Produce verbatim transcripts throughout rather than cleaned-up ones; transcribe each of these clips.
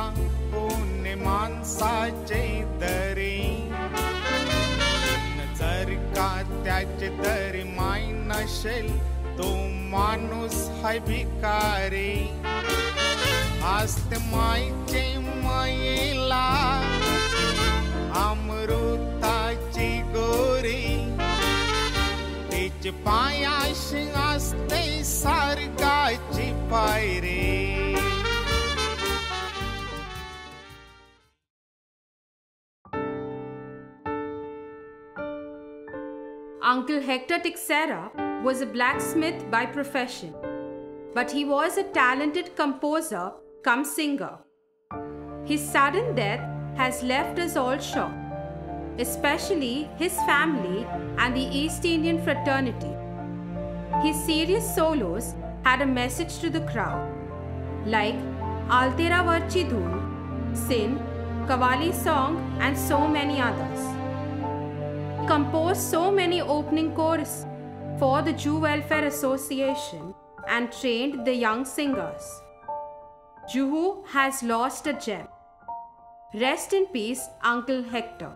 पुण्य माणसाचे दरी जर का त्याचे दरी माय नसेल तो माणूस हाय भिकारी आस्त मायचे मायेला अमृताची गोरी तिचे पायाशी असते सारगाची पायरी. Uncle Hector Teixeira was a blacksmith by profession, but he was a talented composer come singer. His sudden death has left us all shocked, especially his family and the East Indian fraternity. His serious solos had a message to the crowd, like Altera Varchi Dhoon, Sin, Kawali Song and so many others. He composed so many opening choruses for the Jew Welfare Association and trained the young singers. Juhu has lost a gem. Rest in peace, Uncle Hector.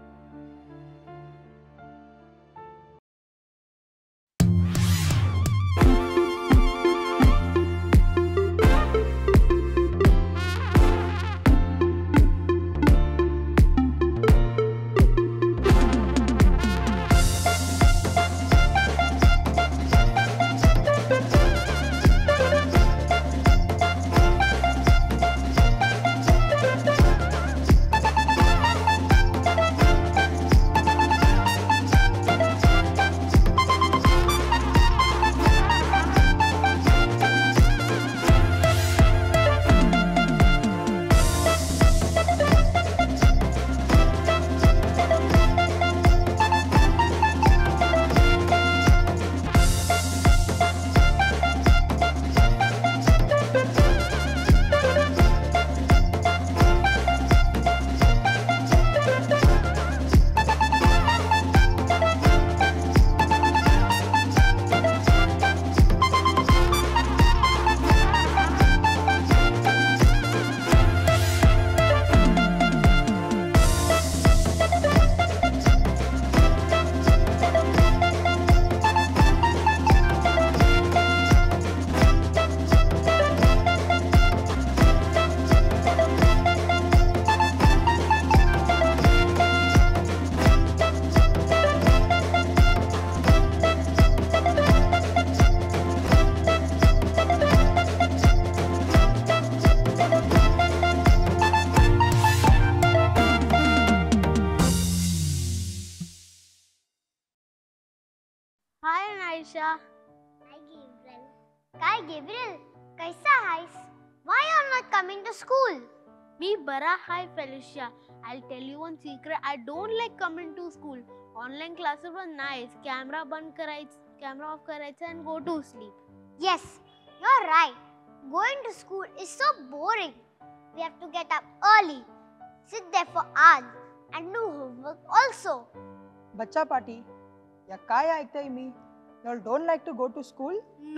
Aisha. Hi Gabriel. Hi Gabriel. Kaisa hais? Why you're not coming to school? Me bara hi Felicia. I'll tell you one secret. I don't like coming to school. Online classes were nice. Camera band karaycha, camera off karaycha and go to sleep. Yes, you're right. Going to school is so boring. We have to get up early, sit there for hours and do homework also. Bacha party. Ya काय ऐकताय मी? You all don't like to go to school?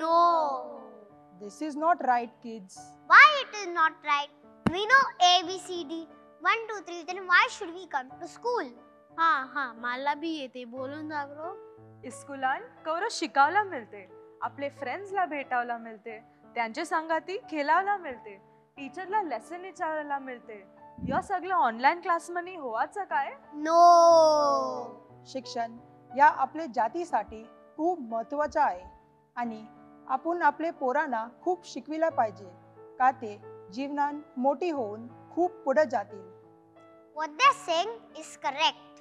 No. This is not right, kids. Why it is not right? We know A, B, C, D, one, two, three. Then why should we come to school? हाँ हाँ मला भी येते बोलून दाखव. स्कूलान cover शिकावला मिळते, आपले फ्रेंड्सला भेटावला मिळते, त्यांचे संगाती खेळावला मिळते, टीचरला लेसन विचारायला मिळते. या सगळं ऑनलाइन क्लास मध्ये होवाचं काय? नो. शिक्षण या आपले जातीसाठी खूप महत्त्वाचं आहे आणि आपण आपले पोरांना खूप शिकविला पाहिजे का ते जीवनात मोठी होऊन खूप पुढे जातील. What they're saying is correct.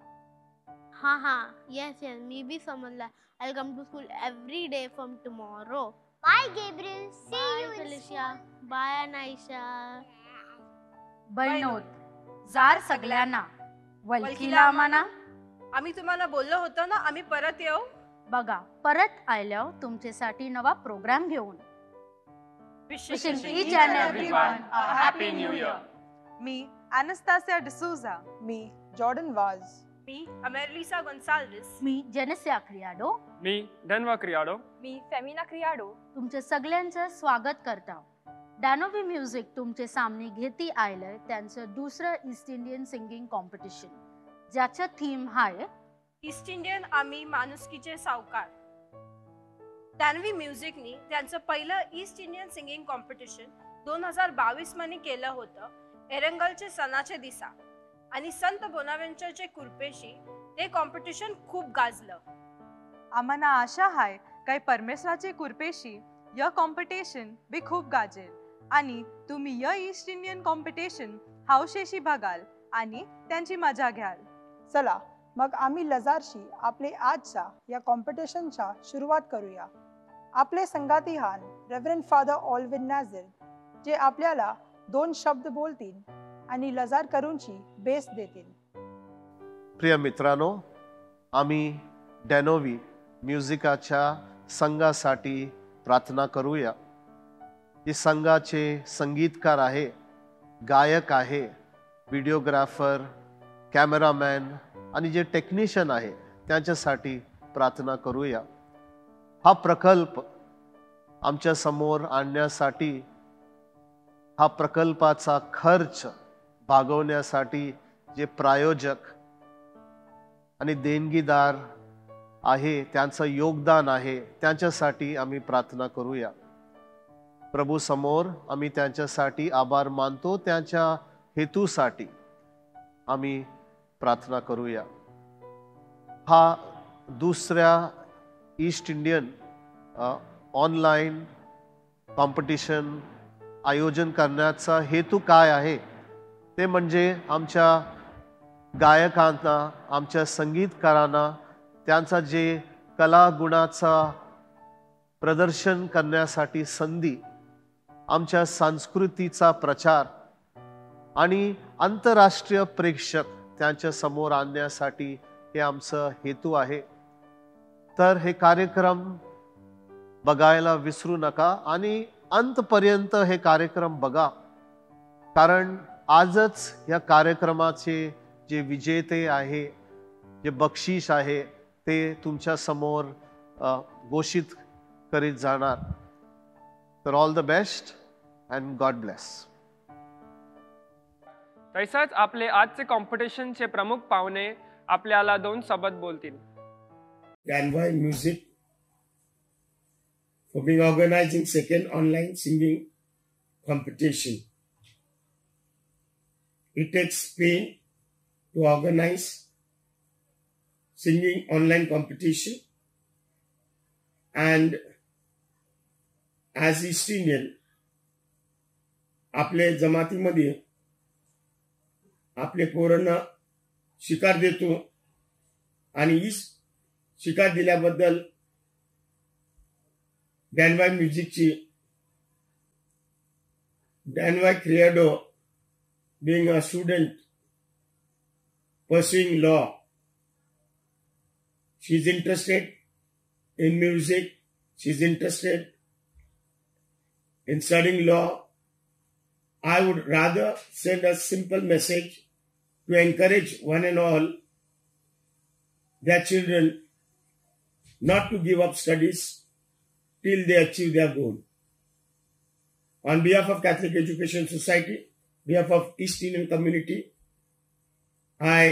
हाँ हाँ yes yes मी भी समझला. I'll come to school every day from tomorrow. Bye Gabriel. See Bye, you Felicia. Bye Anaisha. बहिणोत जार सगळ्यांना वलकीला आम्हाला आम्ही तुम्हाला बोललो होतो ना आम्ही परत येऊ. बघा परत आल्यावर तुमच्यासाठी नवा प्रोग्राम घेऊन. Wishing each and everyone a happy new year. मी Anastasia D'Souza. मी जॉर्डन वाज. मी अमेलिसा गोन्साल्विस. मी जेनेसिया क्रियाडो. मी डनवा क्रियाडो. मी फेमिना क्रियाडो. तुमचे सगळ्यांचं स्वागत करता. डॅनोव्ही म्युझिक तुमचे सामने घेती आयलंय त्यांचं दुसरं ईस्ट इंडियन सिंगिंग कॉम्पिटिशन, ज्याचं थीम आहे ईस्ट इंडियन आम्ही माणुसकीचे सावकार. डॅनोव्ही म्युझिकनी त्यांचं पहिलं ईस्ट इंडियन सिंगिंग कॉम्पिटिशन दोन हजार बावीस मध्ये केलं होतं एरंगलचे सणाचे दिसा, आणि संत बोनावेंचरचे कृपेशी ते कॉम्पिटिशन खूप गाजलं. आम्हाला आशा आहे काय परमेश्वराचे कृपेशी य कॉम्पिटिशन बी खूप गाजेल आणि तुम्ही य ईस्ट इंडियन कॉम्पिटिशन हौशेशी बघाल आणि त्यांची मजा घ्याल. चला मग आम्ही लजारशी आपले आजच्या या कॉम्पिटिशनच्या सुरुवात करूया. आपले संगाती हान रेव्हरंड फादर ऑल्विन नाझर, जे आपल्याला दोन शब्द बोलतील आणि लजार करूनची बेस देतील. प्रिय मित्रांनो, आम्ही डॅनोव्ही म्युझिकाच्या संघासाठी प्रार्थना करूया. जे संघाचे संगीतकार आहे, गायक आहे, व्हिडिओग्राफर, कॅमेरामॅन आणि जे टेक्निशियन आहे त्यांच्यासाठी प्रार्थना करूया. हा प्रकल्प आमच्या समोर आणण्यासाठी, हा प्रकल्पाचा खर्च भागवण्यासाठी जे प्रायोजक आणि देणगीदार आहे त्यांचं योगदान आहे त्यांच्यासाठी आम्ही प्रार्थना करूया. प्रभू समोर आम्ही त्यांच्यासाठी आभार मानतो. त्यांच्या हेतूसाठी आम्ही प्रार्थना करूया. हा दुसऱ्या ईस्ट इंडियन ऑनलाईन कॉम्पिटिशन आयोजन करण्याचा हेतू काय आहे ते म्हणजे आमच्या गायकांना, आमच्या संगीतकारांना त्यांचा जे कला गुणाचा प्रदर्शन करण्यासाठी संधी, आमच्या संस्कृतीचा प्रचार आणि आंतरराष्ट्रीय प्रेक्षक त्यांच्या समोर आणण्यासाठी हे आमचं हेतू आहे. तर हे कार्यक्रम बघायला विसरू नका आणि अंतपर्यंत हे कार्यक्रम बघा, कारण आजच या कार्यक्रमाचे जे विजेते आहे, जे बक्षीस आहे ते तुमच्या समोर घोषित करीत जाणार. तर all the best and God bless. तैसाच आपले आजचे कॉम्पिटिशनचे प्रमुख पाहुणे आपल्याला दोन शब्द बोलतील. Danovi music for being organizing second online singing competition. It takes pain to organize singing online competition, and as East Indian आपले जमातीमध्ये आपले पोरांना शिकार देतो आणि ही शिकार दिल्याबद्दल डॅनोव्ही म्युझिकची डॅनोव्ही क्रिएडो, being a student pursuing law, she's interested in music, she's interested in studying law. I would rather send a simple message to encourage one and all their children not to give up studies till they achieve their goal. On behalf of Catholic Education Society, behalf of East Indian community, I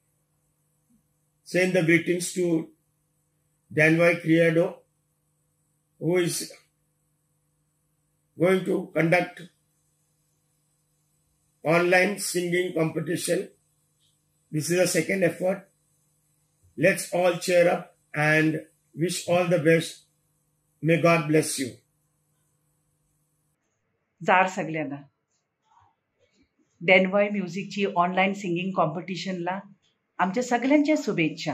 send the greetings to Dhanvai Criado, who is going to conduct online singing competition. This is a second effort. Let's all cheer up and wish all the best. May God bless you. जार सगळ्यांना डॅनोव्ही म्युझिकची online singing कॉम्पिटिशनला आमच्या सगळ्यांच्या शुभेच्छा.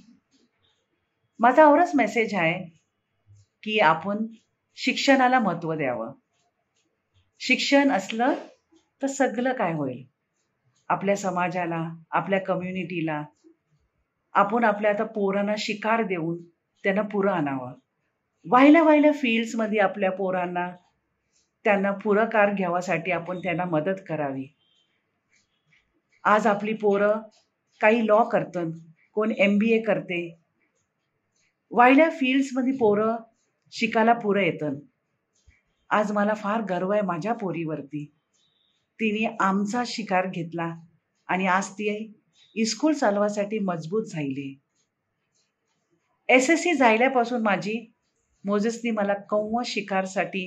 माझा एवढाच message आहे की आपण शिक्षणाला महत्त्व द्यावं. शिक्षण असलं तर सगळं काय होईल. आपल्या समाजाला, आपल्या कम्युनिटीला आपण आपल्या आता पोरांना शिकार देऊन त्यांना पुरं आणावं. वाहिल्या वाहिल्या फील्ड्समध्ये आपल्या पोरांना त्यांना पुरस्कार घ्यावासाठी आपण त्यांना मदत करावी. आज आपली पोरं काही लॉ करतात, कोण एम बी ए करते. वाहिल्या फील्ड्समध्ये पोरं शिकायला पुरं येतात आज मला फार गर्व आहे माझ्या पोरीवरती. तिने आमचा शिकार घेतला आणि आज ती स्कूल चालवासाठी मजबूत झाली. एस एस सी झाल्यापासून माझी मोजेसनी मला कव्व शिकारसाठी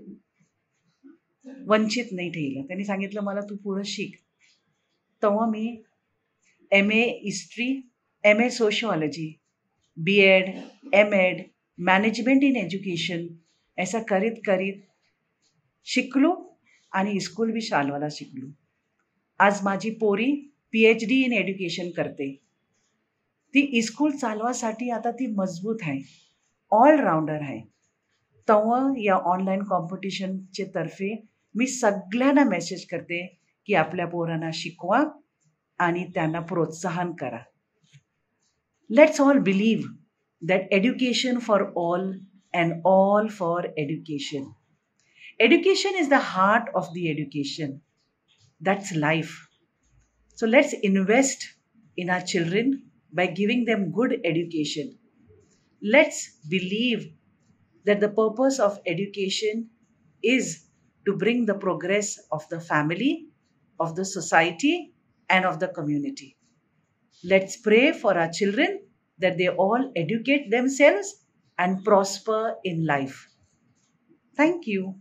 वंचित नाही ठेवलं. त्यांनी सांगितलं मला तू पुढं शिक. तेव्हा मी M A history, M A sociology, B Ed, M Ed, management in education असं करीत करीत शिकलो आणि स्कूल बी चालवायला शिकलो. आज माझी पोरी P H D in education करते. ती स्कूल चालवासाठी आता ती मजबूत आहे, ऑलराऊंडर आहे. तेव्हा या ऑनलाईन कॉम्पिटिशनचे तर्फे मी सगळ्यांना मेसेज करते की आपल्या पोरांना शिकवा आणि त्यांना प्रोत्साहन करा. Let's all believe that education for all and all for education. Education is the heart of the education. That's life. So let's invest in our children by giving them good education. Let's believe that the purpose of education is to bring the progress of the family, of the society, and of the community. Let's pray for our children that they all educate themselves and prosper in life. Thank you.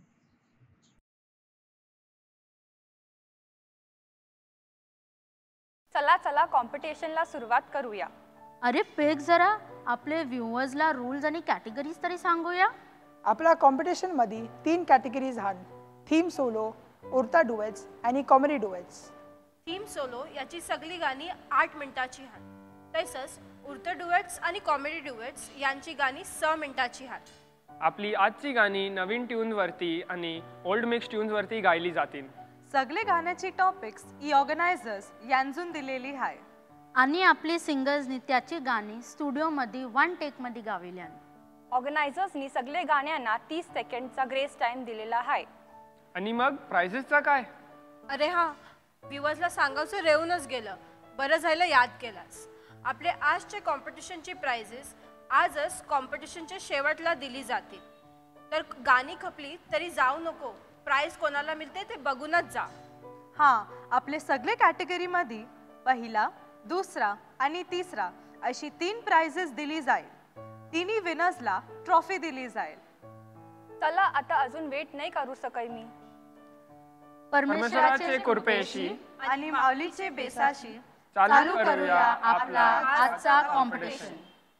चला चला कॉम्पिटिशनला सुरुवात करूया. अरे Peck जरा आपले व्ह्युअर्सला rules आणि categories तरी सांगूया. आपल्या कॉम्पिटिशनमध्ये तीन कॅटेगरीज आहेत. थीम सोलो, उरता डुएट्स आणि कॉमेडी डुएट्स. थीम सोलो याची सगळी गाणी आठ मिनिटाची आहेत. तसंच उरता डुएट्स आणि कॉमेडी डुएट्स यांची गाणी सहा मिनिटाची आहेत. आपली आजची गाणी नवीन ट्यूनवरती आणि ओल्ड मिक्स ट्यून्सवरती गायली जातील. सगळे गाण्याची टॉपिक्स ई ऑर्गनायझर्स यांजून दिलेली आहे आणि आपले सिंगर्सनी त्याची गाणी स्टुडिओमध्ये वन टेकमध्ये गाविल्यान. ऑर्गनायझर्सनी सगळे गाण्यांना तीस सेकंडचा ग्रेस टाइम दिलेला आहे. आणि मग प्राइजेसचा काय? अरे हां, व्ह्युअर्सला सांगायचं रेवूनच गेलं. बरं झालं याद केलास. आपले आजचे कॉम्पिटिशनची प्राइजेस आजच कॉम्पिटिशनच्या शेवटला दिली जातील. तर गाणी खपली तरी जाऊ नको. प्राइज कोणाला मिळते ते बघूनच जा. हां, आपले सगळे कॅटेगरीमध्ये पहिला, दुसरा आणि तिसरा अशी तीन प्राइजेस दिली जाईल. तिन्ही विनर्सला ट्रॉफी दिली जाईल. चला आता अजून वेट नाही करू सकै मी. परमेश्वराचे कृपेशी आणि माऊलीचे बेसाशी चालू करूया आपला आजचा कॉम्पिटिशन.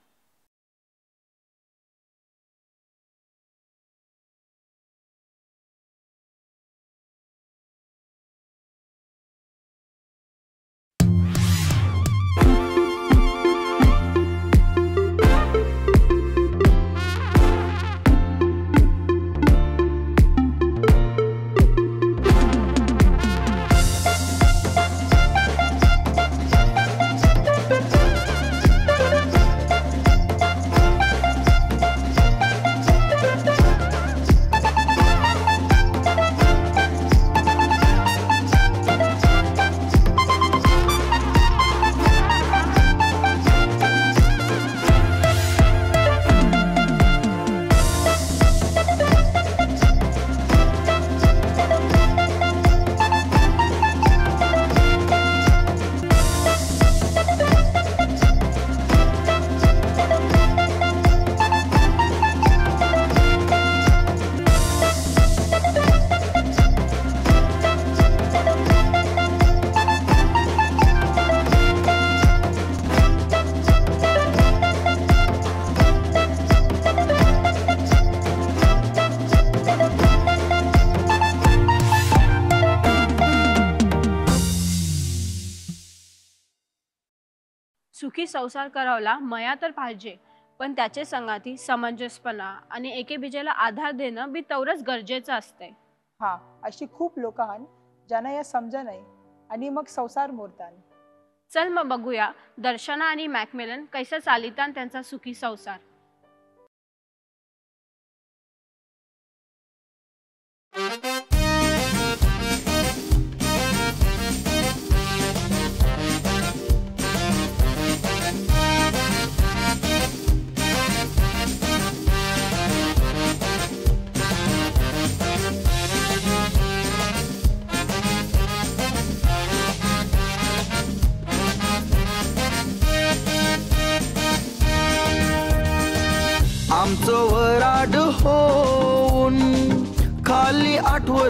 सुखी संसार करावला मया तर पाहिजे, पण त्याचे संगाती समंजसपणा आणि एकेबिजेला आधार देणं बी तेवढंच गरजेचं असते. हा, अशी खूप लोक आहेत ज्यांना या समजा नाही आणि मग संसार मोडतात. चल मग बघूया दर्शना आणि मॅकमिलन कैसा चालितान त्यांचा सुखी संसार.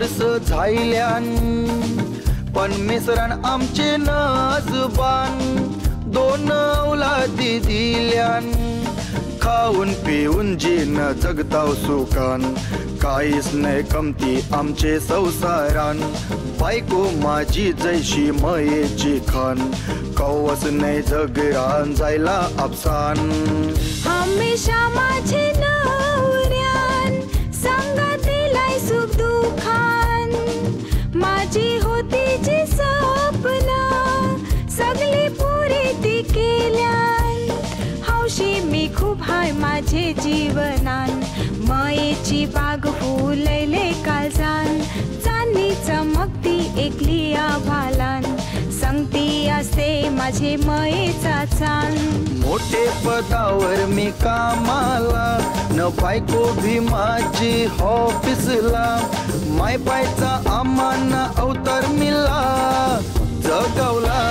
दिवस झायल्यान पण मिसरान आमचे नजबान दोन औलादी दिल्यान खाऊन पिऊन जीन जगताव सुखान काहीच नाही कमती आमचे संसारान बायको माझी जैशी मयेची खान कवच नाही जगरान जायला आपसान हमेशा माझे नवऱ्यान संगतीलाय सुख दुखान माझी होती जी सपना सगळी पुरी ती केल्यान हौशी मी खूप हाय माझे जीवनान मयेची बाग फुलले काळजान चांदणी चमकती एकली आभालान संगती असते माझे मयेचा चान मोठे पदावर मी कामाला न बायको भी माझी ऑफिसला माय पायचा आम्हाना अवतार मिला जगवला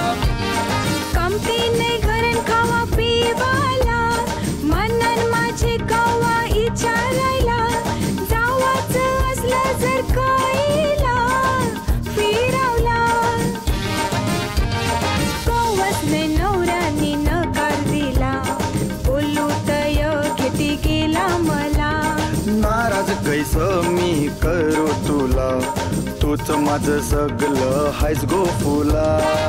कमती नाही घरण खावा पिवाला मनन माझे कवा विचारायला जावाच असलं जर कायला फिरवला कवच नाही नवऱ्यानी नकार दिला बोलू तय किती गेला मला नाराज कैस मी करू तुला तूच माझं सगळं हायस गो फुला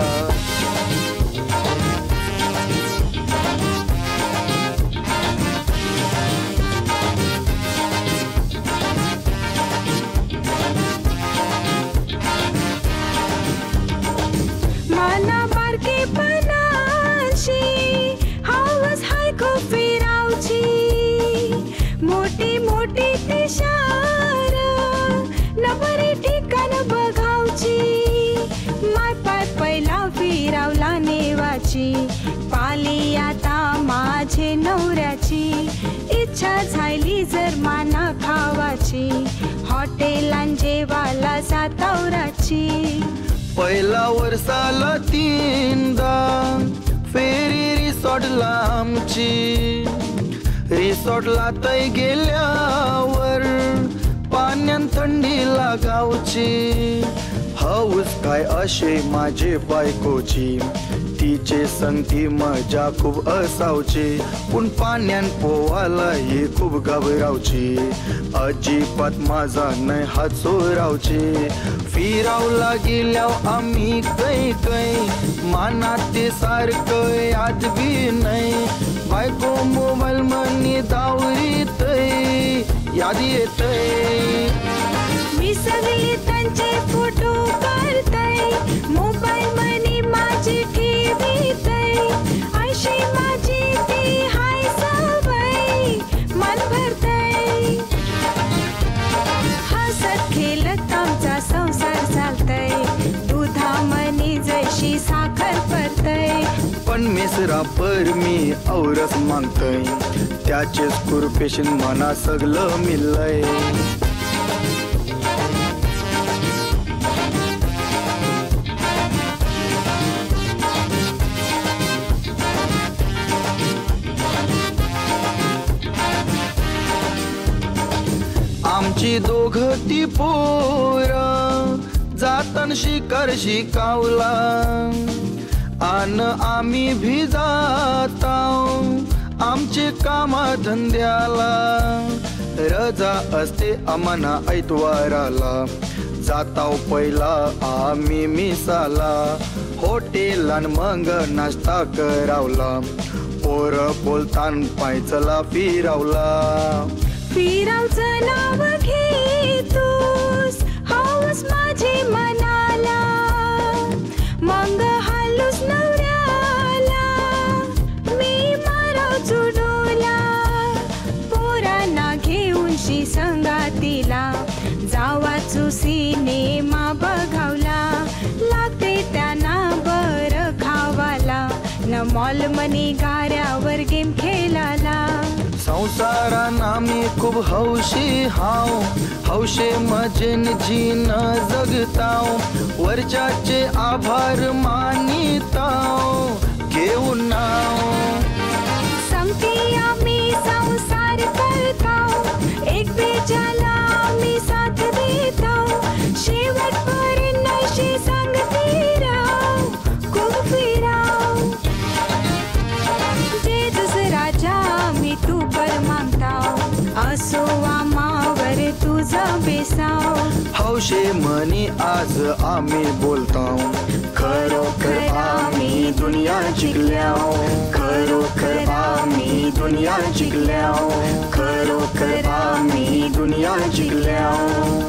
मना बारके पणाची हवस हाय को फिरावची मोठी मोठी ती शार नबरी ठिकाण बघावची माय पाय पहिला फिरावला नेवाची पाली आता माझे नवऱ्याची इच्छा झाली जर माना खावाची हॉटेलां जेवाला जातावराची पहिला वर्षाला तीनदा फेरी रिसॉर्टला आमची रिसॉर्टला तै गेल्यावर पाण्यान थंडी लागावची हौस काय अशे माझे बायकोची तिचे संगती मजा खूप असावची पण पाण्यान पोवाला ही खूप घाबरावची अजिबात माझा नाही हात सोरावची फिरावला गेल्याव आम्ही कै कै मानात ते सारखं याद बी नाही बायको मोबाईल मनी दावरीत याद येतय मी सगळे त्यांचे फोटो काढतय मोबाईल मनी माझी ठेवीतय अशी माझी ती हाय सवय मन भरतय हसत खेळत आमचा संसार चालतय दुधा मनी जशी साखर पडतय पण मिसरा पर मी औरस मागतय त्याचेच कुरपेशन मना सगळं मिळलंय आमची दोघ ती पोर जातन शिकार शिकावला आन आम्ही भी जाताव आमचे कामा धंद्याला रजा असते आम्हाना ऐतवाराला जाताव पहिला आम्ही मिसाला हॉटेलान मग नाश्ता करावला पोर बोलतान पायचला फिरावला फिरावचं नाव घेतोस हौस माझी मनाला मग हालूस नवऱ्याला मी माराव चुडोला पोरांना घेऊन शी संगातीला जावाचो सिनेमा बघावला लागते त्यांना बर खावाला न मॉल मनी गाऱ्यावर गेम खेळाला संसाराना मी खूप हौशी हाव हौशे मजेन जीन जगताव वरच्याचे आभार मानिताव घेऊन नाव संगती आम्ही संसार करताव एकमेकाला आम्ही साथ देताव तुझा बेसाव. हौशे मनी आज आम्ही बोलताव, खरोखर आम्ही दुनिया जिंकल्याव, खरोखर आम्ही दुनिया जिंकल्याव, खरोखर आम्ही दुनिया जिंकल्याव.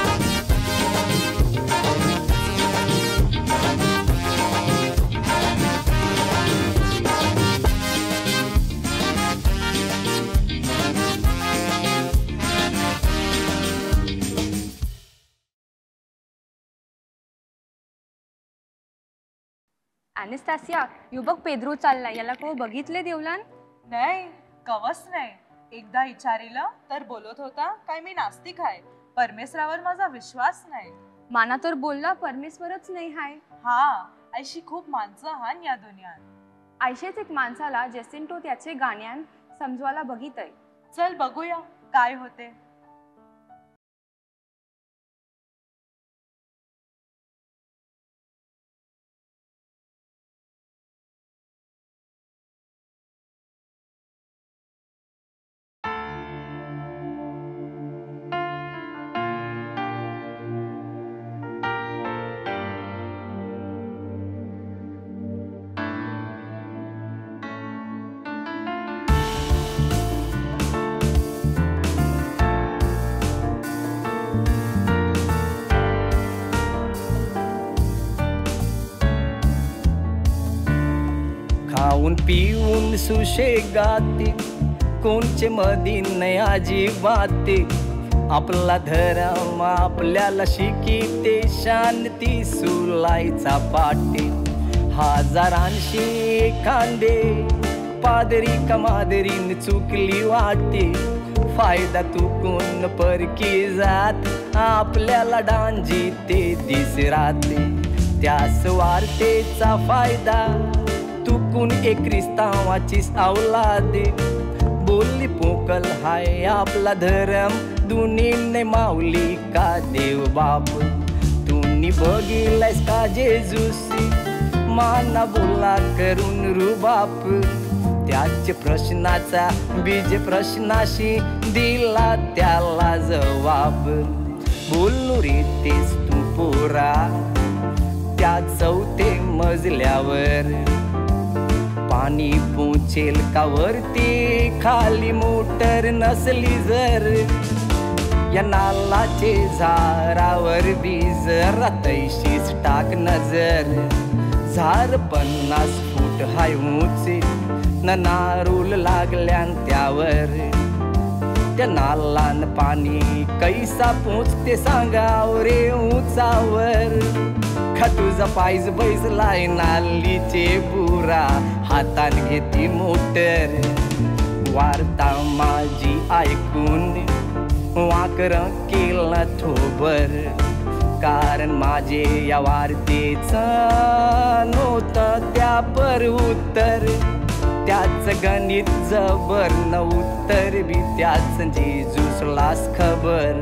ॲनेस्टॅसिया, यो बघ पेद्रू चाललाय, याला को बघितले देवलान? नाही, कवच नाही. एकदा विचारिलं तर बोलत होता काय मी नास्तिक आहे, परमेश्वरावर माझा विश्वास नाही. माना तर बोलला परमेश्वरच नाही हाय. हा, ऐशी खूप माणसं हान या दुनियात. ऐशेच एक माणसाला जेसिंटो त्याचे गाण्यान समजवायला बघितय. चल बघूया काय होते. खाऊन पिऊन सुशेगाते, कोणचे मधी नाही अजिबाते. आपला धर्म आपल्याला शिकिते, शांती सुलायचा पाटे. हजारांशी एखांदे पादरी कमादरीन चुकली वाटे. फायदा तुकून परकी जात, आपल्याला डांजी ते दिस राहते. त्यास वार्तेचा फायदा तुकून एक ख्रिस्तावाचीच औलादे. बोलली पोकल हाय आपला धर्म, दुनीने माऊली का देव बाप. तुम्ही बघितलायस का जेजूसी, माना बोला करून रुबाप. त्याच प्रश्नाचा बीज प्रश्नाशी दिला त्याला जवाब. बोलू रे तेच तू पोरा, त्या चौथे मजल्यावर. पाणी पोचेल का वरती, खाली मोटर नसली जर. या नालाचे झारावर बीज तैशीच टाक नजर. झार पन्नास फूट हाय उंचे, न नारूल लागल्यान त्यावर. त्या नालान पाणी कैसा पोचते सांगाव रे उंचावर. का तुझा पायज बैसलाय नालीचे बुरा, हातान घेती मोटर. वार्ता माझी ऐकून वाकर केलं थोबर. कारण माझे या वार्तेच नव्हतं त्यापर उत्तर. त्याच गणित जबर न उत्तर बी त्याच जेजूसलास खबर.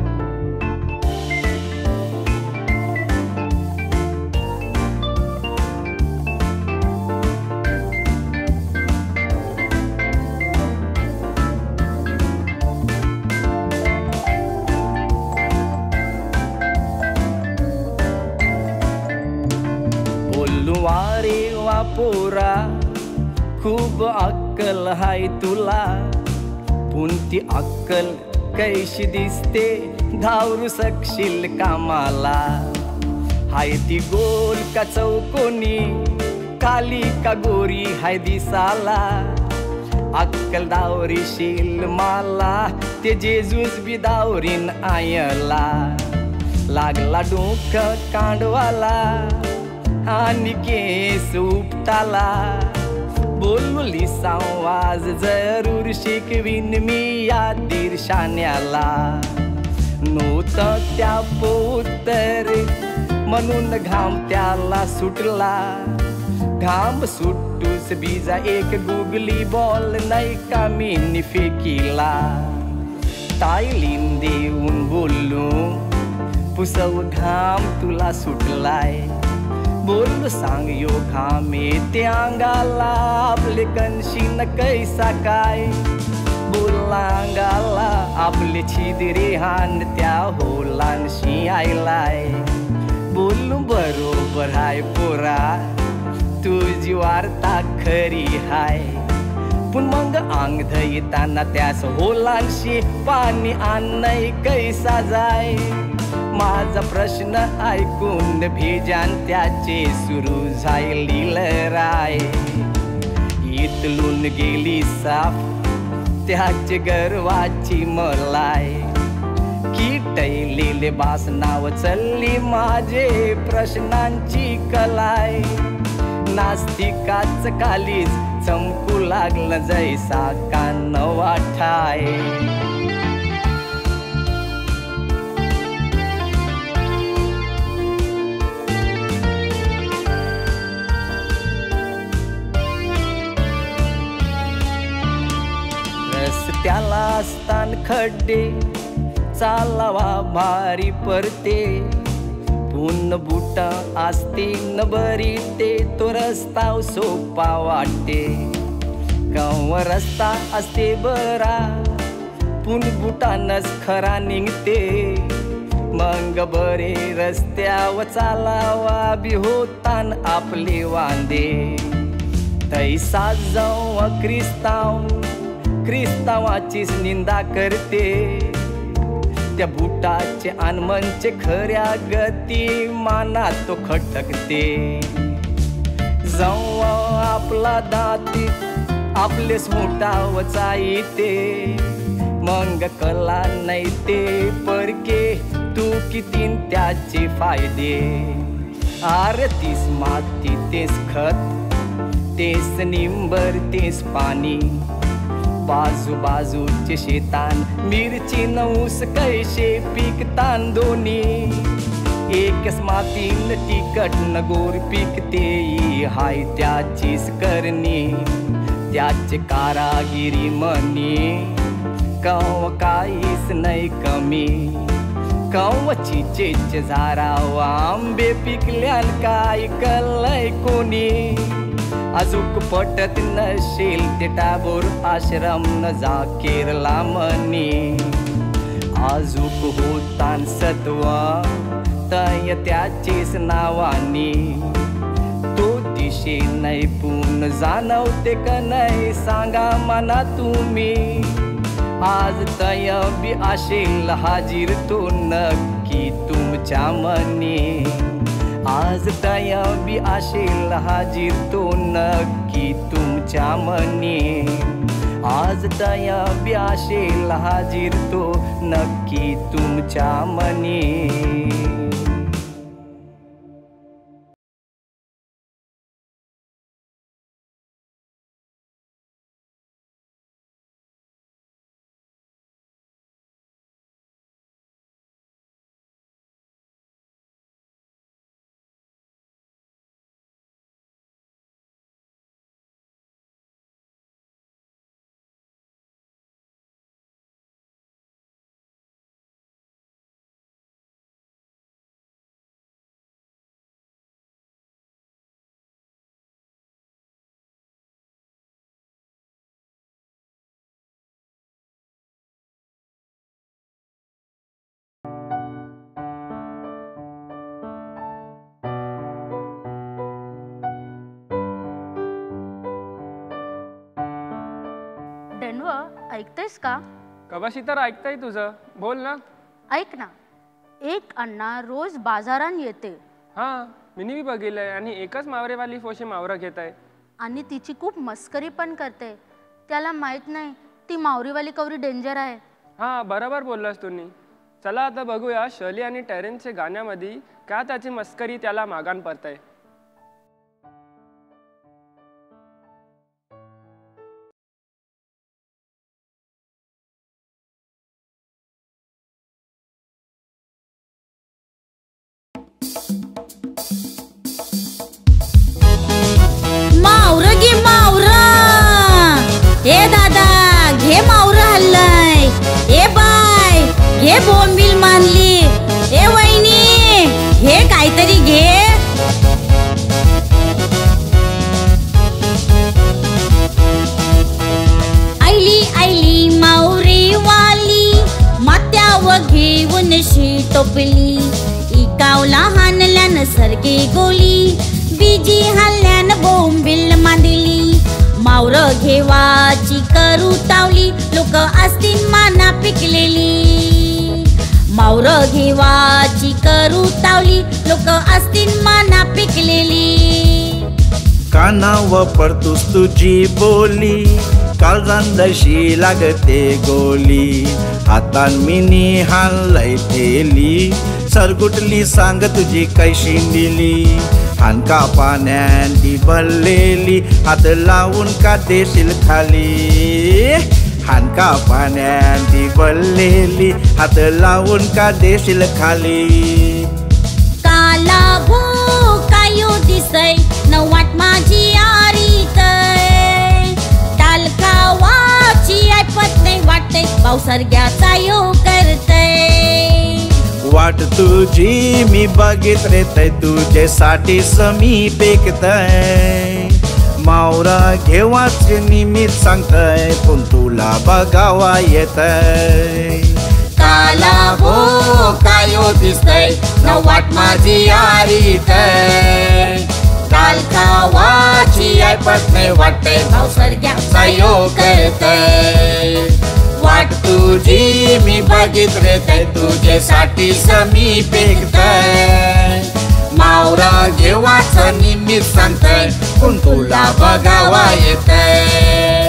वारे वापोरा, खूप अक्कल हाय तुला. पुंती अक्कल कैशी दिसते, धावरू सकशील कामाला. हाय ती गोल का चौकोनी, काली का गोरी हाय दिसाला. अक्कल दावरीशील माला, ते जेजूस बी दावरीन आयला. लागला डोक कांडवाला, आणि केस उपटाला. बोलली संवाज जरूर शिकवीन मी या दीर्शान्याला. नव्हतं त्या पोतर म्हणून घाम त्याला सुटला. घाम सुटूस बीजा एक गुगली बॉल नाही का मी फेकीला. ताईलीन देऊन बोललो, पुसव घाम तुला सुटलाय. बोल सांग यो घामे ते अंगाला, आपले कणशी न कैसा काय. बुलांगाला आपले छिदरे हान त्या होलांशी आयलाय. बोलू बरोबर हाय पोरा, तुझी वार्ता खरी हाय. पण मग अंग धैताना त्यास होलांशी पाणी आणय कैसा जाय. माझा प्रश्न ऐकून भेजान त्याचे सुरू झाली लराय. इतलून गेली साफ त्याचे गर्वाची मलाय. किटलेले बास नाव चलली माझे प्रश्नांची कलाय. नास्तिकाच कालीच चमकू लागलं जैसा कान वाठाय. रस्त्याला असतान खड्डे चालावा भारी परते. पूर्ण बुटा असते न बरी ते तो रस्ता सोपा वाटते. गाव रस्ता असते बरा पुन बुटानच खरा निघते. मग बरे रस्त्यावर चालावा बी होतान आपले वांदे. तैसा जाऊ ख्रिस्ताव ख्रिस्तावाचीच निंदा करते. त्या बुटाचे अनमनचे खऱ्या गती मानात तो खटकते. जाऊ आपला दाती आपलेच मोठावचा येते. मग कला नाही ते परके तू किती त्याचे फायदे. आरतीस माती तेच खत तेच निंबर तेच पाणी. बाजू बाजूचे शेतान मिरची नऊस कैसे पिकतान दोन्ही. एकच मातीन तिकट न गोर पिकते हाय त्याचीच करणी. त्याचे कारागिरी मनी कव काहीच नाही कमी. कवची चेच झाराव आंबे पिकल्यान काय कलय कोणी. अजूक पटत नसेल ते टागोर आश्रम न जाकीरला मनी. आजूक होतान सत्वा तय त्याचीच नावानी. तो दिशे नाही पूर्ण जाणवते का नाही सांगा मना तुम्ही. आज तय बी असेल हाजीर तो नक्की तुमच्या मनी. आज तय बी असेल हाजीर तो नक्की तुमच्या मनी. आज तय बी असेल हाजीर तो नक्की तुमच्या मनी. ऐकतेस का? कवाशी तर ऐकताय तुझं, बोल ना. ऐक ना, एक अण्णा रोज बाजारात येते. हा मी बी बघितलंय. आणि एकच मावरेवाली फोशी मावरा घेत आहे. आणि तिची खूप मस्करी पण करते. त्याला माहित नाही ती मावरीवाली कवरी डेंजर आहे. हा बरोबर बोललास तुम्ही. चला आता बघूया शर्ली आणि टेरेन्सच्या गाण्यामध्ये का त्याची मस्करी त्याला मागान पडताय. मावरं घे मावरं. ए दादा घे मावरं हल्लाय. ए बाय घे बोंबील मानली. ए वहिनी हे काहीतरी घे. आईली आईली मा मावला हानल्यान सर्गे गोली, बिजी हल्ल्यान बोंबिल मांदिली. मावर घेवाची करू तावली, लोक असतील माना पिकलेली. मावर घेवाची करू तावली, लोक असतील माना पिकलेली. कानावर पडतोस तुझी बोली, काळजांदशी लागते गोली. हातान मिनी हालय थेली, सरगुटली सांग तुझी कैशी दिली. हानका पाण्यान ती भरलेली, हात लावून का देशील खाली. हानका पाण्यान ती भरलेली, हात लावून का देशील खाली. काला भू कायो दिसय, नवाट माझी आरीतय. टाल खावाची ऐपत नाही वाटतय, पावसारग्याचा यो करतय. वाट तुझी मी बघित रेतय, तुझ्यासाठी समी पेकतय. मावरा घेवाच निमित सांगतय, पण तुला बघावा येतय. काला भो कायो दिसतय, नवाट माझी आरीतय. टाल खावाची ऐपत नाही वाटतय, पावसारग्याचा यो करतय. वाट तुझी मी बघित रेतय, तुझ्यासाठी समी पेकतय. मावरा घेवाच निमित सांगतय, पण तुला बघावा येतय.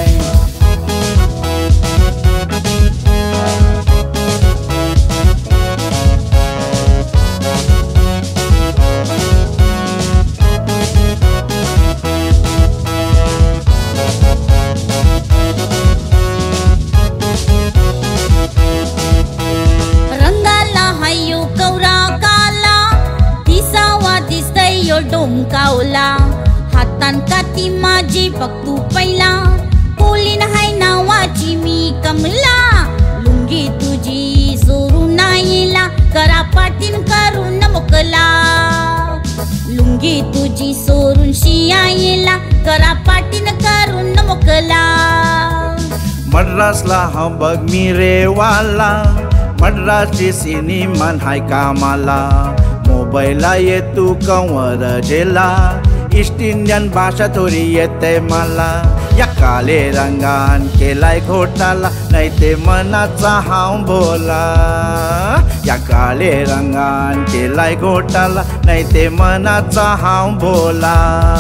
डोमकावला हातान काती माझी बघतू पहिला. कोलीन हाय नावाची मी कमला, लुंगी तुझी सोडून नाहीला, करा पाटीन करून मोकला. लुंगी तुझी सोडून शियायला, करा पाटीन करून मोकला. मद्रासला हा बघ मी रेवाला, मद्रासची सिनेमान हाय कामाला. मोबाईलला येतू कंवर जेला, ईस्ट इंडियन भाषा थोडी येते मला. या काले रंगान केलाय घोटाला, नाही ते मनाचा हाव बोला. या काले रंगान केलाय घोटाला, नाही ते मनाचा हाव बोला.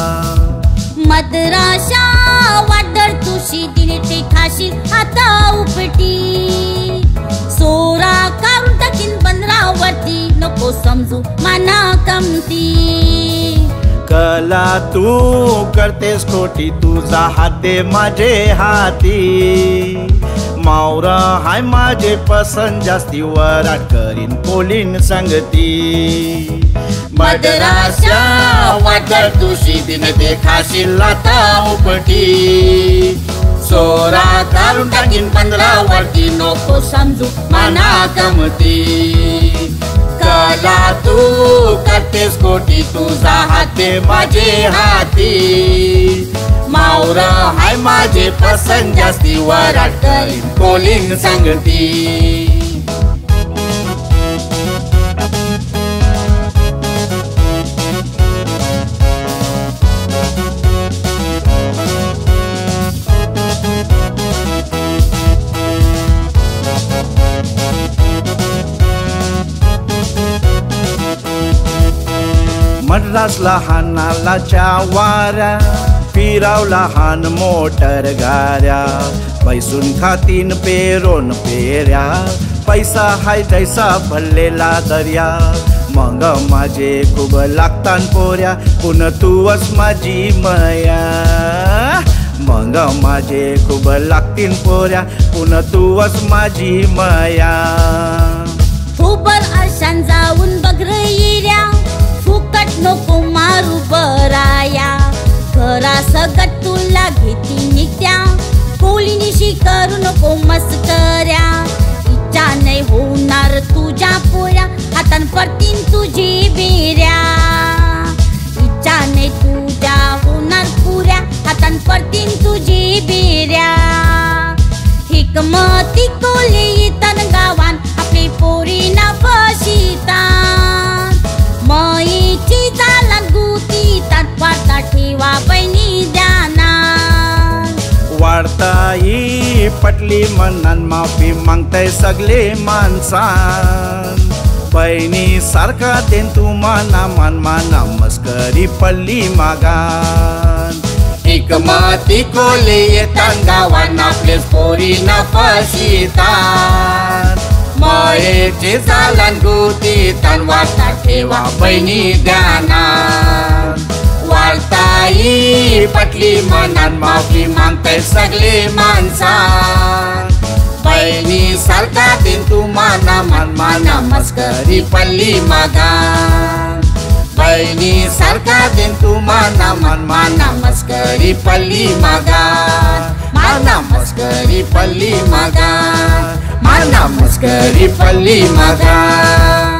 मद्राशा वादळ तुशी दिने ते खाशी आता उपटी. सोरा काढून टाकीन पंधरावरती, नको समजू मना कमती. कला तू करतेस खोटी, तुझा हाते माझे हाती. मावरा हाय माझे पसंत जास्ती, वराट करीन पोलीन सांगती. मद्राशा वादळ तुशी दिने ते खाशी आता उपटी. सोरा काढून टाकीन पंधरावरती, नको समजू मना कमती. कला तू करतेस खोटी, तुझा हाते माझे हाती. मावरा हाय माझे पसंत जास्ती, वराट करीन पोलीन सांगती. मद्रास लहानाला वाऱ्या, फिराव लहान मोटर गाड्या. पैसून खातीन पेरोन पेऱ्या, पैसा हाय तैसा भरलेला दर्या. मग माझे खूप लागतान पोऱ्या, पुन तूच माझी मया. मग माझे खूप लागतीन पोऱ्या, पुन तूच माझी मया. उबर आशान जाऊन बघ येऱ्या, फुकट नको मारू बराया. घरा सगत तुला घेती नित्या, कोलीनिशी करू नको मस्कऱ्या. इच्छा नाही होणार तुझ्या पोऱ्या, हातान पडतीन तुझी बेऱ्या. इच्छा नाही तुझ्या होणार पुऱ्या, हातान पडतीन तुझी बेऱ्या. हिकमती कोली येतान गावान, आपली पोरी ना फशितान. ठेवा बहिणी ध्यानात. वाढताई पटली मनान माफी मागताय सगळे माणसान. बहिणी सारखा देन तुम्हाला मनमाना मस्करी पडली मागान. एकमती कोले येतान गावान आपले पोरी न फसितात. मयेचे जालान गुती तन वाटा ठेवा बहिणी ध्यानात. वाळताई पटली मनान माफी मागताय सगळे माणसान. बहिणी सारखा दिन तुम्हाला मनमाना मस्करी पडली मागान. बहिणी सारखा दिन तुम्हाला मनमाना मस्करी पडली मागान. माना मस्करी पडली मागान. माना मस्करी पडली मागान.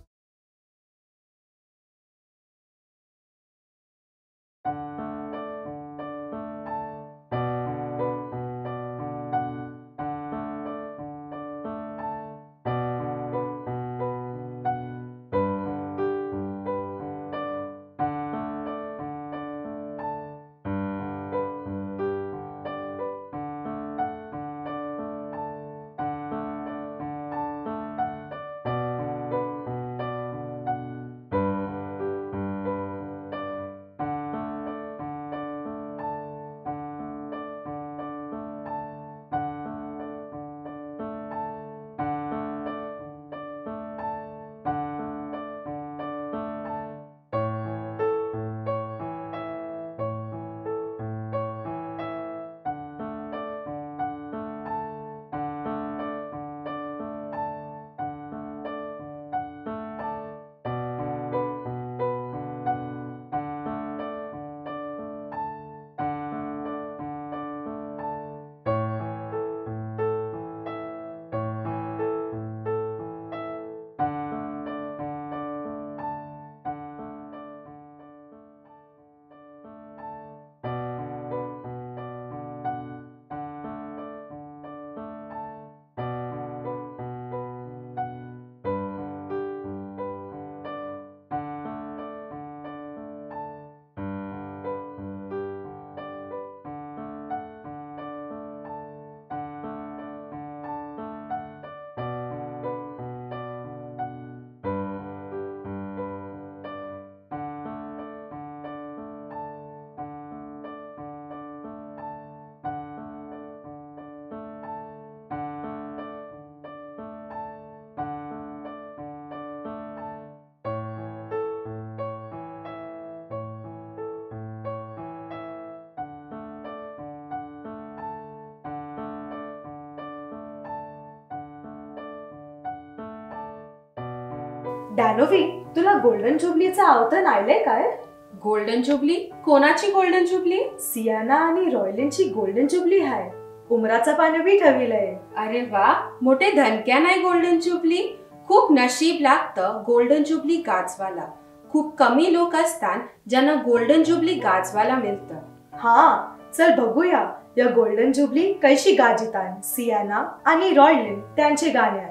डॅनोवी, तुला गोल्डन जुबलीचं आवतन आलंय काय? Golden jubilee? कोणाची गोल्डन जुबली? सियाना आणि रॉयलिनची गोल्डन जुबली आहे. उमराचा पाणी बी ठेवलंय. अरे वा, मोठे धनक्या नाही गोल्डन जुबली. खूप नशीब लागतं गोल्डन जुबली गाजवाला. खूप कमी लोक असतात ज्यांना गोल्डन जुबली गाजवाला मिळतं. हा, चल बघूया या गोल्डन जुबली कशी गाजितान सियाना आणि रॉयलिन त्यांचे गाण्यात.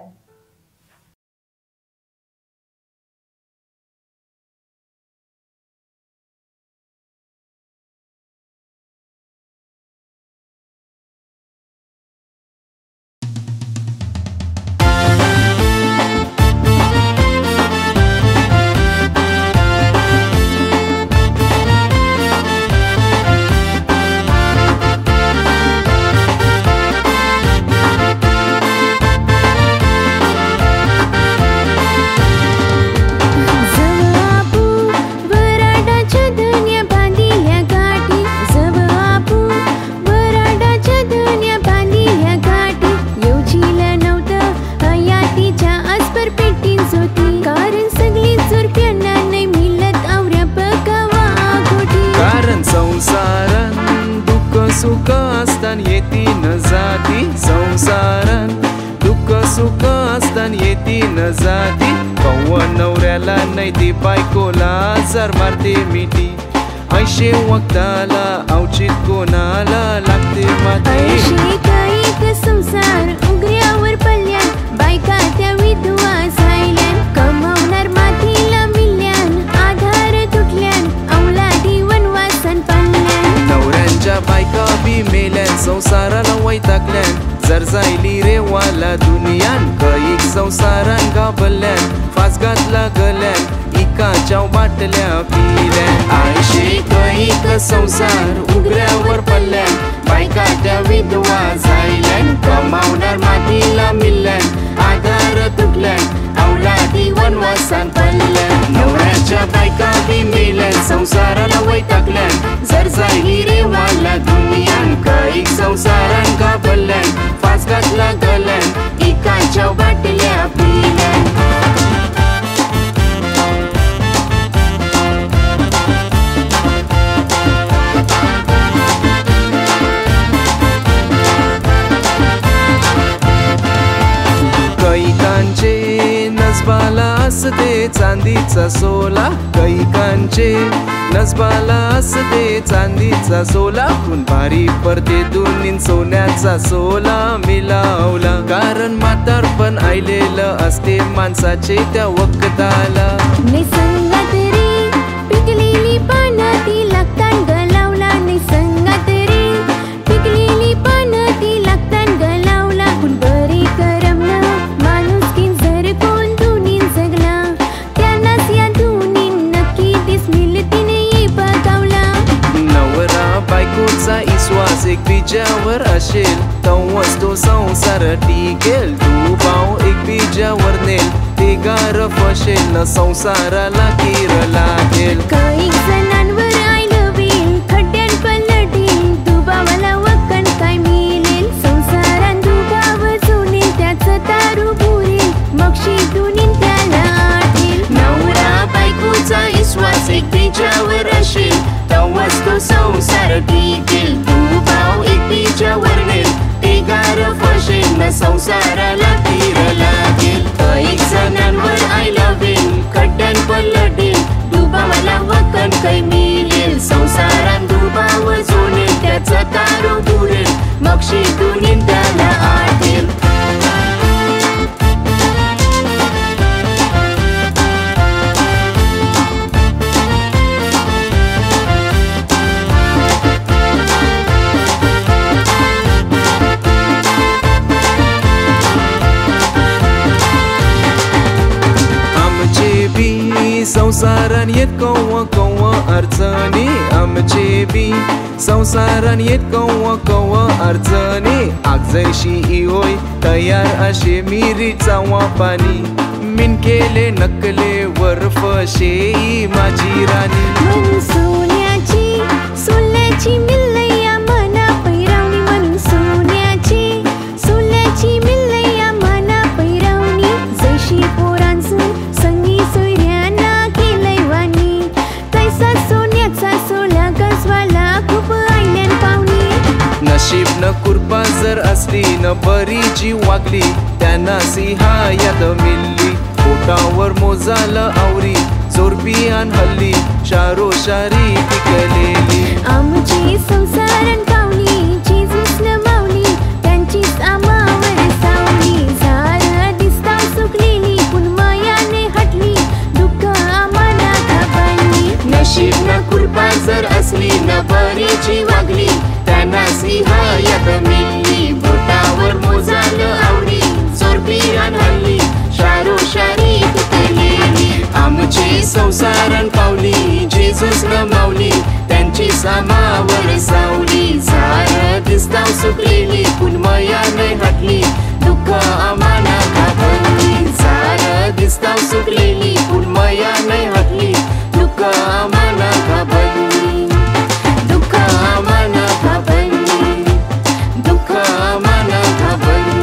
सुख असतान येती न जाती संसारात. दुःख सुख असतान येती न जाती. कव्वा नवऱ्याला नाही ती बायकोला जर मारते मिठी. ऐशे वक्ताला अवचित कोणाला लागते माती. संसार उघड्यावर पडल्यान बायका त्या विधवा सायल्यान. कमावणार मातीला मिल्यान आधार तुटल्यान. अवलादी वनवासन संवसारान गाबल्ल्यान फास घातला गल्यान इकाच्या बाटल्या पिल्यान आयशे कैक संसार उगऱ्यावर पडल्यान बायका त्या विधवा जायल्यान कमावणार मातीला मिल्ल्यान आधार तुटल्यान अवलादी वनवासान पडल्यान नवऱ्याच्या बायका बी मेल्यान संसाराला वैतागल्यान जर जायली रे वाला दुनियान कैक संसारान गाबल्ल्यान फास घातला गल्यान इकाच्या बाटल्या पिल्यान कैकांचे नसबाला असते चांदीचा सोला कैकांचे नसबाला असते चांदीचा सोला खून भारी पडते दोन्ही सोन्याचा सोला मिलावला कारण म्हातारपण आयलेलं असते माणसाचे त्या वक्ताला निसंगात रे पिकलेली पानं ती लागतान गलावला निसंगात रे पिकलेली पानं ती लागतान गलावला कुण बरी करमला माणुसकीन जर कोण दुनीन जगला त्यांनाच या दुनीन नक्की दिस मिलतीने ये बघावला नवरा बायकोचा विश्वास एकबीजावर असेल तेव्हाच तो संसार टिकेल तू भाव एकबीजावर नेल ते गार फसेल न संसाराला किर लागेल काही जणांवर आय लव्ह यू खड्ड्यान पलटील दुबावाला वकन काय मिळेल संसारान दुबाव जुनेल त्याचं तारू बुरेल मग शिदुनीन त्याला आठेल नवरा बायकोचा विश्वास एकबीजावर असेल तेव्हाच तो संसार टिकेल तू भाव एकबीजावर नेल ते गार फसेल न संसाराला किर लागेल कैक जणांवर आय लव्ह यू खड्ड्यान पलटील दुबावाला वकन काय मिळेल संसारान दुबाव जुनेल त्याचा तारू बुरेल मग शिदुनीन त्याला आठेल संसारान येत कव्वा कव्वा अडचणी आमचे बी संसारान येत कव्वा कव्वा अडचणी आगजैशी ही होय तयार असे मिरी चावा पाणी मिन केले नकले वर फशे माझी राणी म्हणून सोन्याची सोन्याची मिलैया मना पैरावणी म्हणून सोन्याची सोन्याची मिलैया मना पैरावणी जैशी पोरांचं संगी सोयऱ्याना केलंय वाणी तैसा सोन्याचा सोला गजवाला खूप आयल्यान पावणी नशीब न कुरपा जर असली न बरी जी वागली त्यांना सिंहायात मिल्ली पोटावर मोजाल आवरी चोरपियान हल्ली शारो शारी पिकलेली आमची संसारन पावली जेजूस न मावली त्यांची आमावर सावली झार दिसता सुकलेली पण मायाने हटली दुःख आम्हाला घाबरली नशीब न कुरपा जर असली न बरी जी वागली त्यांना सिंहायात मिल्ली पोटावर मोजाल आवरी चोरपियान हल्ली शारो शारी पिकलेली आमची संसारन पावली जेजूस न मावली त्यांची सामावर सावली झार दिसता सुकलेली पण मायाने हटली दुःख आम्हाला घाबरली झार दिसता सुकलेली पण मायाने हटली दुःख आम्हाला घाबरली दुःख आम्हाला घाबरली दुःख आम्हाला घाबरली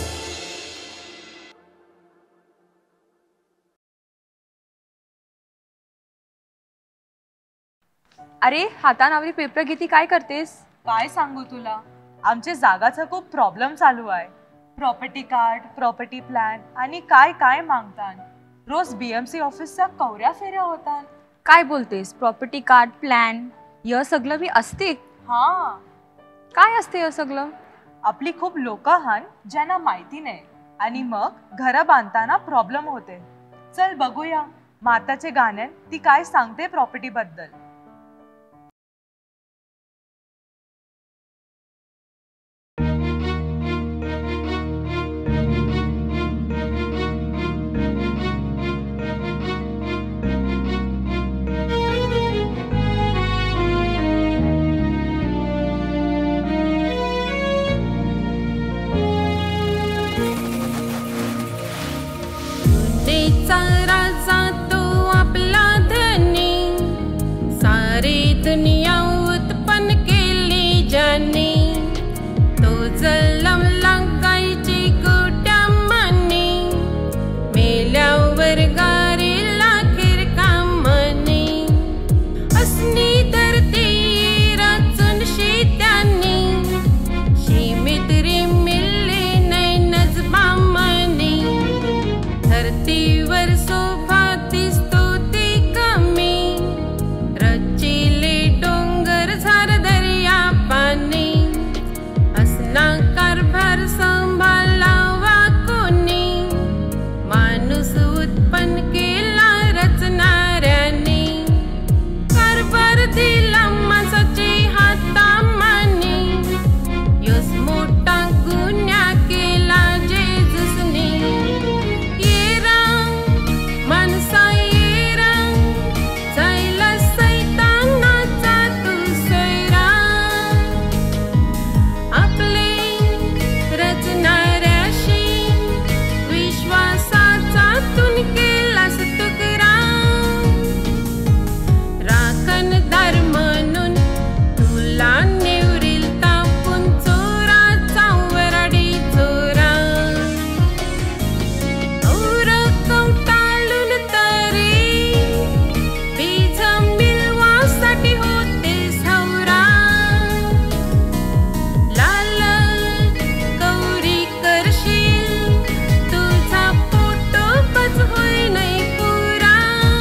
अरे हातानावरी पेपर घेती काय करतेस? काय सांगू तुला, आमच्या जागाचा खूप प्रॉब्लेम चालू आहे. प्रॉपर्टी कार्ड, प्रॉपर्टी प्लॅन आणि काय काय मागतात. रोज बीएमसी ऑफिसचा कवऱ्या फेऱ्या होतात. काय बोलतेस? प्रॉपर्टी कार्ड, प्लॅन या सगळं बी असते? हा. काय असते या सगळं? आपली खूप लोक हान ज्यांना माहिती नाही आणि मग घर बांधताना प्रॉब्लेम होते. चल बघूया माताचे गाण्यात ती काय सांगते प्रॉपर्टी बद्दल. दुनिया उत्पन्न केली ज्यांनी, तो जन्मला गायची गोट्या मानी, मेल्यावर गारीला खिरका म्हणी, असनी धरती रचून शेत्यांनी, शिमित्री मिल्ली नाही नजबा म्हणी, धरतीवर शोभा दिसतो ती कमी, रचिले डोंगर झार दर्या पाणी, असना कारभार सांभाळावा कोणी, माणूस उत्पन्न केला रचणाऱ्याने, कारभार दिला माणसाचे हातामानी, योस मोठा गुन्हा केला जेजूसने, येरा माणसा येरा, जायला सैतानाचा तू सैरा, आपले रचणाऱ्याशी विश्वासाचा तून केलास तुकरा, राखणदार म्हणून तुला निवरील तापून चोराचा वराडी चोरा, और कवटाळून तरी बीज मिळवासाठी होते सौरा, लाल गौरी करशील तुझा फोटो बच होय नाही पुरा,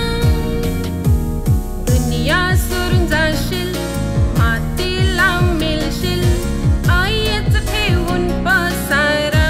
दुनिया सोडून जाशील मातीला मिळशील आईच ठेवून पसारा.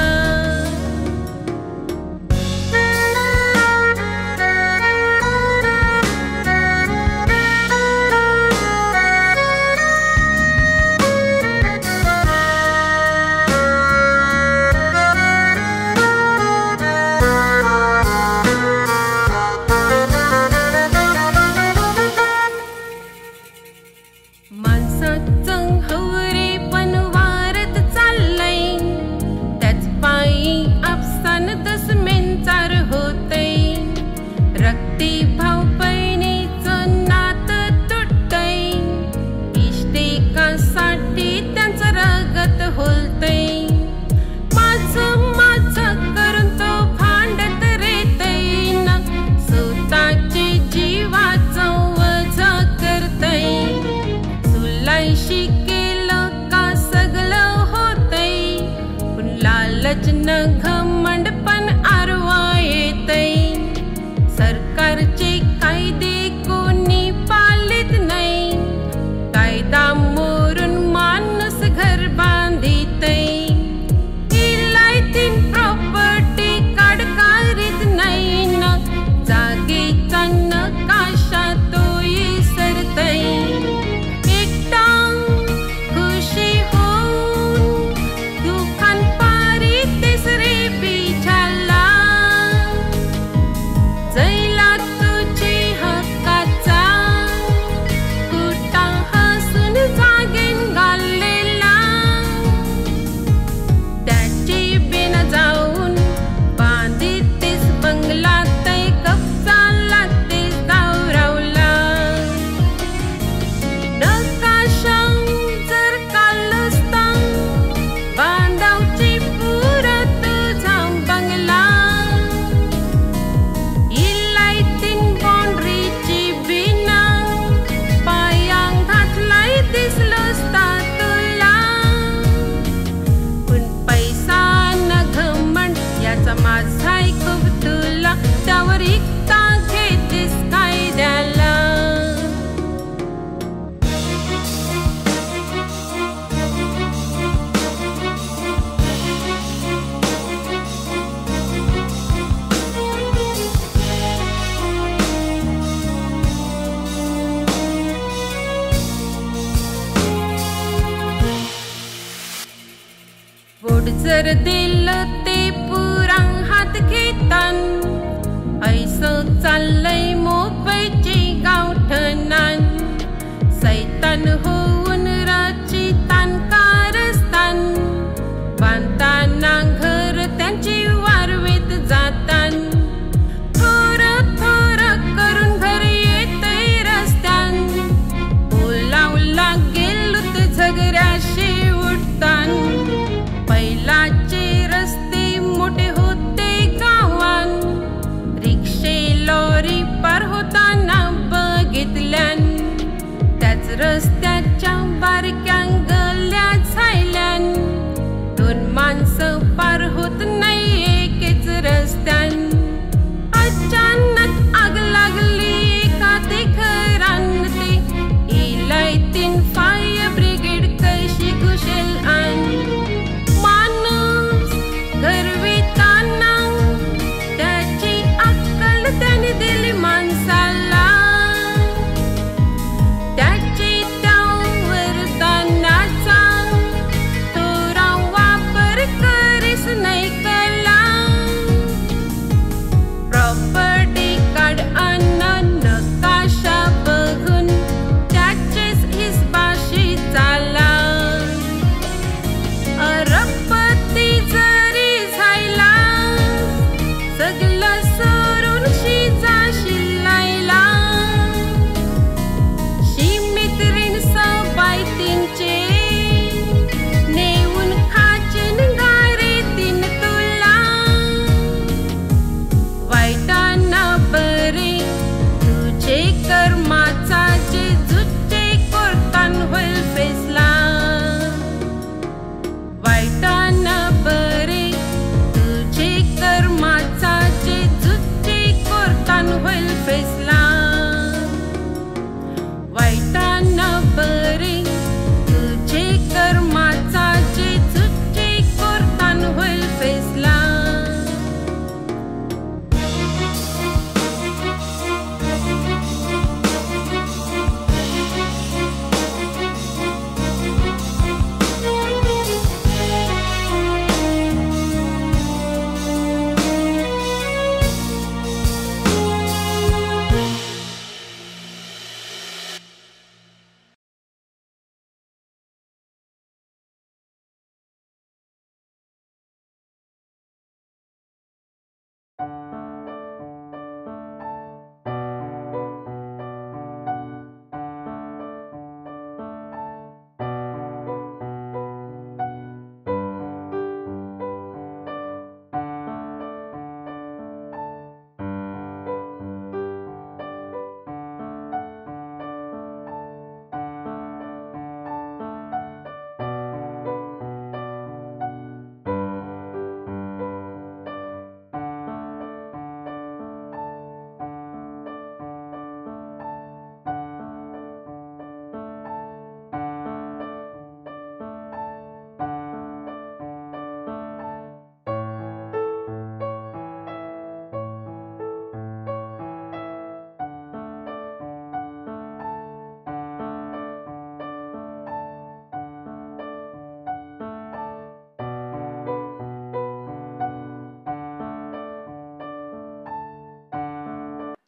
माणसाचं हवरे पण वारत चाललंय, त्याच पायी आपसान दसमेंचार होतय, रक्ती भाव बहिणीचं नातं तुटतय, इष्टेकासाठी त्यांचं रगत होलतय, माझं माझं करून तो भांडत रेतय ना, स्वतःचे जीवाचं वज करतय, तुलाशी केलं का सगळं होतय, पण लालच न घमंड पण आरवा येतय, सरकारचे कायदे कोणी पालित नाही, कायदा मोरून माणूस घर बांधितय, इलायतीन प्रॉपर्टी कार्ड करीत नाही ना, जागेचा नकाशा तो विसरतय, एकटा खुशी होऊन दुकान पारी तिसरे बिछाला, जैला तुझे हक्काचा कुटा हसून जागेन घाललेला, त्याची बिन जाऊन बांधितेस बंगला, तै कब्जाला तेच दावरावला, नकाशा जर कालसता बांधावची पुरत तुझा बंगला, इलायतीन बाउंड्रीची बिना पायां घातलाय दिसलोसता तुला, पण पैसा न घमंड याचा माझाय खूप तुला, त्यावर एकटा घेतेस कायद्याला. बोट जर दिलं ते पुरा हात घेतान, ऐसं चाललंय मोबाईलची गावठणान, सैतान होऊन रचितान कारस्थान, बांधताना घर त्यांची वारवेत जातान, थोर थोर करून घर येतय रस्त्यान, बोल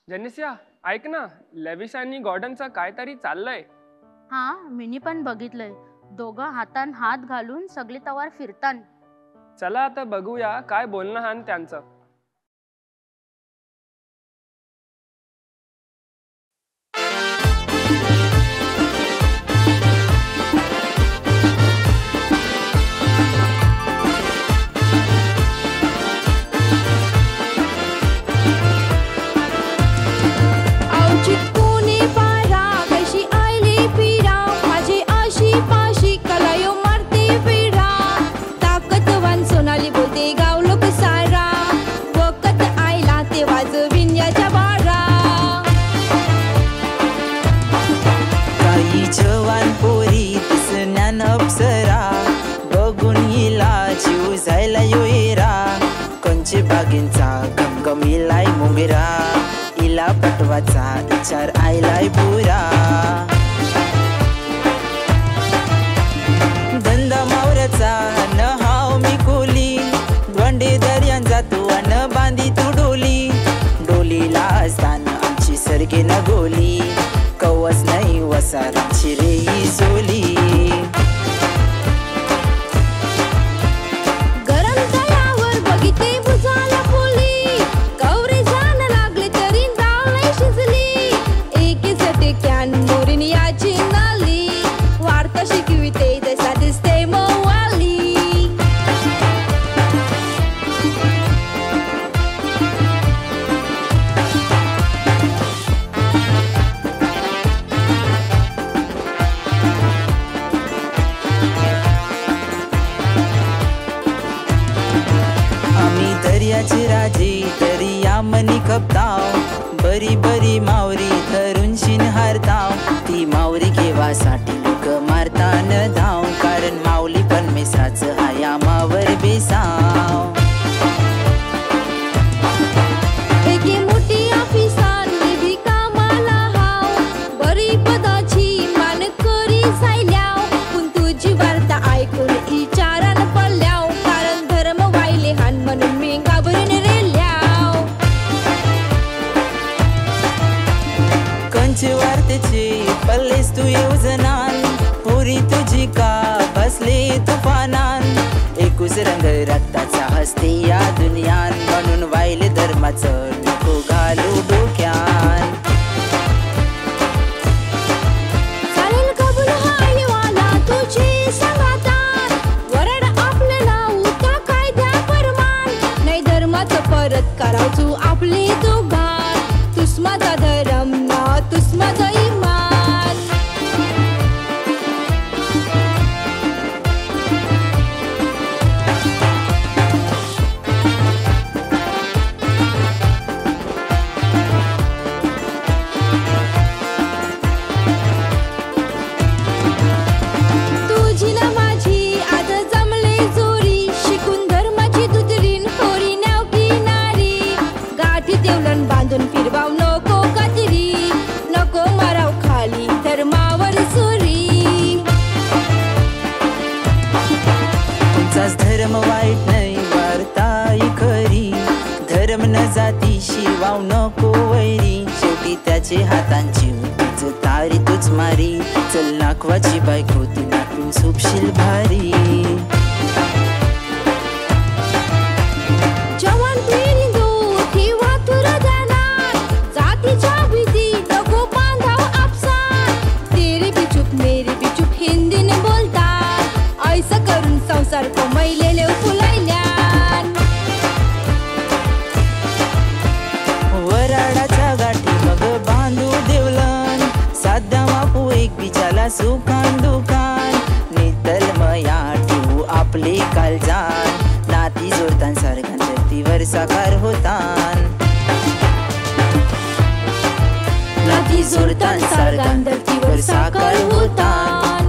जेनिसिया ऐक ना, लेविस आणि गॉर्डनचं काहीतरी चाललंय. हा मिनी पण बघितलंय. दोघं हातान हात घालून सगळे तवार फिरतान. चला आता बघूया काय बोलणं हान त्यांचं. बागेंचा गमगमिलाय मुंगेरा, इला पटवाचा विचार आयलाय पुरा. धंदा मावऱ्याचा न हाव मी कोली, द्वंडे दर्यान जातो अन बांधी तू डोली. डोलीला असताना आमची सरगे न गोली, कवच नाही वसारांची रेई सोली. बरी बरी मावरी धरून शिन हारताव, ती मावरी घेवासाठी लोक मारतान धाव. कारण माऊली पण मेसाच हाया मावर बेसाव. एके मोठी ऑफिसान मी बी कामाला हाव, बरी पदाची मान करी सायल्याव. पण तुझी वार्ता ऐकून इचारान पडल्याव, कारण धर्म वाहिले हान म्हणून मी घाबरून रेल्याव. कंच वार्तेचे पल्लेस तू योजनान, पुरी तुझी का बसले तुफानान. एकूच रंग रक्ताचा हसते या दुनियान, म्हणून वाहिले धर्माचं नको घालू डोक्यान. चालेल कबूल हाय वाला तुझी संगातान, वरड आपल्याला उता कायद्या फरमान. नाही धर्माचं परत करावचू आपले दोघान, तुस माझा धर्म ना तुस माझा इमान. तुझी ना माझी आज जमले जोरी, शिकून धर्माची दुधरीन होरी नाव किनारी. गाठी देवलन बांधून फिरवाव नको कातरी, नको माराव खाली धर्मावर सुरी. तुमचाच धर्म वाईट नाही वार्ताही खरी, धर्म न जाती शिवाव नको वैरी. शेवटी त्याचे हातांची तुझ तारी तुझ मारी, चल नाकवाची बायको ती नाकून सुपशील भारी. जवान पिरिंदो ठेवा तुर ध्यानात, जातीच्या भीती नको बांधाव आपसात. तेरे भी चुप मेरे भी चुप हिंदीने बोलतात, ऐसा करून संसार कमैलेले फुलायल्यान. वराडाच्या गाठी मग बांधू देवलन, साध्या बापू एक बिचाला सुखान दुकान. नितलमया ठेवू आपले कालजान, नाती जोडतान सारखा धरतीवर साकार होतान. नाती जोडतान सारखा धरतीवर साकार होतान.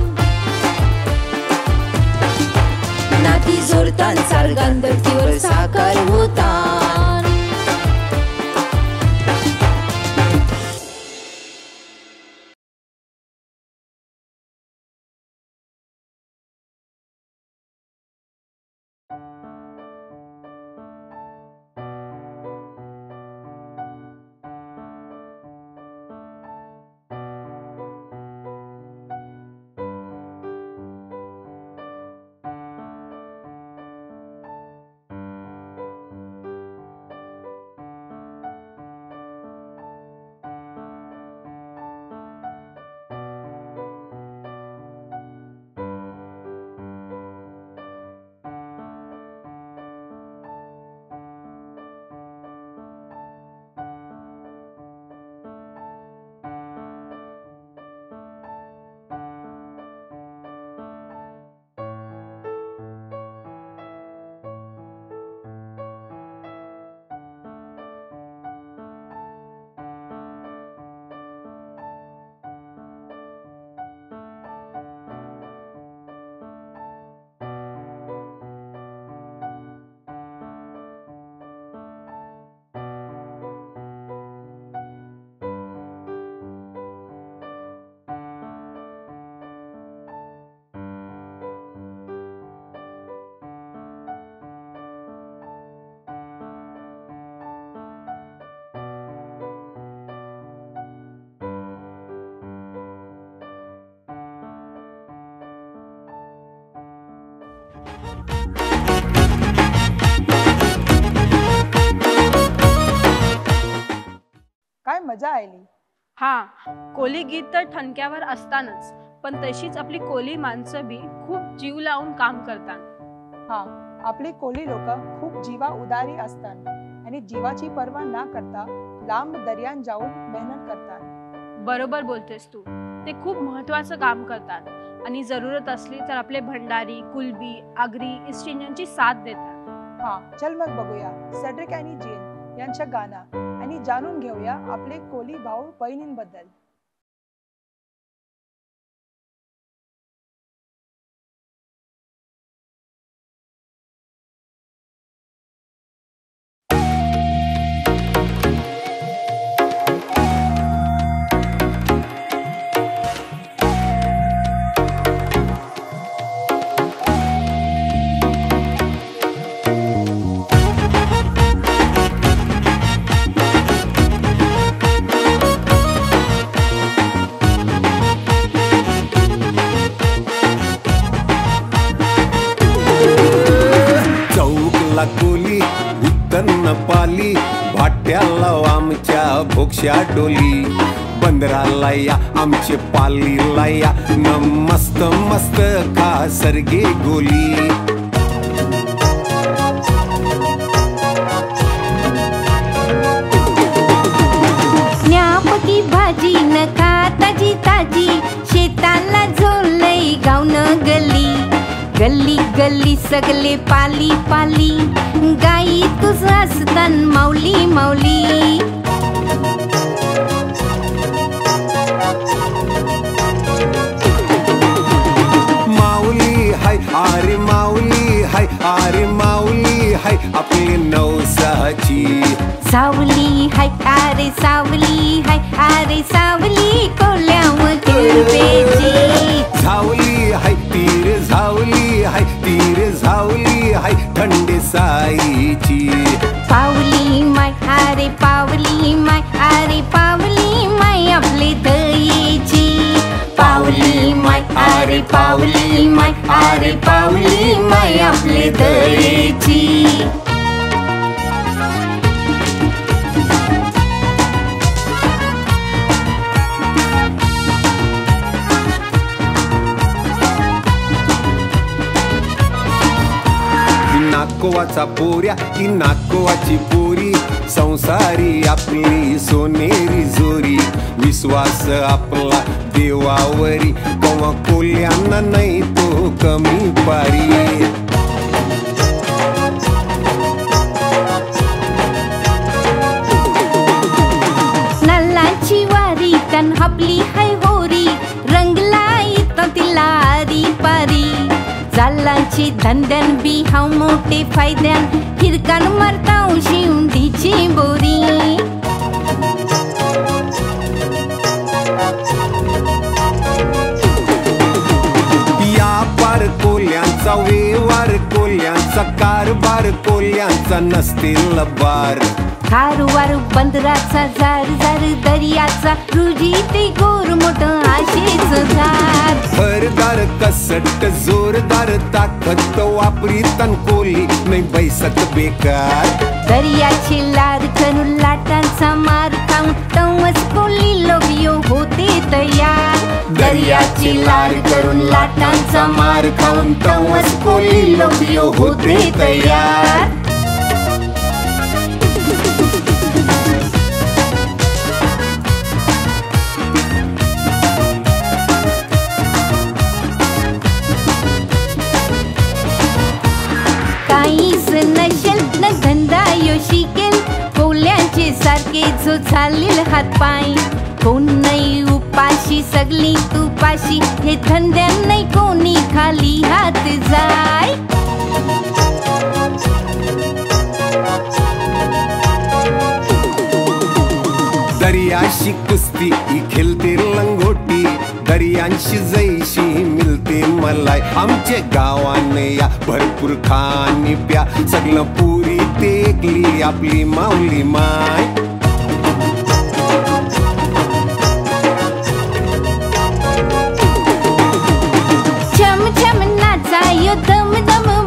नाती जोडतान सारखा धरतीवर साकार होतान. काय मजा आली. हा, कोली गीत तर ठणक्यावर असतानच, पण तशीच आपली कोली माणसं बी खूप जीव लावून काम करतात. हा, आपली कोली लोक खूप जीवा उदारी असतात आणि जीवाची पर्वा न करता लांब दर्यान जाऊन मेहनत करतात. बरोबर बोलतेस तू. ते खूप महत्वाचं काम करतात आणि जरूरत असली तर आपले भंडारी, कुलबी, आगरी, ईस्ट इंडियनची साथ देतात. हा, चल मग बघूया सेड्रिक आणि जेन यांच्या गाणं आणि जाणून घेऊया आपले कोली भाऊ बहिणींबद्दल. कोली उत्तन्न पाली भाट्याला आमच्या भोक्ष्या डोली बंदराला या आमचे पालीला या न मस्त मस्त खा सरगे गोली. न्यापकी भाजी न खा ताजी ताजी शेताला झोलई गावन गली गल्ली गल्ली सगले पाली पाली गाई तुझ असतान माऊली माऊली. माऊली हाय आरे माऊली हाय आरे माऊली हाय आपली नवसाची सावली हाय आरे सावली हाय आरे सावली कोल्यावर तुरबेची झावली हाय तीर झावली हाय तीर झावली हाय थंडे साईची. पावली माय आरे पावली माय आरे पावली माय आपले दयेची. पावली माय आरे पावली माय आरे पावली माय आपले दयेची. नाकोवाचा पोऱ्या ही नाकोवाची पोरी संसारी आपली सोनेरी जोरी विश्वास आपला देवावरी कवा कोल्यांना नाही तो कमी पारी. नल्लाची वारी तन हपली हाय होरी रंगलाई तो तिलारी पारी जालांची धंद्यान बी हाव मोठे फायद्यान हिरकान मारताव शिवंडीची बोरी. यापार कोल्यांचा व्यवहार कोल्यांचा कारभार कोल्यांचा नसतील बार. खारुवार बंदराचा जार जार दर्याचा रुजी ते गोर मोठ आशेच झार. भरदार कसट जोरदार ताकद वापरीतन कोली नाही बैसत बेकार. दर्याची लार करून लाटांचा मार खाऊन तवच कोली लोभियो होते तयार. दर्याची लार करून लाटांचा मार खाऊन तवच कोली लोभियो होते तयार. काहीच नशेल न धंदा यो शिकेल कोल्यांचे सारखे जो चालेल हातपाय. कोण नाही उपाशी सगळी तुपाशी हे धंद्यान नाही कोणी खाली हात जाय. दर्याशी कुस्ती ही खेळते लंगोटी दर्यांशी जैशी मिळते मलाई. आमचे गावान या भरपूर खाणी प्या सगळं पुरी तेकली आपली माऊली माय. छम छम नाचा यो दम दम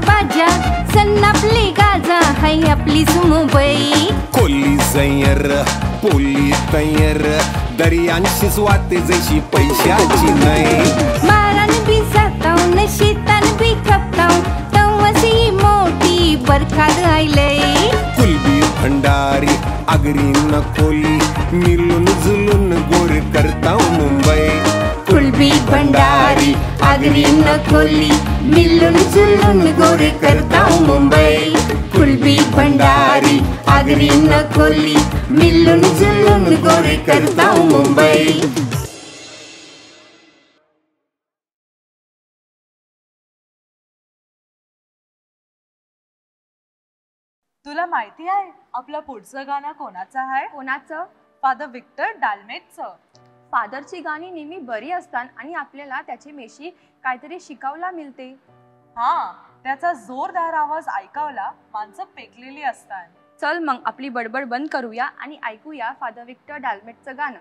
पोली तयर दर्यांशीच वाते जशी पैशाची नाही मारान बी जातावन शेतान बी खपताव तवसी मोठी बरखाद आयले कुलबी भंडारी आगरी न खोली मिलून जुलून गोर करताव मुंबई कुलबी भंडारी आगरी न खोली मिलून जुलून गोर करताव मुंबई कुलबी भंडारी आगरी न खोली मिलून जुलून गोर करताव मुंबई. तुला माहिती आहे आपलं पुढचं गाणं कोणाचं आहे? कोणाचं? Father Victor डाल्मेटचं. फादरची गाणी नेहमी बरी असतात आणि आपल्याला त्याची मेशी काहीतरी शिकावला मिळते. हा, त्याचा जोरदार आवाज ऐकावला माणसं पेकलेली असतात. चल मग आपली बडबड बंद करूया आणि ऐकूया फादर विक्टर डाल्मेटचं गाणं.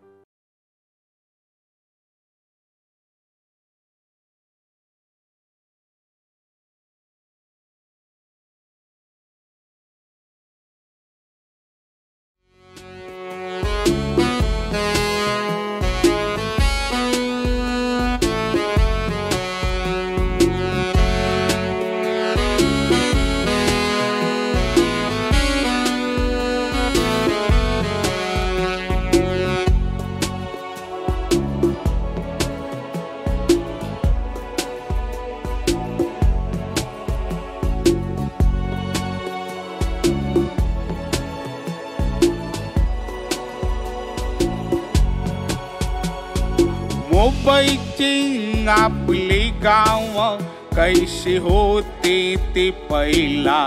मुंबईची आपली गाव कैशी होती ती पहिला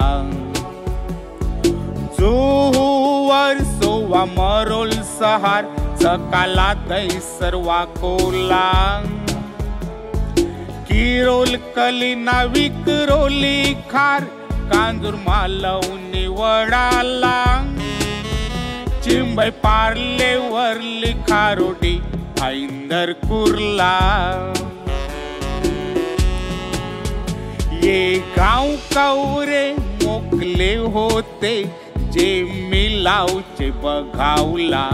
जुहूवर सोवा मरोल सहार सकाला दैसरवा कोला किरोल कलिना विकरोली खार कांजूर मालवणी वडाला चिंबई पार्ले वरली खारोडी भाईंदर कुर्ला ये गाव कवरे मोकले होते जे मिलावचे बघावला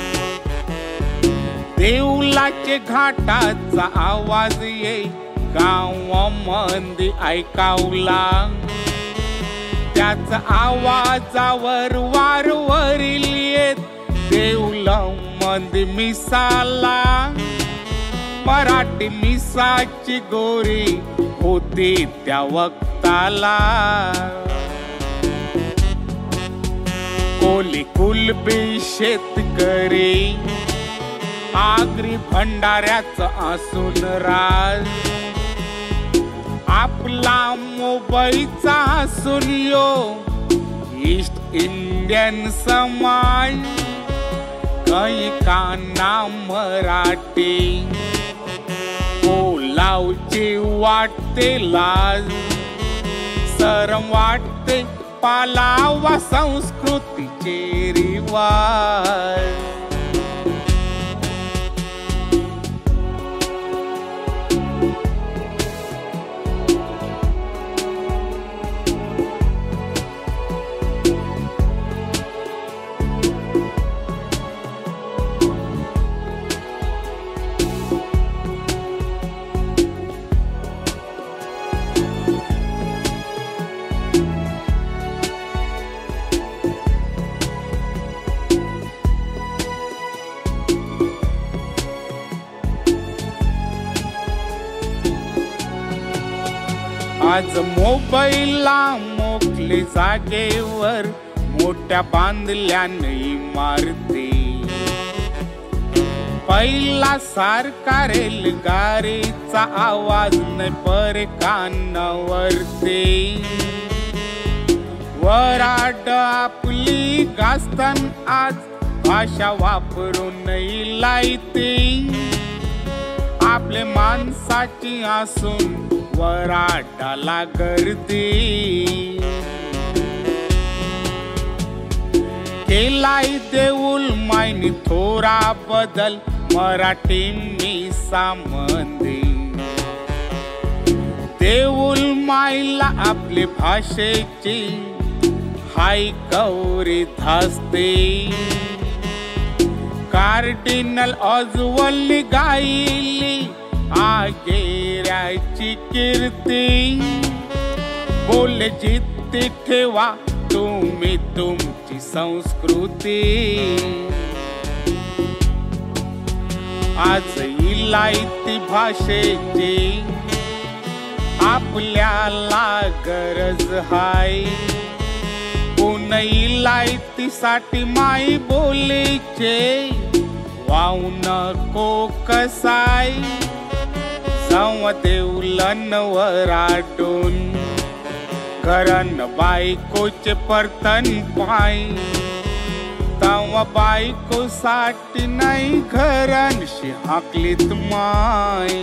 देवलाचे घाटाचा आवाज ये गावामध्ये ऐकावला त्याचा आवाजावर वारवरील येत देवला मध्ये मिसाला मराठी मिसाची गोरी होती त्या वक्ताला कोली कुलबी शेतकरी आगरी भंडाऱ्याचा असून राज आपला मुंबईचा असून यो ईस्ट इंडियन समाज काही काना मराठी बोलावची वाटते लाज सरम वाटते पालावा संस्कृतीचे रिवाज आज मोबाईलला मोकले जागेवर मोठ्या बांधल्याने इमारती पहिला सारखा रेलगाडीचा आवाज न पर कानावरती वराड आपली गास्तान आज भाषा वापरून इलायती आपले माणसाची असून वराडाला गर्दी केलाय देऊल मायनी थोरा बदल मराठी मी सामंदी देऊल मायला आपली भाषेची हाय गौरी धास्ते कार्डिनल ऑजवल्ली गायली आगेऱ्याची कीर्ती. बोले जिद्दी ठेवा तुम्ही तुमची संस्कृती. आज इलायती भाषेची आपल्याला गरज हाय. पुन इलायतीसाठी माई बोलीचे वाहू नको कसाय. जाऊ देऊलन वराटून घरन बायकोचे परतन पाय. तवा बायको साठी नाही घरांशी हाकलीत माय.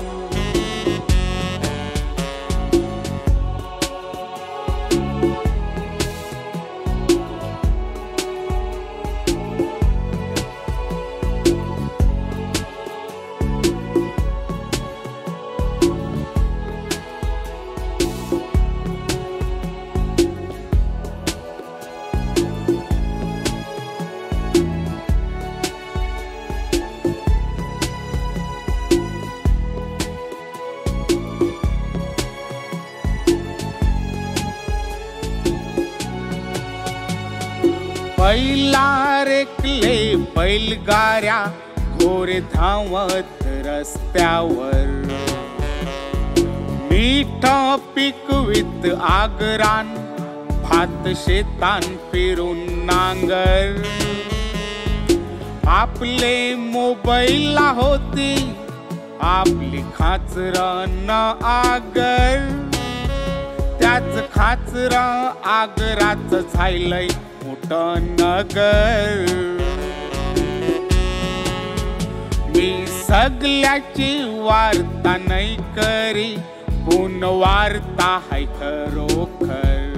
बैला रेकले बैलगाड्या घोरे धावत रस्त्यावर. मीठ पिकवित आगरान भात शेतान फिरून नांगर. आपले मोबाईलला होती आपली खाचरन आगर. त्याच खाचर आगराच झालंय मोठं नगर. मी सगळ्याची वार्ता नाही करी पूर्ण वार्ता हाय खरोखर.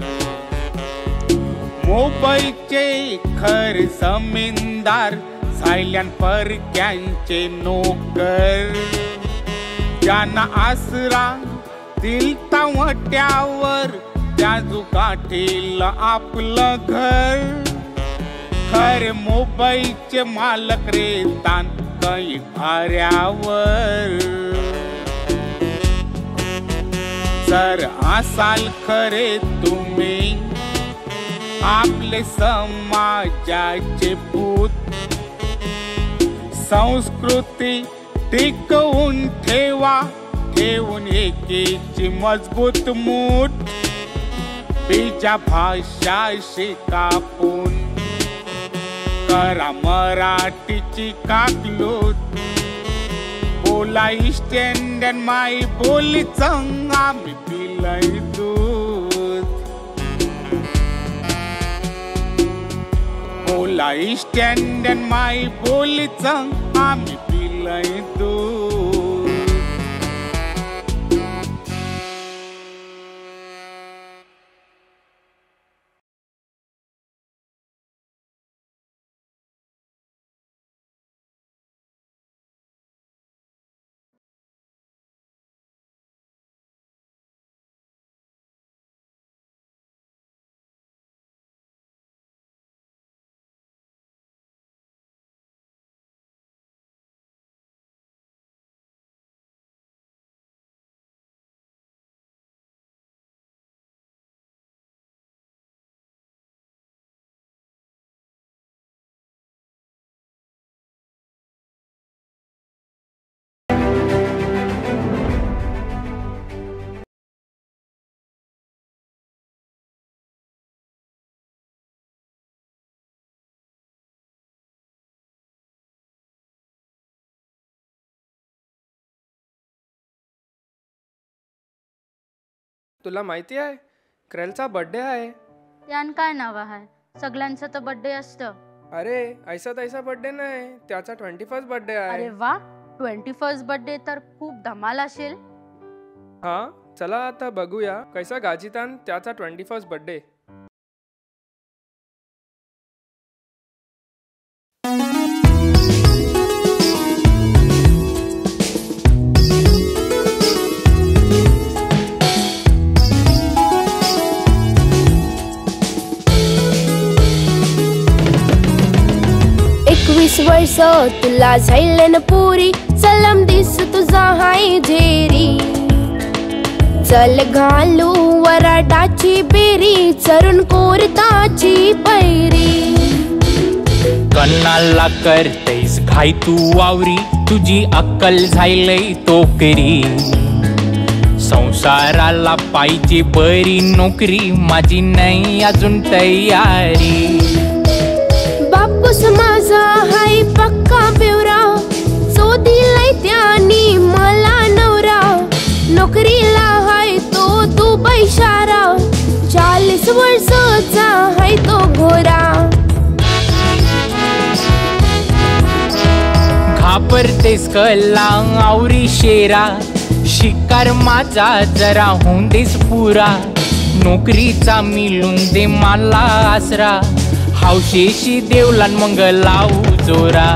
मुंबईचे खर जमीनदार झाल्यान परक्यांचे नोकर. ज्यांना आसरा दिलता वट्यावर त्या जुगाठील आपलं घर. खरे मुंबईचे मालक रेतान काही भाऱ्यावर. जर असाल खरे तुम्ही आपले समाजाचे पूत. संस्कृती टिकवून ठेवा ठेवून एकीची मजबूत मूठ. बीजा भाषा शिकापून करा मराठीची काकलूत. बोला इस्टेंडन माई बोली चंग आम्ही पिलय दूध. बोला इस्टेंडन माई बोली चंग आम्ही पिलय दूध. तुला माहिती आहे क्रेलचा बर्थडे आहे. त्यान काय नाव आहे? सगळ्यांचा तर बर्थडे असतं. अरे ऐसा तैसा बर्थडे नाही, त्याचा ट्वेंटी फर्स्ट बर्थडे आहे. अरे वा, ट्वेंटी फर्स्ट बर्थडे तर खूप धमाल असेल. हा चला आता बघूया कैसा गाजीतान त्याचा ट्वेंटी फर्स्ट बर्थडे. एकवीस वर्ष वर्ष तुला झायलन पुरी चलम दिस तुझा हाय झेरी चल घालू वराडाची बेरी चरून कोरताची पैरी कन्नाला करतेस घाई तू वावरी तुझी अक्कल झायलय तोकरी संसाराला पाहिजे बरी नोकरी माझी नाही अजून तयारी बापूस माझा हाय पक्का बेवरा जो दिलाय त्यानी मला नवरा नोकरीला हाय तो तू बैशारा चाळीस वर्षाचा हाय तो घोरा घाबरतेस कला आवरी शेरा शिकार माझा जरा होऊन देस पुरा नोकरीचा मिळून दे मला आसरा हौशेशी देवलान मग लावू जोरा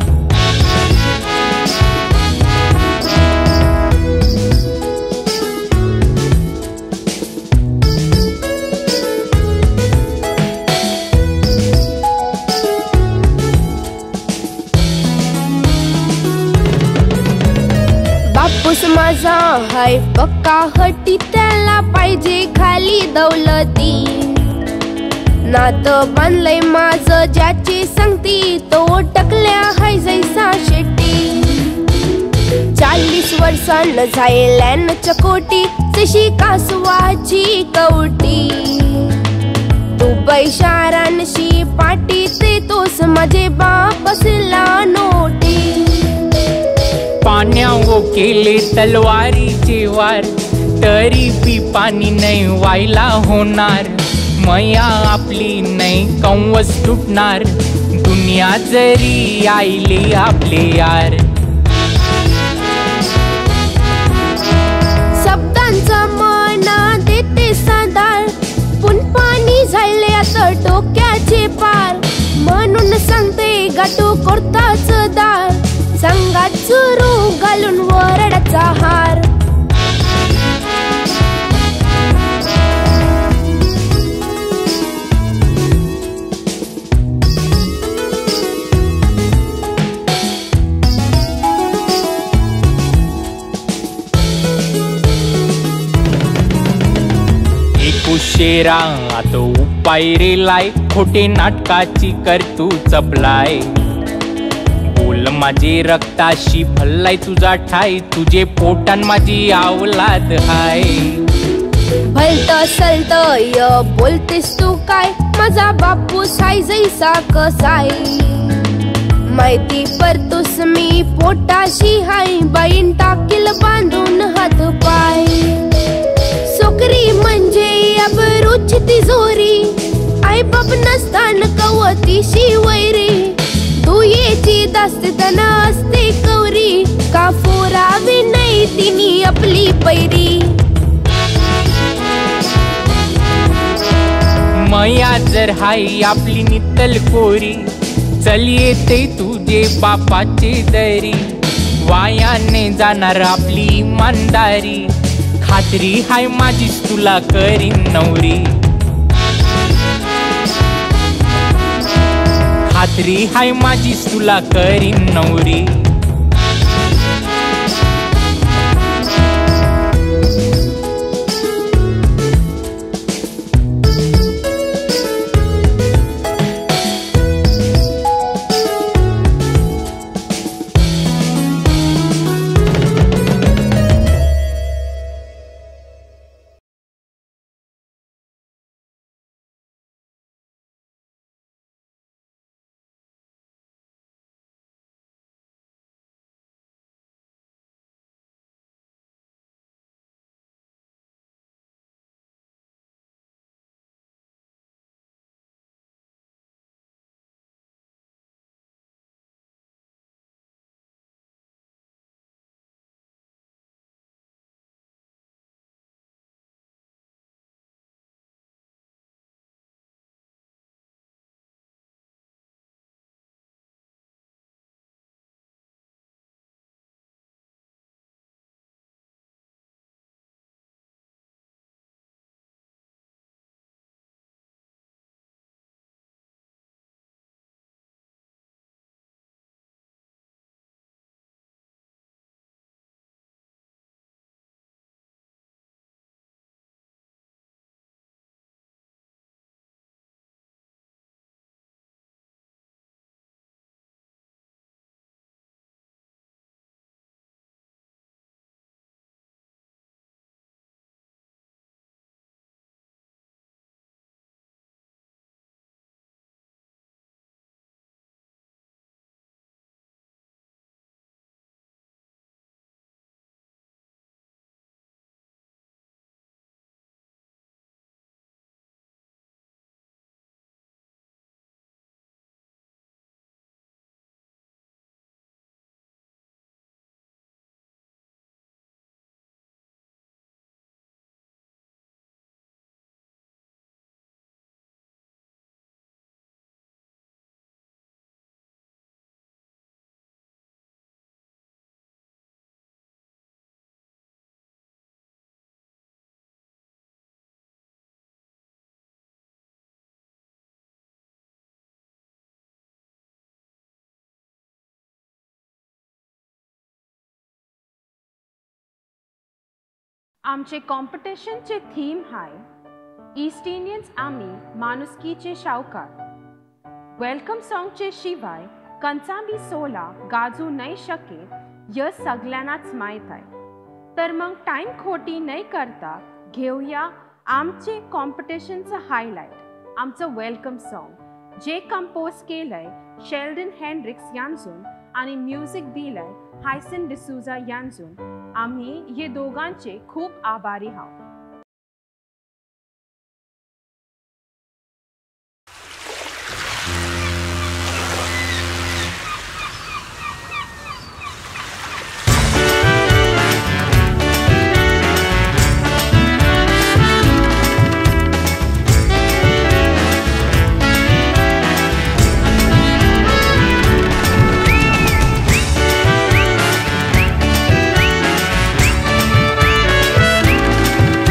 बापूस माझा हाय पक्का हट्टी त्याला पाहिजे खाली दौलती नात बांधलंय माझं ज्याची संगती तो टकल्या हाय जैसा शेट्टी चाळीस वर्षांन झायल्यान चकोटी जशी कासवाची कवटी तू बैशारांशी पाटी ते तोस माझे बापसला नोटी पाण्यावो केले तलवारीचे वार तरी बी पाणी नाही व्हायला होणार मया आपली नाही कंवस तुटणार दुनिया जरी आईले आपले यार शब्दांचा मना देते सादार पुन पाणी झाले आता डोक्याचे पार म्हणून सांगते गाठो कोर्ताच दार संगात सुरू घालून वरडाचा हार शेरा आता उपाय रे लाय खोटे नाटकाची कर तू चपलाय बोल माझे रक्ताशी भल्लाय तुझा ठाय तुझे पोटान माझी आवलाद हाय भलत सलत य बोलतेस तू काय माझा बापू साय जैसा कसाय माहिती परतूस मी पोटाशी हाय बाईन टाकील बांधून हात पाय सोकरी म्हणजे अबरूची तिजोरी आई बाप नसतान कवतीशी वैरी दुयेची दास्ताना असते कवरी का फोरावी नाही तिनी आपली पैरी मया जर हाय आपली नितल कोरी चल येते तुझे बापाचे दरी वायाने जाणार आपली इमानदारी खात्री हाय माझीच तुला करीन नवरी खात्री हाय माझीच तुला करीन नवरी आमचे कॉम्पिटिशनचे थीम हाय ईस्ट इंडियन्स आम्ही माणुसकीचे शावकार। वेलकम सॉन्गचे शिवाय कंचांबी सोला गाजू नाही शकेल हे सगळ्यांनाच माहीत आहे। तर मग टाइम खोटी नाही करता घेऊया आमचे कॉम्पिटिशनचं हायलाइट, आमचं वेलकम सॉन्ग जे कंपोज केलंय शेल्डन हेनरिक्स यांजून आणि म्युझिक दिलंय हायसन डिसूजा यांजून। आम्ही हे दोघांचे खूप आभारी आहोत। Thank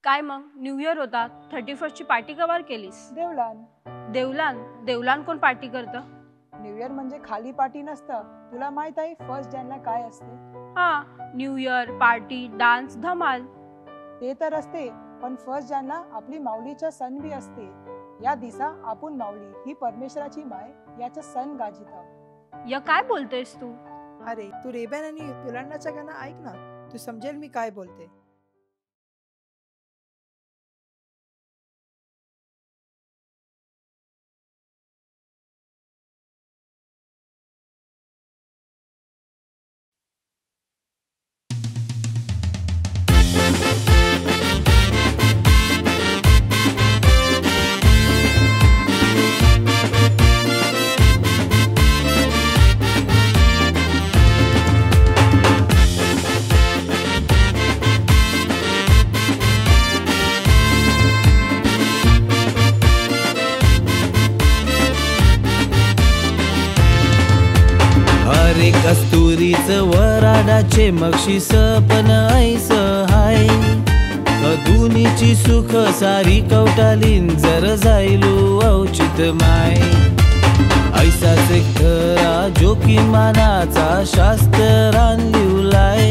काय मग न्यू इयर होता, थर्टी फर्स्टची पार्टी कवर केलीस? देवलान. देवलान देवलान कोण पार्टी करतं? न्यू इयर म्हणजे खाली पार्टी नसतं. तुला माहित आहे फर्स्ट जनला काय असते? हा, न्यू इयर पार्टी, डान्स, धमाल. ते तर असते, पण फर्स्ट जनला आपली माऊलीचा सण बी असते. या दिसा आपण माऊली ही परमेश्वराची माय याचा सण गाजित आहोत. या काय बोलतेस तू? अरे तू रेबन आणि युलांडाचं गाणं ऐक ना, तू समजेल मी काय बोलते. कस्तुरीच वराडाचे मक्षिस पण ऐस हाय दोन्हीची सुख सारी कवटालीन जर जायलो औचित माय ऐसाच खरा जोखीमानाचा शास्त्रान लिवलाय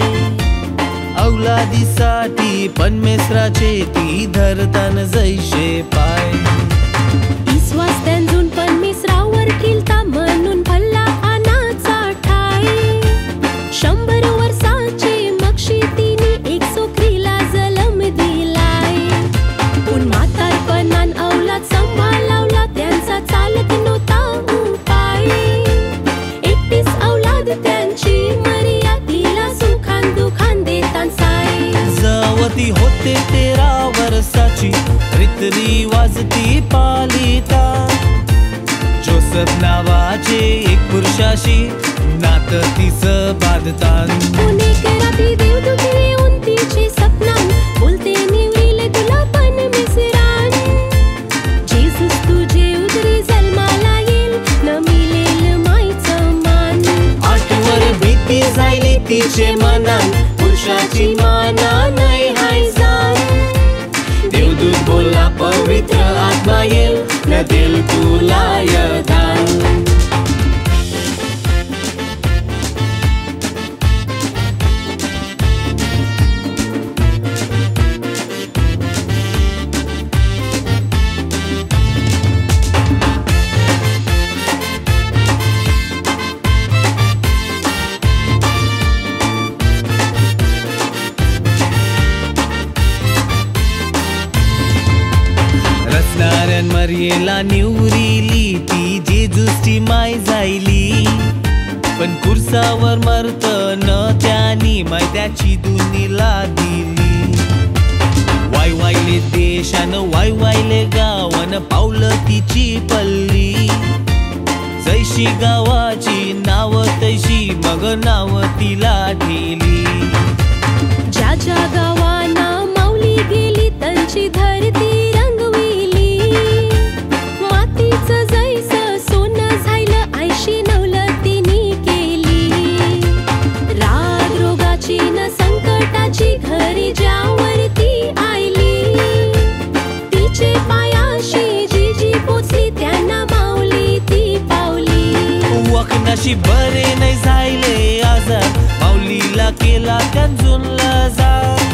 औलादीसाठी परमेश्वराचे ती धरतान जैसे पाय विश्वास त्यांजून परमेश्वरावर ठेलता म्हणून भल्ला शंभर वर्षाचे मक्षी तिने एक सोखरीला जलम दिलाय उन म्हातारपणान अवलाद सांभाळला त्यांचा चालत नव्हता उपाय एकटीच अवलाद त्यांची मर्यादिला सुखान दुखान देतान साय जवती होते तेरा वर्षाची रीतरिवाज ती पालिता जोसेफ नावाचे एक पुरुषाशी नात तिचं बांधतान पुणे रात्री देवदूत येऊन तिचे सपनान बोलते निवरीले तुला पण मिसरान जेसूस तुझे उदरी जन्माला येईल न मिळेल माईचं मान आठवर भीती जायली तिचे मनान पुरुषाची माना नाही हाय जाण देवदूत बोलला पवित्र आत्मा येईल न देल तुला यदान मरियेला निवरिली ती जेजूसची माय जायली पण कुर्सावर मरत न त्यानी माय त्याची दुनीला दिली वाय वायले देशान वाय वायले गावान पावलं तिची पल्ली जैशी गावाची नाव तैशी मग नाव तिला ठेली ज्या ज्या गावाना माऊली गेली त्यांची धरती जैस सोनं झायलं आयशी नवलतीनी केली राग रोगाची न संकटाची घरी ज्यावरती आयली तिचे पायाशी जी जी पोचली त्यांना माऊली ती पावली वखनाशी बरे नाही जायले आजार माऊलीला केला त्यांजूनला जा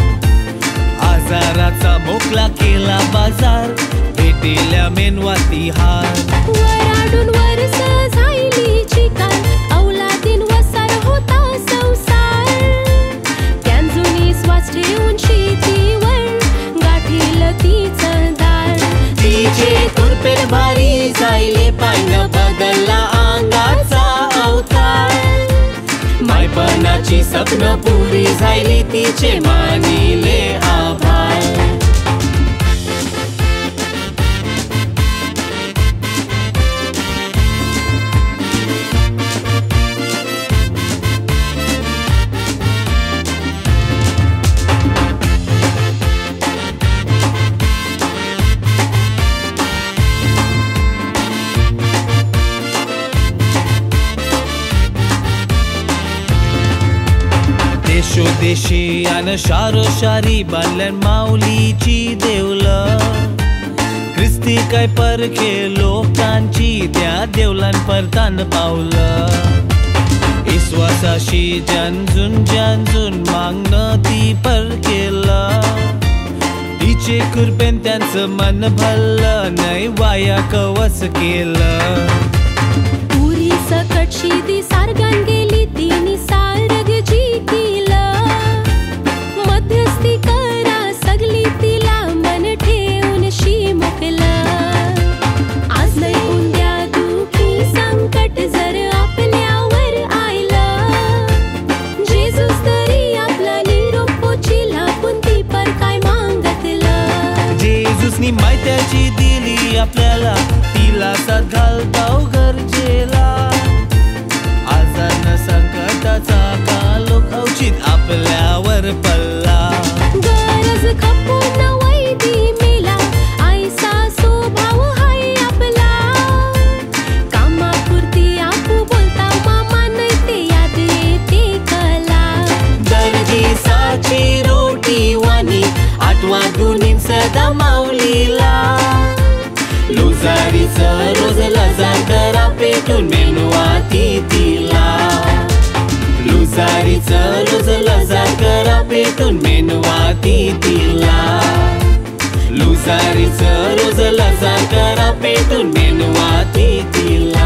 आजाराचा मोकला केला बाजार भेटेल्या मेनवाती हार वराडून वरस झायली चिकार औलादीन वसार होता संसार त्यांजुनी श्वास ठेवून शेतीवर गाठील तिचं दार तिचे कुरपेर भारी जायले पायन बदलला अंगाचा अवतार मायपणाची स्वप्न पुरी झायली तिचे मानिले आभार केशियान शारो शारी बांधल्यान माऊलीची देवलं क्रिस्ती काय परखे लोकांची त्या देवलान परतान पावलं विश्वासाशी जानजून जानजून मागणं ती पर केलं तिचे कृपेन त्यांचं मन भरलं नाही वाया कवच केलं पुरी सकट शिदी सारगान गेली तिनी सारग जिंकलं मध्यस्थी करा सगली तिला मन ठेवून शी मोकलं आज नाही उद्या दुखी संकट जर आपल्यावर आयलं जेजूस तरी आपला निरोप पोचिला पण ती पर काय मागतलं जेजूसनी माहित्याची दिली आपल्याला तिला साथ घालताव गरजेला आजार न संकटाचा कालोख औचित आपल्यावर पडला गरज खपून वैदी मेला आईसा स्वभाव हाय आपला कामापुरती आपू बोलता मामा नाही ते याद येते कला दरदिसाची रोटी वाणी आठवा गुणीन सदा माऊलीला लुजारीचं रोज लजार करा पेटून मेनवाती तिला लुजारीचं रोज लजार करा पेटून मेनवाती तिला लुजारीचं रोज लजार करा पेटून मेनवाती तिला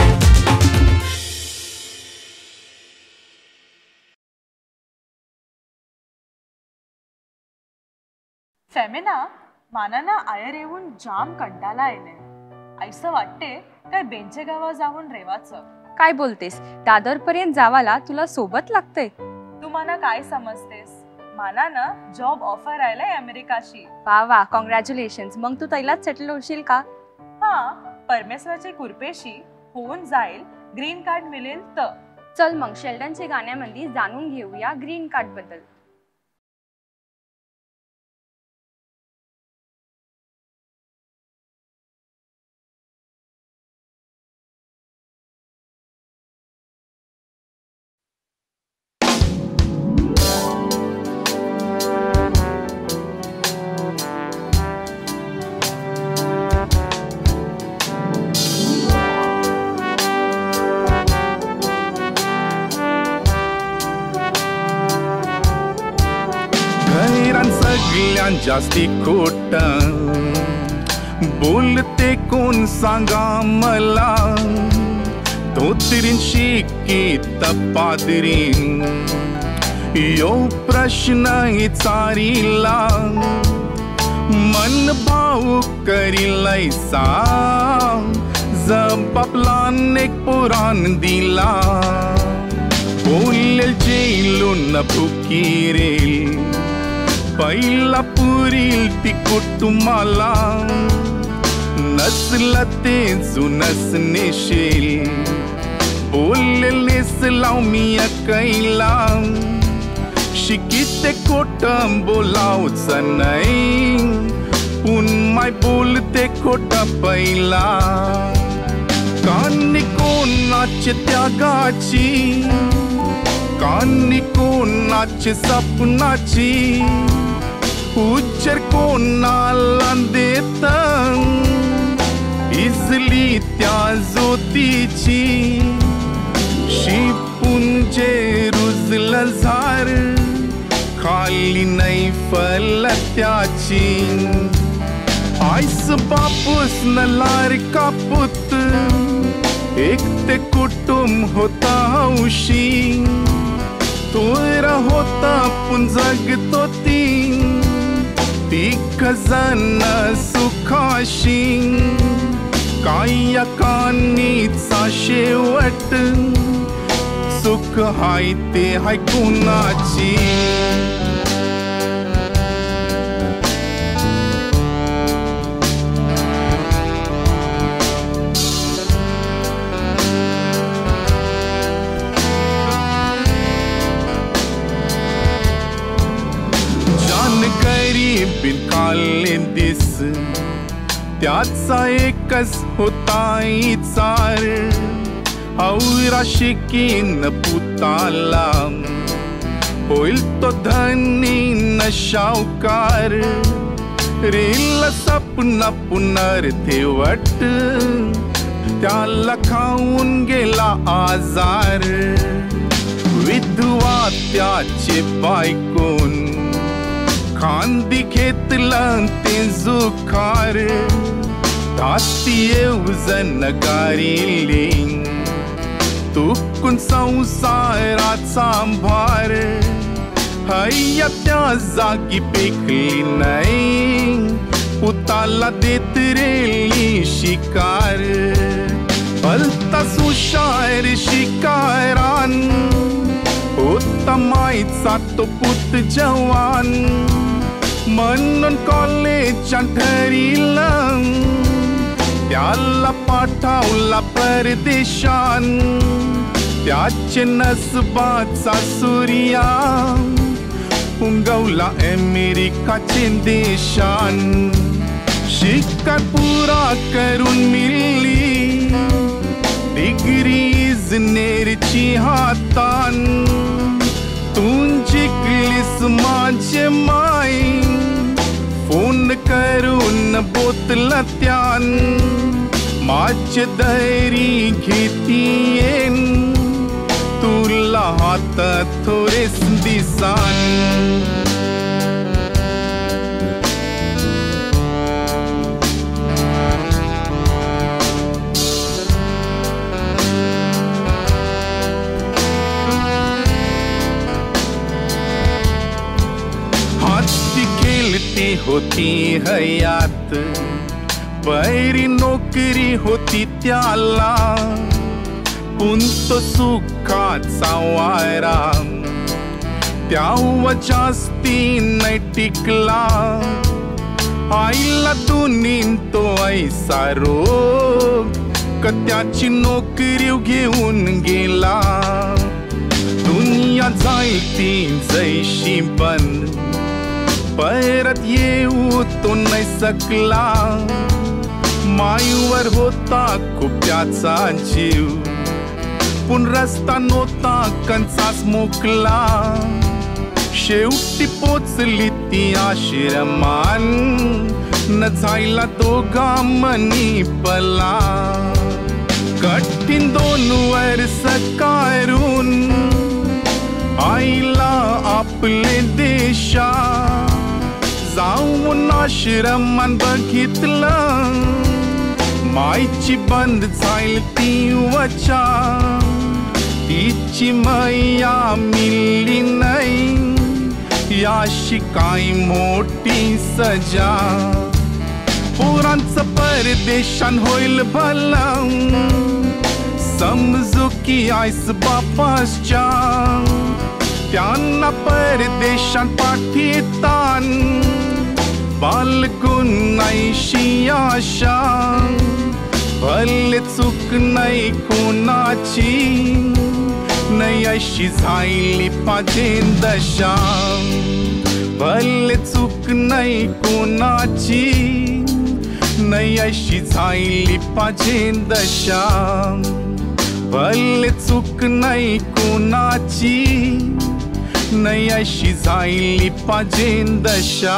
फेमिना मानाना आयर येऊन जाम कंटाला आयले ऐसं वाटते काय बेंचे गावा जाऊन रेवाचं काय बोलतेस दादर पर्यंत जावाला तुला सोबत लागते तू मना काय समजतेस मानाना जॉब ऑफर आयलाय अमेरिकाशी वा वा कॉंग्रॅच्युलेशन्स मग तू तैलाच सेटल होशील का हा परमेश्वराच्या कृपेशी होऊन जाईल ग्रीन कार्ड मिळेल तर चल मग शेल्डनच्या गाण्यामध्ये जाणून घेऊया ग्रीन कार्ड बद्दल जास्ती खोट बोलते कोण सांगा मला धोतरीन शिकीत पादरीन यो प्रश्न विचारिला मन भाऊ करीलैसा जबाबलान एक पुराण दिला बोलेल जेलून फुकिरेल पहिला पुरील ती कुटुंबाला नसला ते जुनस नेशेल बोलेल नेसलाव मी कैला शिकिते खोटं बोलावचं नाही पुन माय बोलते खोटं पहिला कानी कोणाची त्यागाची कानी कोणाची सपनाची उच्चर कोणाला देत इजली त्या ज्योतीची शिपुंजे रुजल झार खाली नाही फल त्याची आईस बापूस न लार कापुत एक ते कुटुंब होता हौशी तोरा होता पुन जगतो ती ती खजन सुखाशी काया कानीचा शेवट सुख हाय ते हाय कुणाची बिनकाले दिस त्याचा एकच होता इचार औरा शिकीन पुताला होईल तो धनी न शावकार रेल सपना पुनर्थिवट त्याला खाऊन गेला आजार विधवा त्याचे बायकोन खांदी घेतलं ते जुखार ताती वजन गारिली तुकून संसाराचा भार हैया त्या जागी पेकली नाही पुताला देत रेली शिकार भलता सुशायर शिकारान होता माईचा तो पुत जवान म्हणून कॉलेजात ठरिलं त्याला पाठवला परदेशान त्याचे नसबाचा सूर्या उगवला अमेरिकाचे देशान शिकार पुरा करून मिळली डिग्री इंजिनिअरची हातान तून जिंकलीस माझे माय फोन करून बोतला त्यान माझे दैरी घेतीयेन तुला हातात थोडेस दिसान होती हयात पैरी नोकरी होती त्याला पण तो सुखाचा वारा त्यावर जास्ती नाही टिकला आईला दुनीन तो ऐसा रोग क त्याची नोकरी घेऊन गेला दुनिया जाईल ती जैशी बंद परत येऊ तो नाही सकला माईवर होता खूप त्याचा जीव पण रस्ता नव्हता कंचाच मोकला शेवटी पोचली ती आश्रमान न जायला दोघा मनी पला कठीण दोन वर्ष कारून आईला आपले देशा जाऊन आश्रमान बघितलं माईची बंद जाईल ती वचा तिची मैया मिळली नाही याशी काय मोठी सजा पोरांचं परदेशान होईल भलं समजू की आईस बापासच्या त्यांना परदेशात पाठीतान बालगुण नाहीशी आशा भले चूक नाही कोणाची नाही अशी झाली पाहिजे दशा भले चूक नाही कोणाची नाही अशी झाली पाहिजे दशा भले चूक नाही कोणाची नाही अशी झाली पाहिजे दशा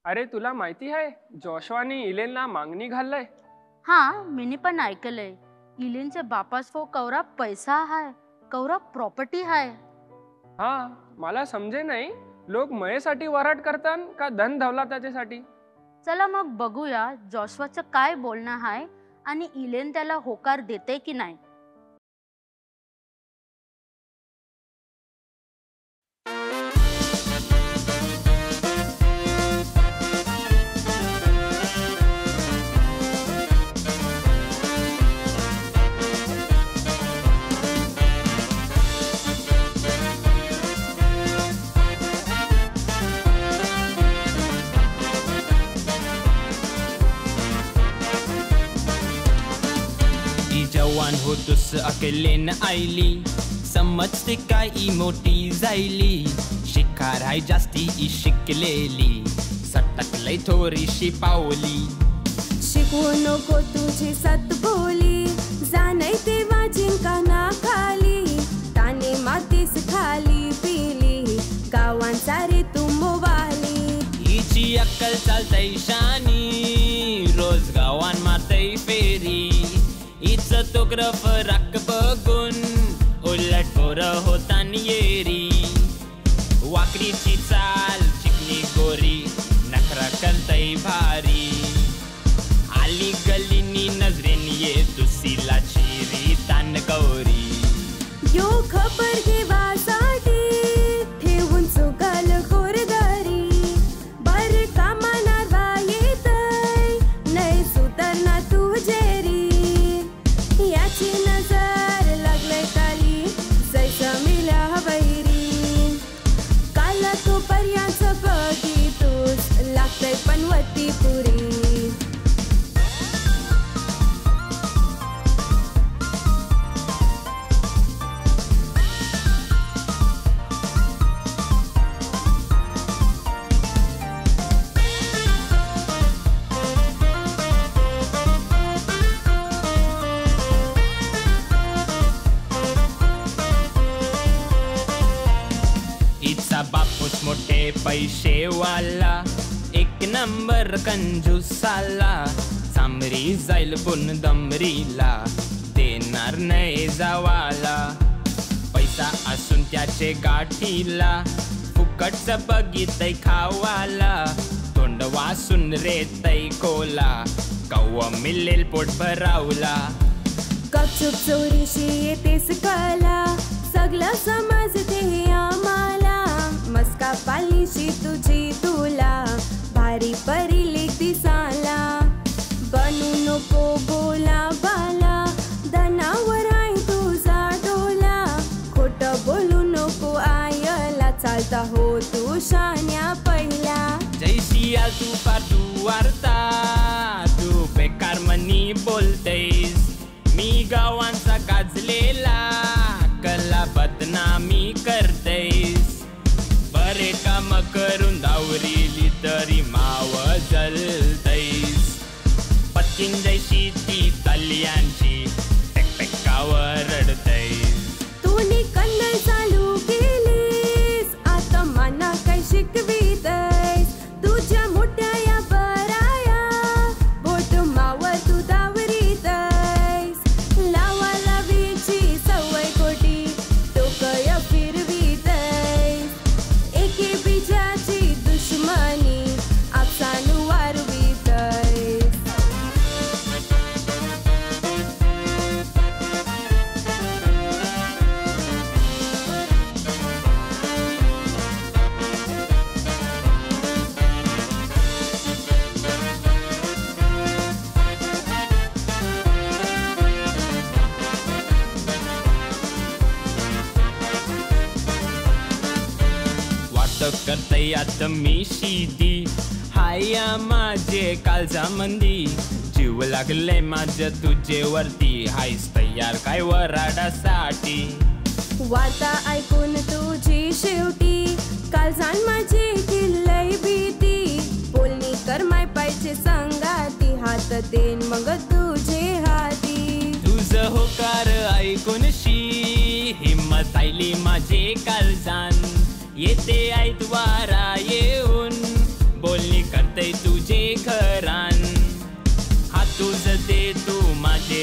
अरे तुला माहिती आहे जॉशवानी इलेनला मागणी घाललंय? हा मी पण ऐकलंय. इलेनच्या बापास फो कवरा पैसा हाय, कवरा प्रॉपर्टी हाय. हा मला समजे नाही लोक मयेसाठी वराट करतात का धन धावला त्याच्यासाठी. चला मग बघूया जॉशवाचं काय बोलणं आहे आणि इलेन त्याला होकार देते की नाही. जवान होतोस अकेलेन आईली, समजते काय ई मोठी जायली. शिकार हाय जास्ती ई शिकलेली, सटकलय थोडीशी पावली. शिकवू नको तुझी सत बोली, जाणय तेव्हा जिंका ना खाली. ताने मातीस खाली पिली, गावांचा रे तू मोवाली. हिची अक्कल चालतय शानी, रोज गावान मारतय फेरी. इच तोकर फरक बघून उलट पोर होतान येरी. वाकडीची चाल चिकनी गोरी, नखरा करतय भारी. आली गलीनी नजरेन ये दुसीला चिरी तान गौरी. यो खबर घेवासाठी ठेवून चुकाल गोरदारी. बर कामानार वा येतय नाही सुधारणा तुझेरी. याची नजर लागलंय काली, जैसं मिल्या वैरी. काला तो पर्यांच बघितोस, लागतय पनवती पुरी. बापूस मोठे पैसे वाला, एक नंबर कंजूसाला. सामरी जाईल पुन दमरीला, देणार नाही जावाला. पैसा असून त्याचे गाठीला, फुकटच बघितय खावाला. तोंड वासून रेतय कोला, कव्वा मिळेल पोट भरावला. गपचूप चोरीशी येतेस कला, सगळं समजते आम्हाला. मस्का पालीशी तुझी तुला, भारी परी दिसाला. बनू नको बोला बाला, धनावर आहे तुझा डोला. खोट बोलू नको आयला, चालता हो तू शान्या पहिला. जैसिया तू पार तू वार्ता, तू बेकार मनी बोलतेस. मी गावांचा गाजलेला, कला बदनामी करतेस. बरे काम करून दावरीली तरी माव जलतेस. पत्तीन जैशी ती तल्यांची टेकटेकावर रडतेस. तू निकंदळ चालू केलीस, आता मना काय शिकवितेस. तुझ्या मोठ्या या बराया, बोट माव तू दावरीतेस. लावा लावीची सवय खोटी, डोकं फिरवितेस. एके बीजाची दुश्मनी, आपसानु वारवितेस. करतय आता मी शिदी, हाया माझे कालचा मंदी. जीव लागले माझ्या तुझेवरती, हायस तयार काय वराडासाठी. वार्ता ऐकून तुझी शेवटी, काल जाण माझी किल्लय भीती. बोलणी कर माय पाहिजे संगाती, हात देन मग तुझे हाती. तुझ होकार ऐकून शी, हिम्मत आयली माझे काल जाण. येते ऐत वारा येऊन, बोलणी करते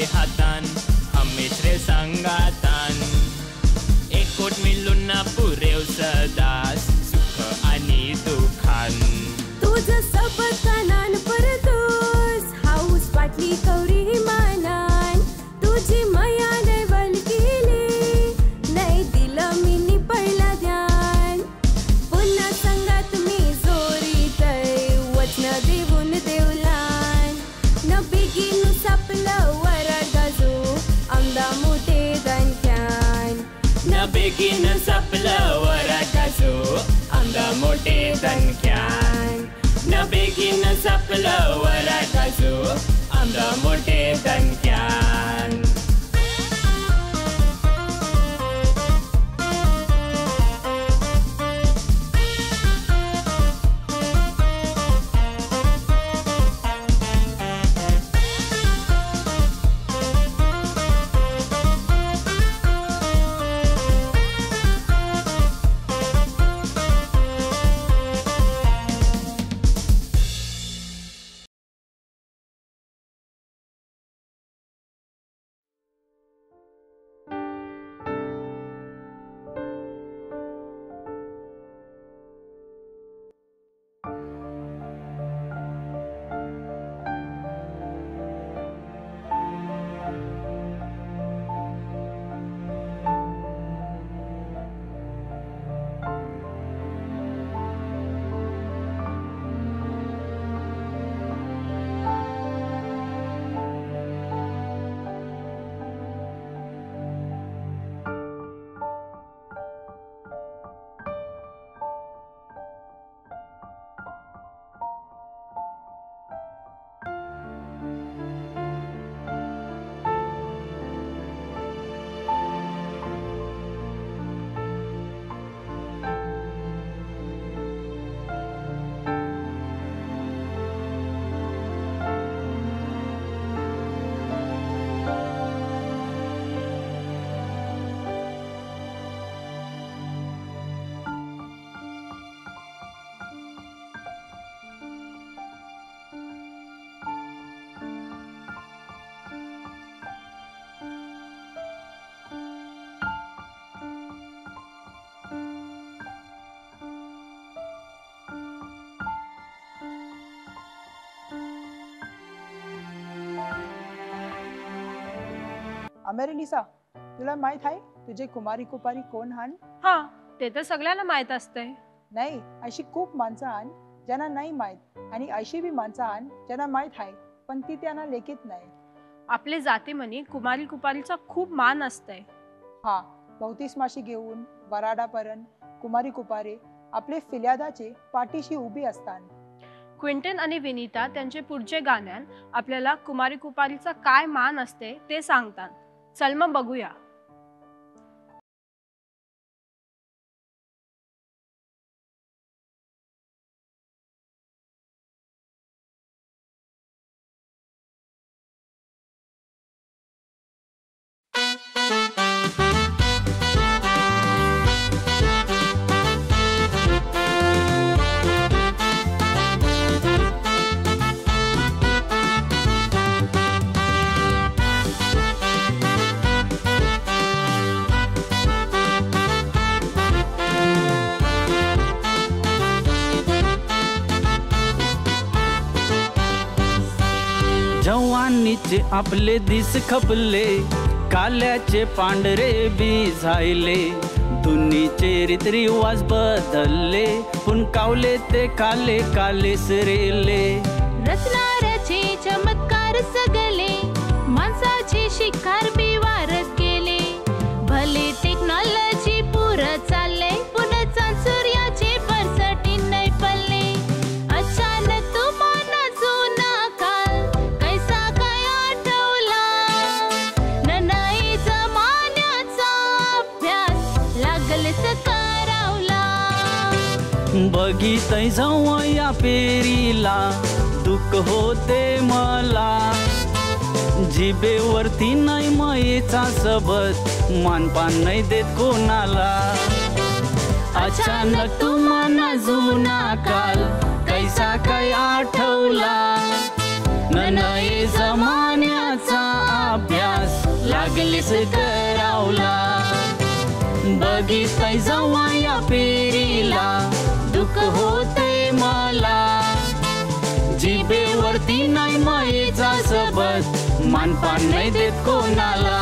हातान हमेश रे संगातान एकूट मिळून पुरेव सदास सुख आणि दुखान तुझं सबत कानान परतोस हाऊस वाटली कवरी मानान तुझी मया लेवल केली नाही दिलं मी नि पडला ध्यान पुन्हा संगात मी जोरी तय वचन देऊन देवलान न बेगीन सापलं वराड गाजो आमदा मोठे दणक्यान न बेगीन सापलं वराड गाजो आमदा मोठे दणक्यान न बेगीन सापलं वराड गाजो आमदा मोठे दणक्यान अमेरिलिसा, तुला माहित आहे तुझे कुमारी कुपारी कोण हान? हा, ते तर सगळ्यांना माहित असते. नाही, अशी खूप माणसं हान ज्यांना नाही माहित आणि अशी बी माणसं हान ज्यांना माहित आहे पण ती त्यांना लेखित नाही. आपले जाती म्हणी कुमारी कुपारीचा खूप मान असते. हा, बहुतीस माशी घेऊन वराडापर्यंत कुमारी कुपारे आपले फिल्यादाचे पाठीशी उभी असतात. क्विंटन आणि विनीता त्यांचे पुढचे गाण्यान आपल्याला कुमारी कुपारीचा काय मान असते ते सांगतात. चल मग बघूया. जवानीचे आपले दिस खपले, काल्याचे पांढरे बी झायले, दुनीचे रीतरिवाज बदलले, पण कावले ते काले काले सरेले. रचणाऱ्याचे चमत्कार सगळे, माणसाचे शिकार बी वारत गेले. भले टेक्नॉलॉजी पुरं चालले, पुन्हा सूर्याचे परसटी नाही पडले. अचानक तुम्हाला जुना काल कैसा काय आठवला, न नाही जमान्याचा अभ्यास लागलेच करावला. बघितय जाऊ या पेरीला, दुःख होते मला. जिबेवरती नाही मायेचा सबत, मानपान नाही देत कोणाला. अचानक तुम्हाला जुना काल कैसा काय आठवला, न नाही जमान्याचा अभ्यास लागलीस करावला बघितय जेव्हा या पेरीला दुःख होते मला जिभेवरती नाही मायेचा सबत मानपान नाही देत कोणाला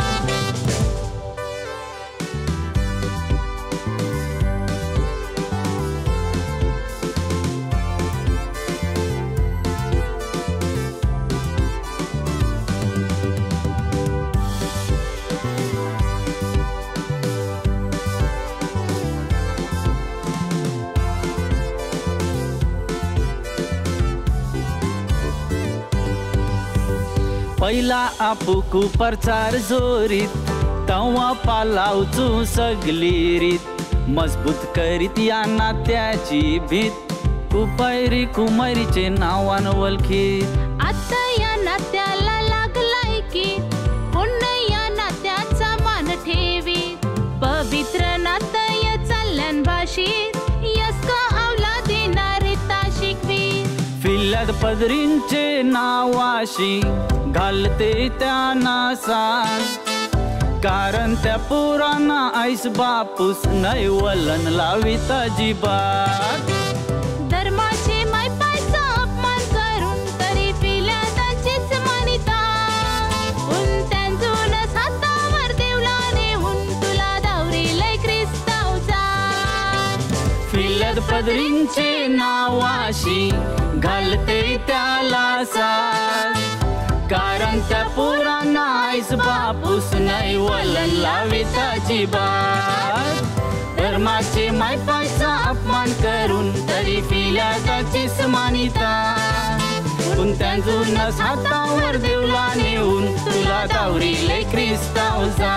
पहिला आपुकू प्रचार जोरीत तवा पालावचू सगली रीत मजबूत करीत या नात्याची भीत कुपैरी कुमारीचे नावान वलखीत आता या नात्याला लागलाय की पुण्य या नात्याचा मान ठेवी पवित्र नातय चालल्यान भाषीत यसका आवला देणारी ता शिकवी फिल्ल्यात पदरींचे नावाशी घालते त्या नासान कारण त्या पुराणा आईस बापूस नाही वलन लावित अजिबात धर्माचे माय पायचा अपमान करून तरी पिल्या त्याचीच मानिता उन त्यांजूनच हातावर देवला नेऊन तुला दावरी लय ख्रिस्तावचा फिल्ल्यात पदरींचे नावाशी घालते त्याला साथ कारण त्या पुराणा आईस बापूस नाही वलन लावित अजिबात धर्माचे माय पायचा अपमान करून तरी फिल्या त्याचीच मानिता पण त्यांजूनच हातावर देवला नेऊन तुला दावरी लय ख्रिस्तावचा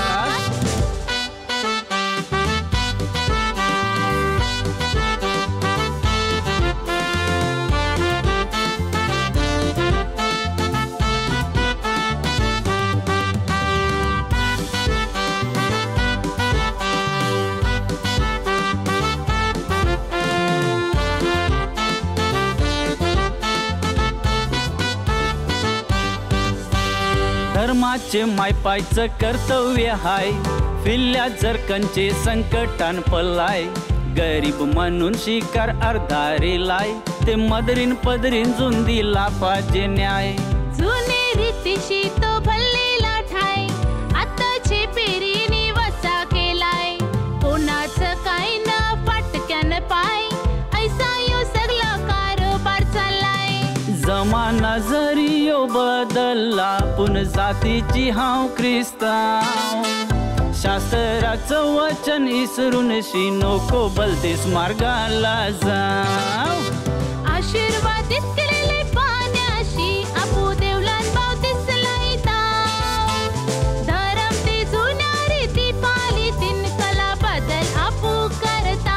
धर्माचे मायपायचं कर्तव्य हाय फिल्ल्या जरकंचे संकटान पलाय गरीब म्हणून शिकार अर्धारेलाय ते मदरीन पदरीन जुंदीला पाहिजे न्याय जुने रीतीशी तो भल्लेला ठाय आताचे पेरीने वसा केलाय कोणाचं काय न फाटक्यान पाय ऐसा यो सगळा कारोबार चाललाय जमाना जरी यो बदलला पुन जातीची हाव ख्रिस्ताव शास्त्राचं वचन इसरून शी नको भलतेच मार्गाला जाव आशीर्वादित केलेले पाण्याशी आपू देवलान पावतीस लाईता धरम ते जुन्या रीती पालितीन कला बदल आपू करता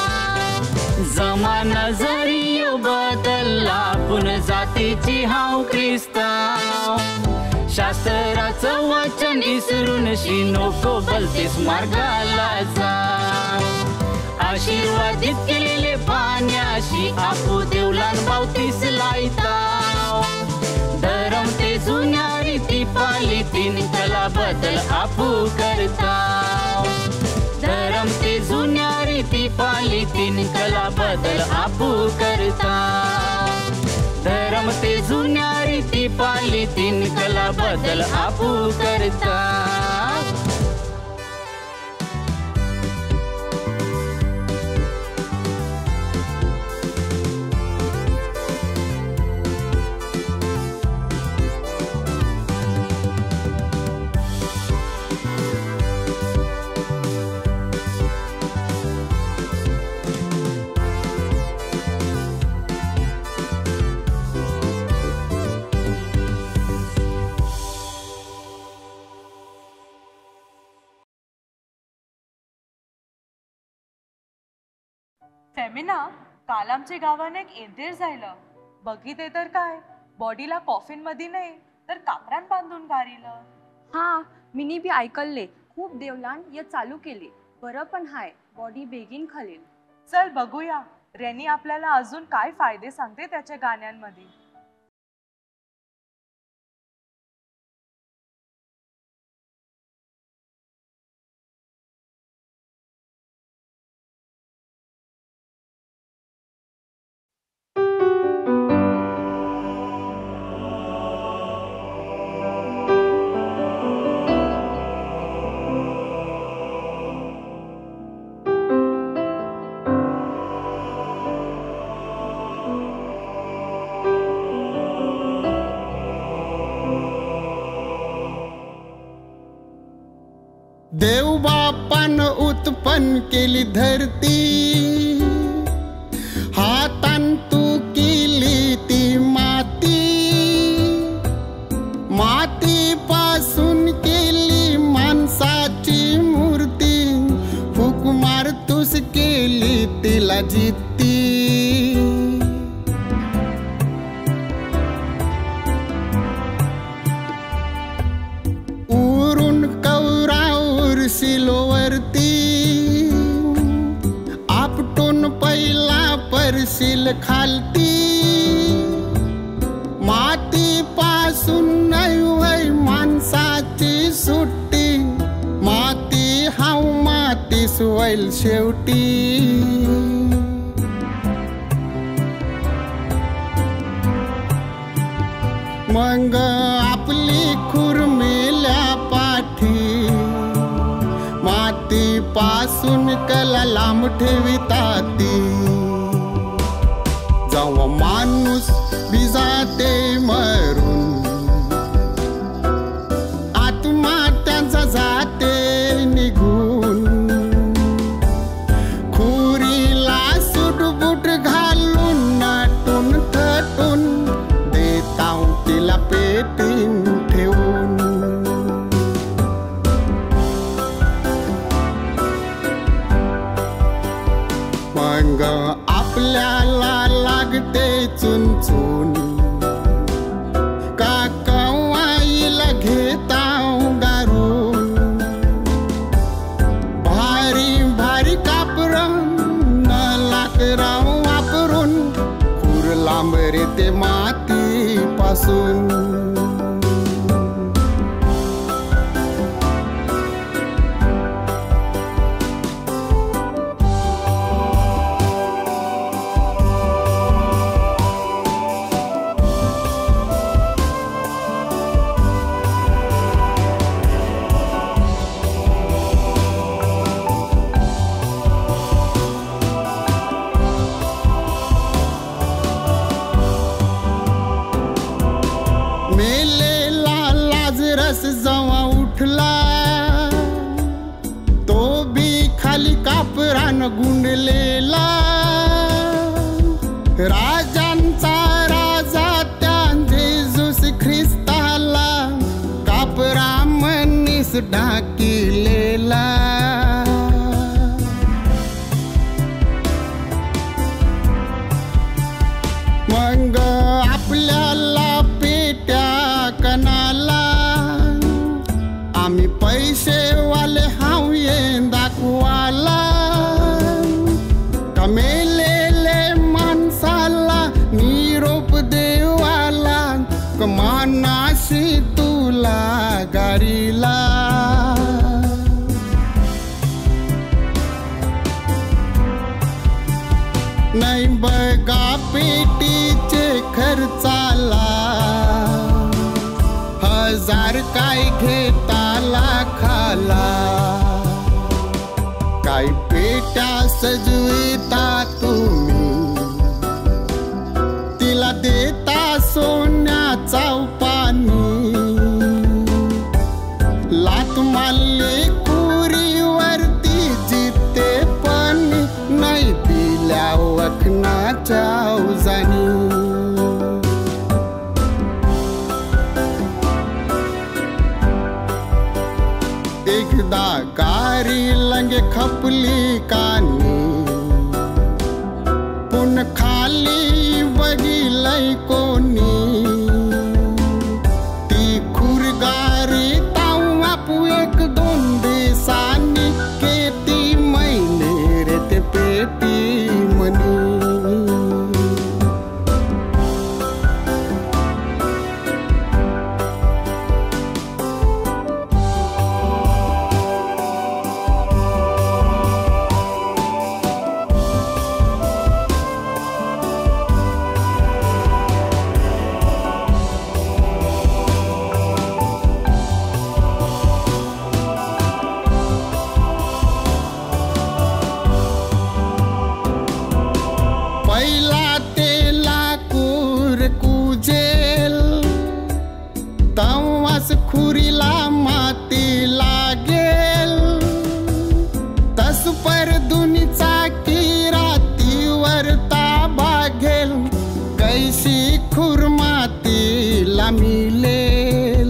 जमाना जरी यो बदलला पुन जातीची हाव ख्रिस्ताव शास्त्राचं वचन इसरून शी नको भलतेच मार्गाला जाव आशीर्वादित केलेले पाण्याशी आपू देवलान पावतीस लाईताव धरम ते जुन्या रीती पालितीन कला बदल आपू करताव धरम ते जुन्या रीती पालितीन कला बदल आपू करताव धरम ते जुन्या रीती पालितीन कला बदल आपू करताव फेमिना काल आमच्या गावाने एक इंदेर जायलं बघिते तर काय बॉडीला कॉफिन मध्ये नाही तर कापरान बांधून गारीलं हा मिनी बी ऐकले खूप देवलान या चालू केले बरं पण हाय बॉडी बेगीन खालील चल बघूया रेनी आपल्याला अजून काय फायदे सांगते त्याच्या गाण्यांमध्ये देवान उत्पन्न केली धरती, हातान तू केली ती माती, मातीपासून केली माणसाची मूर्ती, फूक मारतूस केली तिला जिती. उरून कौरावर शिलोवरती, आपटून पहिला परशील खालती, मातीपासून नव्हे माणसाची सुट्टी, माती हाव मातीस होईल शेवटी. मग आपली खुरमेल्या पाठी, मातीपासून कला लांब ठेविताती. जेव्हा माणूस बिजाते मरून, आत्मा त्यांचा जाते निघून, खुरीला सुटबुट घालून नाटून थटून देताव तिला पेटीन ठेवून. मग आपल्याला लागते चुनचुन, का कवाईला घेताव गारून, भारी भारी कापरण लाकराव वापरून, खूर लांबरे ते मातीपासून. मेलेला लाजरस जेव्हा उठला, तो बी खाली कापरान गुंडलेला, राजांचा राजा त्या जेजूस ख्रिस्ताला, कापरा मनीस ढाकिलेला. मग आपल्याला पेट्या कणाला, आम्ही पैसे वाले हाव ये दाखवाला, कमेलेले माणसाला निरोप देवाला, कमानाशी तुला गारीला. नाही बघा पेटीचे खर्चाला, हजार काय घेताला खाला, काय पेट्या सजविता तुम्ही, तिला देता सोन्याचा पाणी, लात मारले कुरीवरती जिते पण नाही दिल्या वखनाच्या उजानी. पाहायला मिळेल.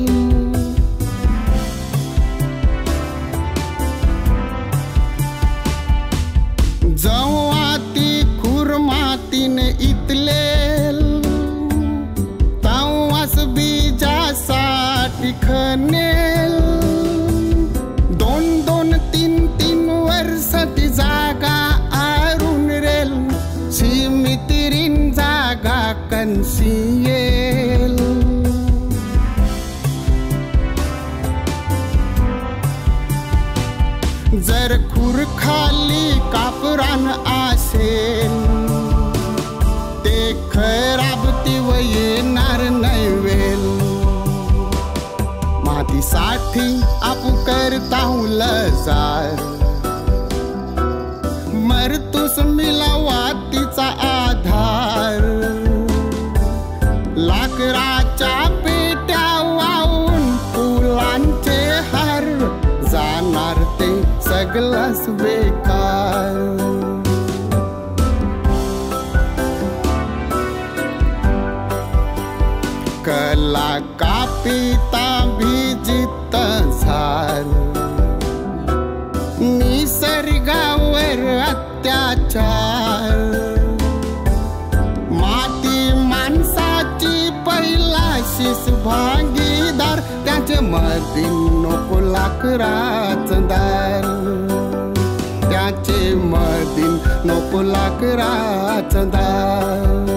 जेव्हा ती खुरमातीने इतलेल तेव्हाच बीजासाठी खणेल. दोन दोन तीन तीन वर्षाची जागा आरून रेल सीमितीरीन जागा कणसी येल. जर खुर खाली कापरान असेल ते खराब तीव येणार नाही वेल. मातीसाठी आपू करता लजार मरतूस मिलावातीचा आधार. लाकडाच्या पेट्या वाहून फुलांचे हार जाणार ते सगळंच बेकार. कला कापिता भिजित झाल निसर्गावर अत्याचार. माती माणसाची पहिलाशीच भागीदार त्याचे मधी नको लाकडाचं दार. त्याचे मधी नको लाकडाचं दार.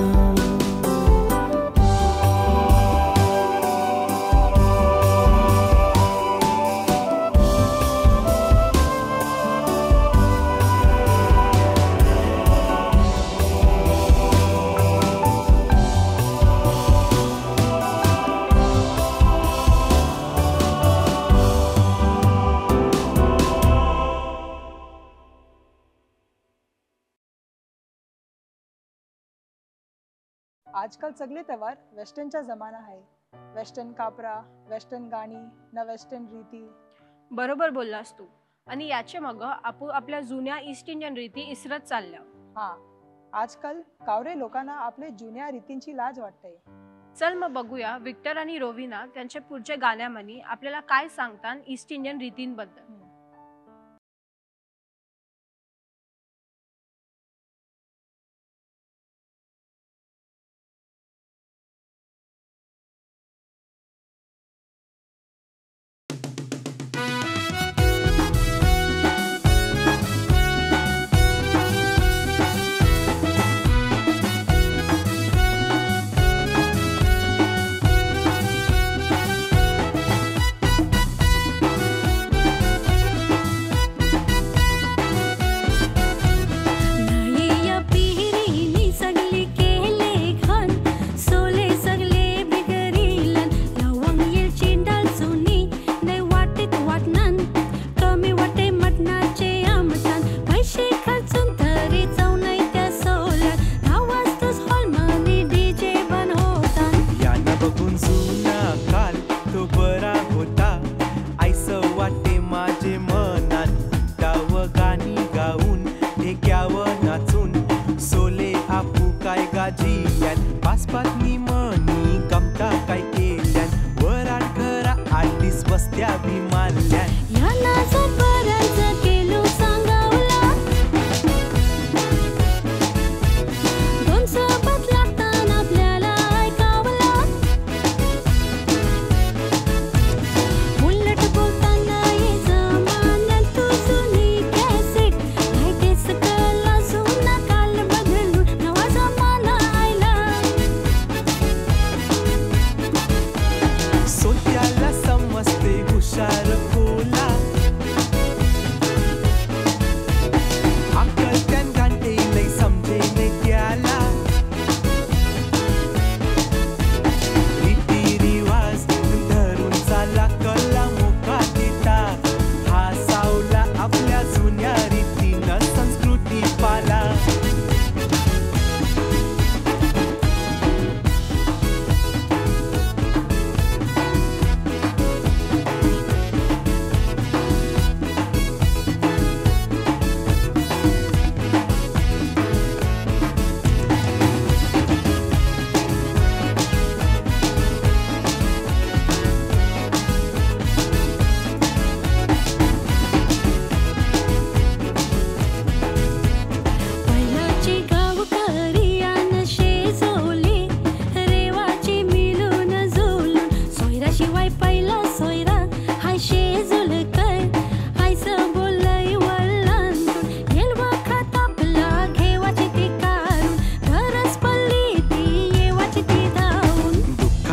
आजकाल सगळे त्योहार वेस्टर्नचा जमाना आहे. वेस्टर्न कापरा, वेस्टर्न गाणी ना वेस्टर्न रीती. बरोबर बोललास तू. आणि याचे मग आपण आपल्या जुन्या ईस्ट इंडियन रीती इसरत चालल्या. हा, आजकाल कावरे लोकांना आपले जुन्या रीतींची लाज वाटते. चल मग बघूया विक्टर आणि रोविना त्यांच्या पुढच्या गाण्यामध्ये आपल्याला काय सांगतात ईस्ट इंडियन रीतींबद्दल. सोत्याला समजते हुशार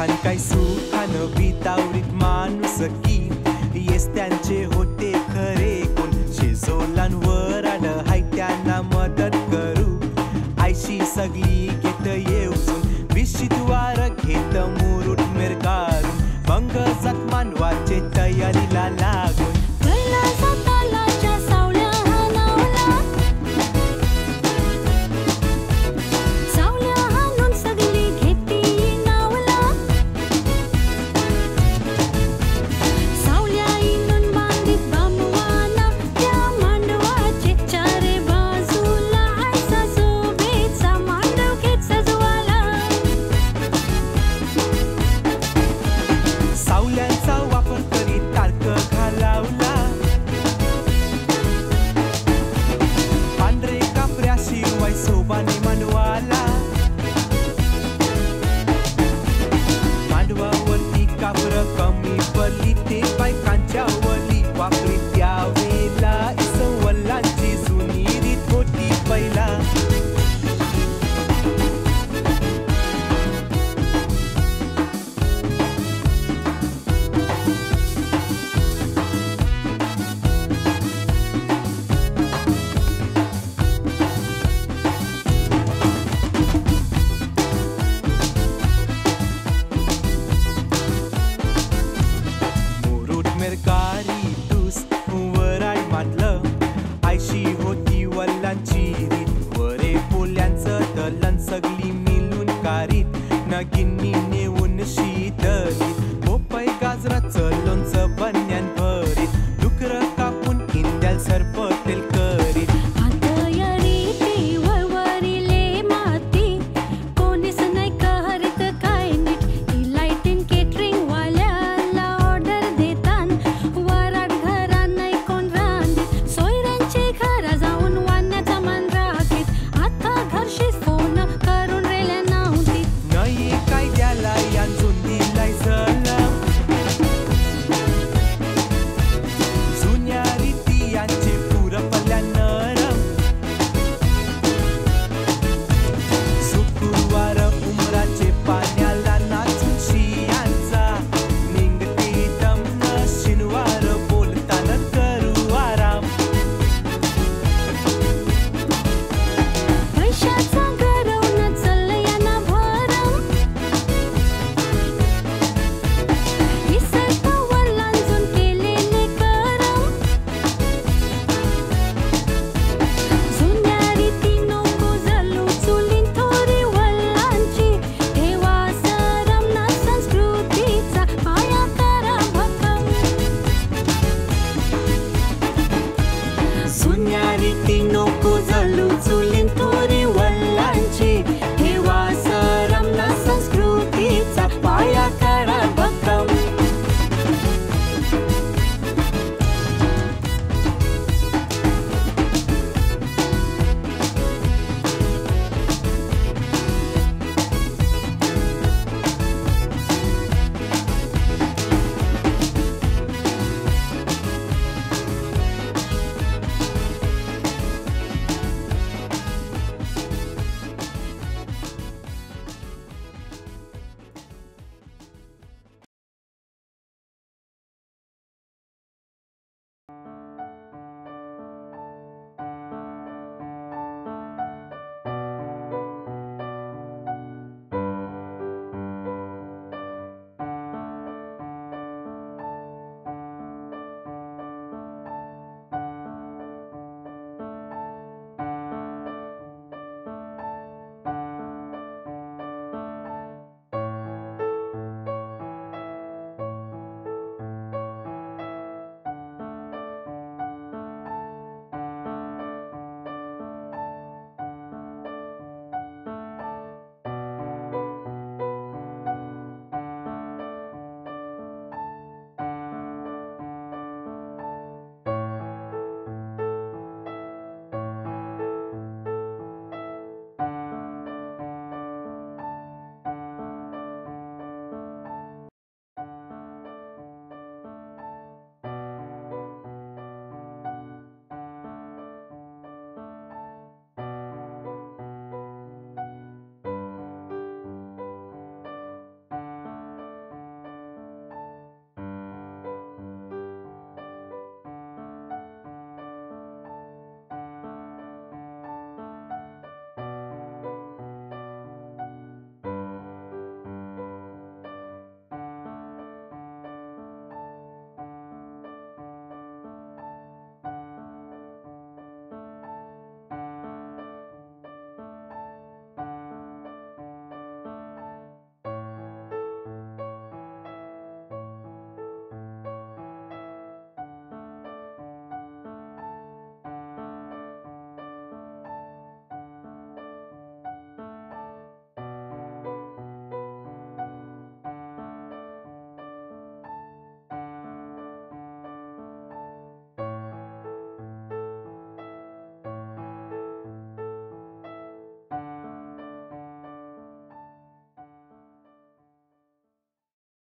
दुःखान काय सुखान वितावरीत माणूस की येस त्यांचे होते खरे कोण शेजोलांवर आड हाय त्यांना मदत करू आयशी सगळी घेत येऊन विशीत वार घेत मुरुट मिरगारून मग जात मानवाचे तयारीला लागून सावल्यांचा वापर करीत तारक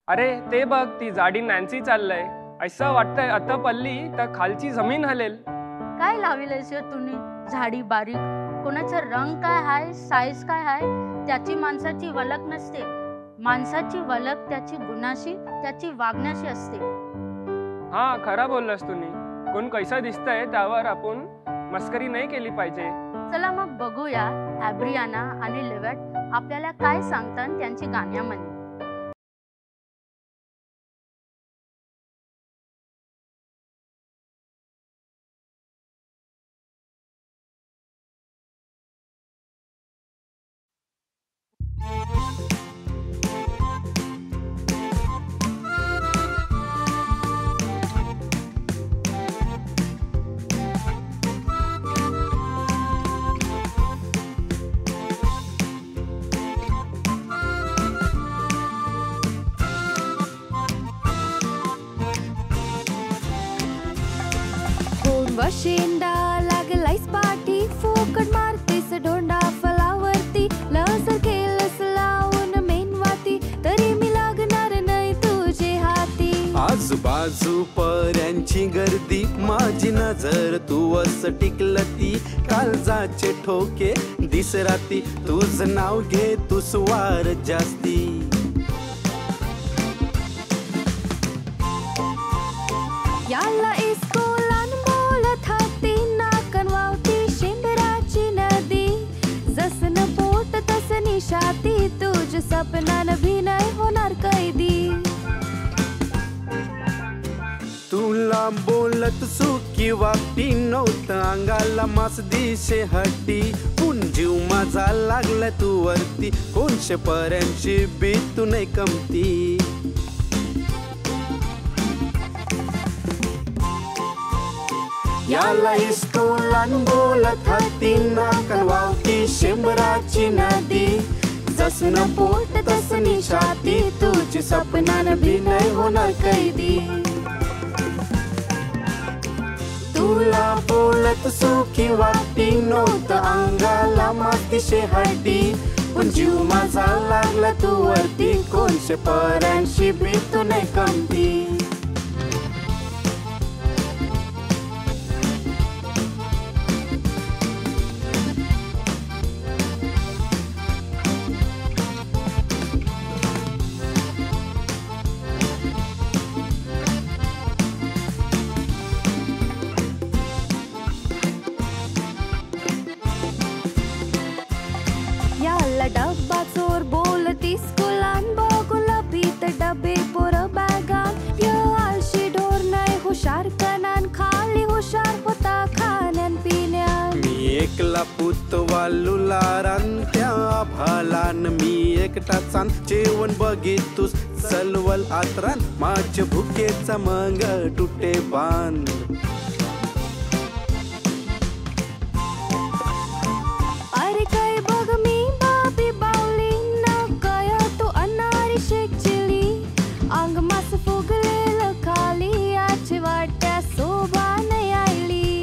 अरे ते बघ, ती जाडी नॅन्सी चाललंय. असं वाटतंय आता पल्ली तर खालची जमीन हलेल. काय लाविलंयस तुम्ही? झाडी बारीक, कोणाचा रंग काय हाय, साईज काय हाय, त्याची माणसाची वलक नसते. माणसाची वलक त्याची गुणाशी, त्याची वागण्याशी असते. हा, खरा बोललास तुम्ही. कोण कैसा दिसतंय त्यावर आपण मस्करी नाही केली पाहिजे. चला मग बघूया ॲब्रियाना आणि लेवेट आपल्याला काय सांगतात त्यांची गाण्यामध्ये. वशेंडा लागलायस पाठी, फुकट मारतेस ढोंडा फलावरती. लसर केलंस लावून मेनवाती, तरी मी लागणार नाही तुझे हाती. आजूबाजू पर्यांची गर्दी, माझी नजर तू असं टिकलती. काळजाचे ठोके दिस राती, तुझं नाव घे तू स्वार जास्ती. याला इस्कोलान बोलत हाती, नाकन वावती शेंबराची नदी. जसन पोट तसं निशाती, तुझ सपनान भी नाही होणार कैदी. तुला बोलत सुखी वाटी, नव्हतं अंगाला मास दिशे हटी. पुन जीव माझा लागला तू वरती, कोणशे पर्यांची बी तू नाही कमती. याला इस्कोलान बोलत हाती, नाकन वावती शेंबराची नदी. जसन पोट तसं निशाती, तुझी सपनान भी नाही होणार कैदी. तुला बोलत सुखी वाटी, नव्हतं अंगाला मातीशे हड्डी. पण जीव माझा लागला तू वरती, कोणशे पर्यांशी बी तू नाही कमती. डब्बा चोर बोलती स्कुलान, बघूला भीत डबे पोर बॅगान. य आळशी ढोर नाही हुशार कनान, खाली हुशार होता खाण्यान पिण्यान. मी एकला पुत वालुलारान, त्या भालान मी एकटा चान. जेवण बघितूस सलवल आतरान, माझ्या भुकेचा मग तुटे बांध. अरे काय बघ मी बाबी बावली, ना काय तू अनारी शेकचिली. अंग मास फुगलेलं खाली, आजची वाट्या शोभा नाही आली.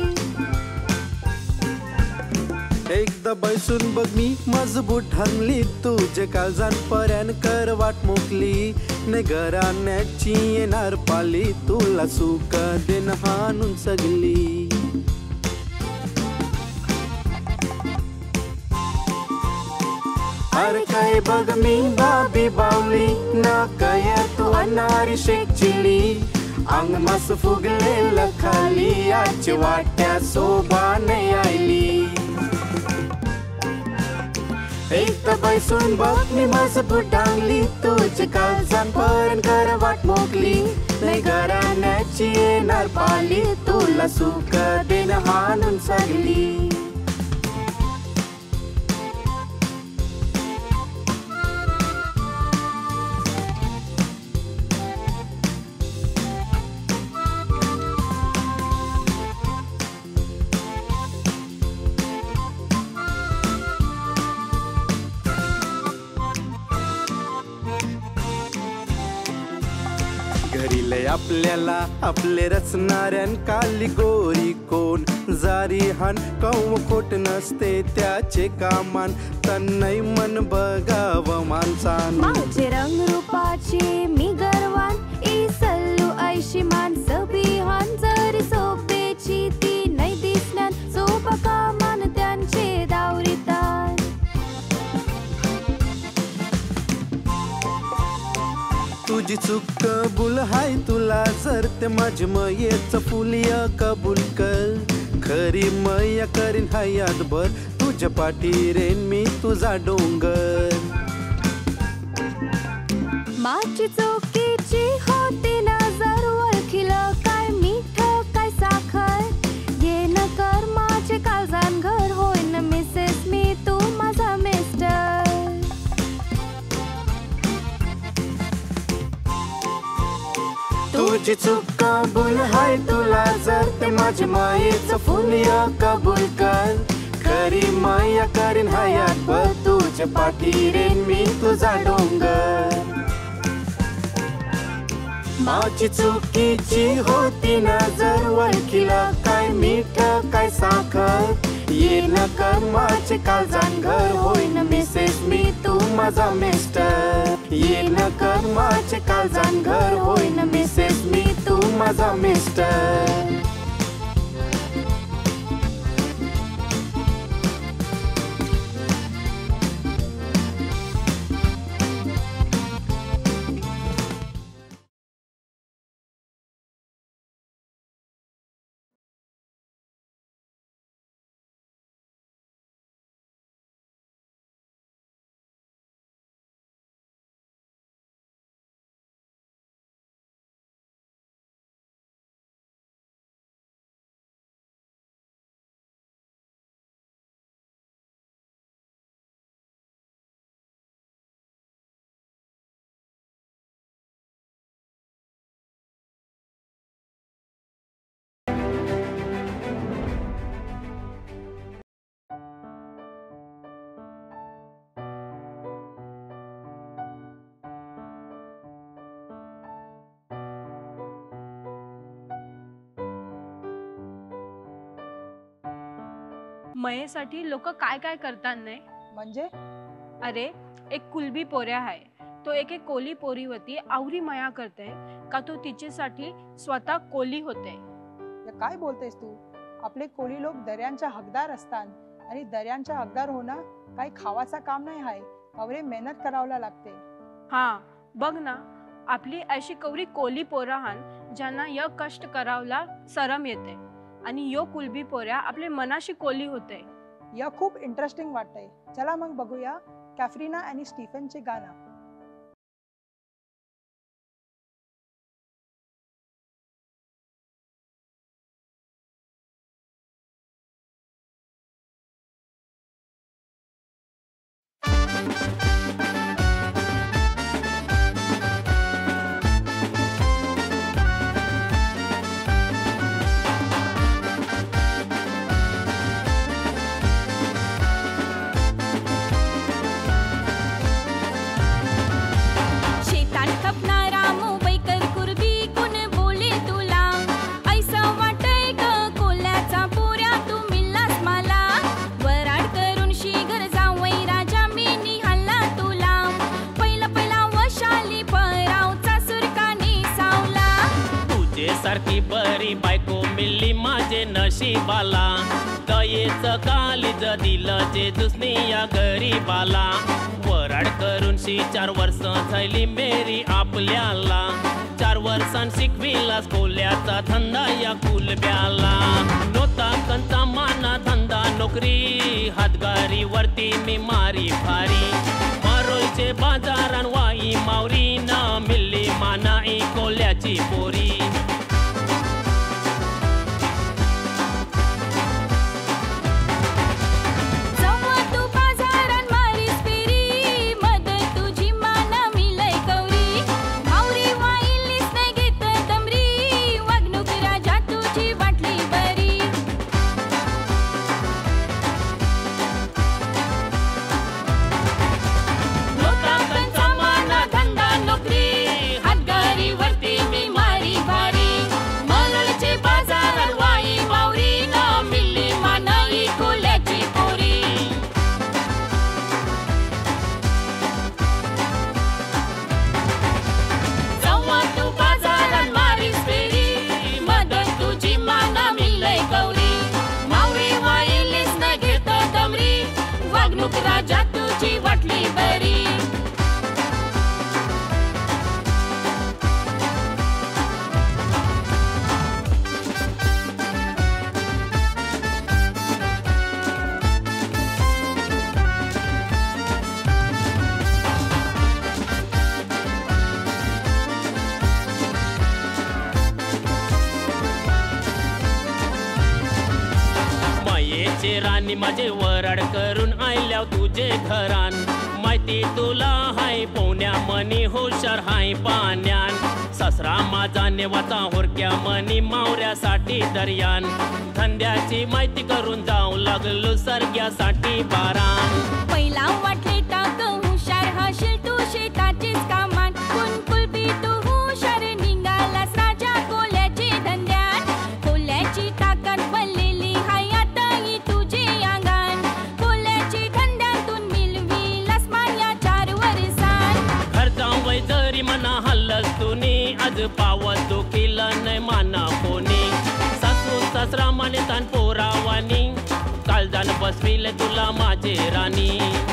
एकदा बैसून बघ मी मजबूत ढंगली, तुझे काळजान पर्यान कर वाट मोकली. ने घराण्याची येणार पाली, तुला सुख देन हाणून सगली. अरे काय बघ मी बाबी बावली, ना काय तू अनारी शेकचिली. अंग मास फुगलेलं खाली, आजची वाट्या शोभा नाही आली. एकदा बैसून बघ मी मजबूत ढांगली, तुझे काळजान पर्यंत कर वाट मोकली. नाही घराण्याची येणार पाली, तुला सुख देन हाणून सगली. घरीले आपल्याला आपले रचणाऱ्यान, काली गोरी कोण जारी हान. कव खोट नसते त्याचे कामान, तन्नई मन बघाव माणसान. माझे रंग रूपाचे मी गर तुझी चूक कबूल हाय तुला जर ते माझे मयेच फुलिया कबूल कर खरी मया करीन हयातभर तुझ्या पाठीरेन मी तुझा डोंगर माझी चौकीची होती नजर ओळखीलं काय मीठ काय साखर ये न कर माझे काळजान घर होईन मिसेस मी तू माझा मिस्टर तुझी चूक कबूल हाय तुला जर ते माझे मायेचं फुलिया कबूल कर खरी माया करीन हयातभर तुझ्या पाठीरेन मी तुझा डोंगर माझी चुकीची होती नजर ओळखीला काय मीठ काय साखर ये न कर माझे काळजान घर होईन मिसेस मी तू माझा मिस्टर ये न कर माझे काळजान घर होईन मिसेस मी तू माझा मिस्टर मयेसाठी लोक काय काय करतात नाही म्हणजे अरे एक कुलबी पोऱ्या आहे तो एक एक कोली पोरीवती आवरी मया करते का तो तिच्यासाठी स्वतः कोली होते या काय बोलतेस तू आपले कोली लोक दर्यांच्या हकदार असतात आणि दर्यांच्या हकदार होणं काही खावाचा काम नाही आहे अवरे मेहनत करावला लागते हा बघ ना आपली अशी कवरी कोली पोराहान ज्यांना य कष्ट करावला सरम येते आणि यो कुलबी पोऱ्या आपले मनाशी कोली होते या खूप इंटरेस्टिंग वाटतंय चला मग बघूया कॅफरीना आणि स्टीफनचे गाणं सारखी बरी बायको मिल्ली माझे नशीबाला दयेचं कालीज दिलं जे दुसनी या गरीबाला वराड करून शी चार वर्ष झाली मेरी आपल्याला चार वर्षां शिकविला कोल्याचा धंदा या कुलब्याला नोता कंचा माना धंदा नोकरी हातगारी वरती मी मारी भारी मारोळचे बाजारान वाई मावरी न मिल्ली मानाई कोल्याची पोरी हातगारी वरती मी मारी आणि माझे वराड करून आयल्याव तुझे घरान माहिती तुला हाय पोवण्या मनी हुशार हाय पाण्यान ससरा माझा नेवाचा होरक्या मनी मावऱ्यासाठी दर्यान धंद्याची माहिती करून जाऊ लागलो सरग्यासाठी बारान पहिला वाटले टाक हुशार हशील तू शेताचीच कामान कुलकुल बी तू हुशार निघालास राजा कोल्याची धंद्यात कोल्याची ताकद बनलेली हाय आताही तुझी अंगान कोल्याची धंद्यातून मिलविलास माया चार वर्षात घर जाऊ वय जरी मना हल्लस तुनी आज पावत तू केला नाही माना कोणी सासू सासरा माने तान पोरावानी काळजान बसविले तुला माझे राणी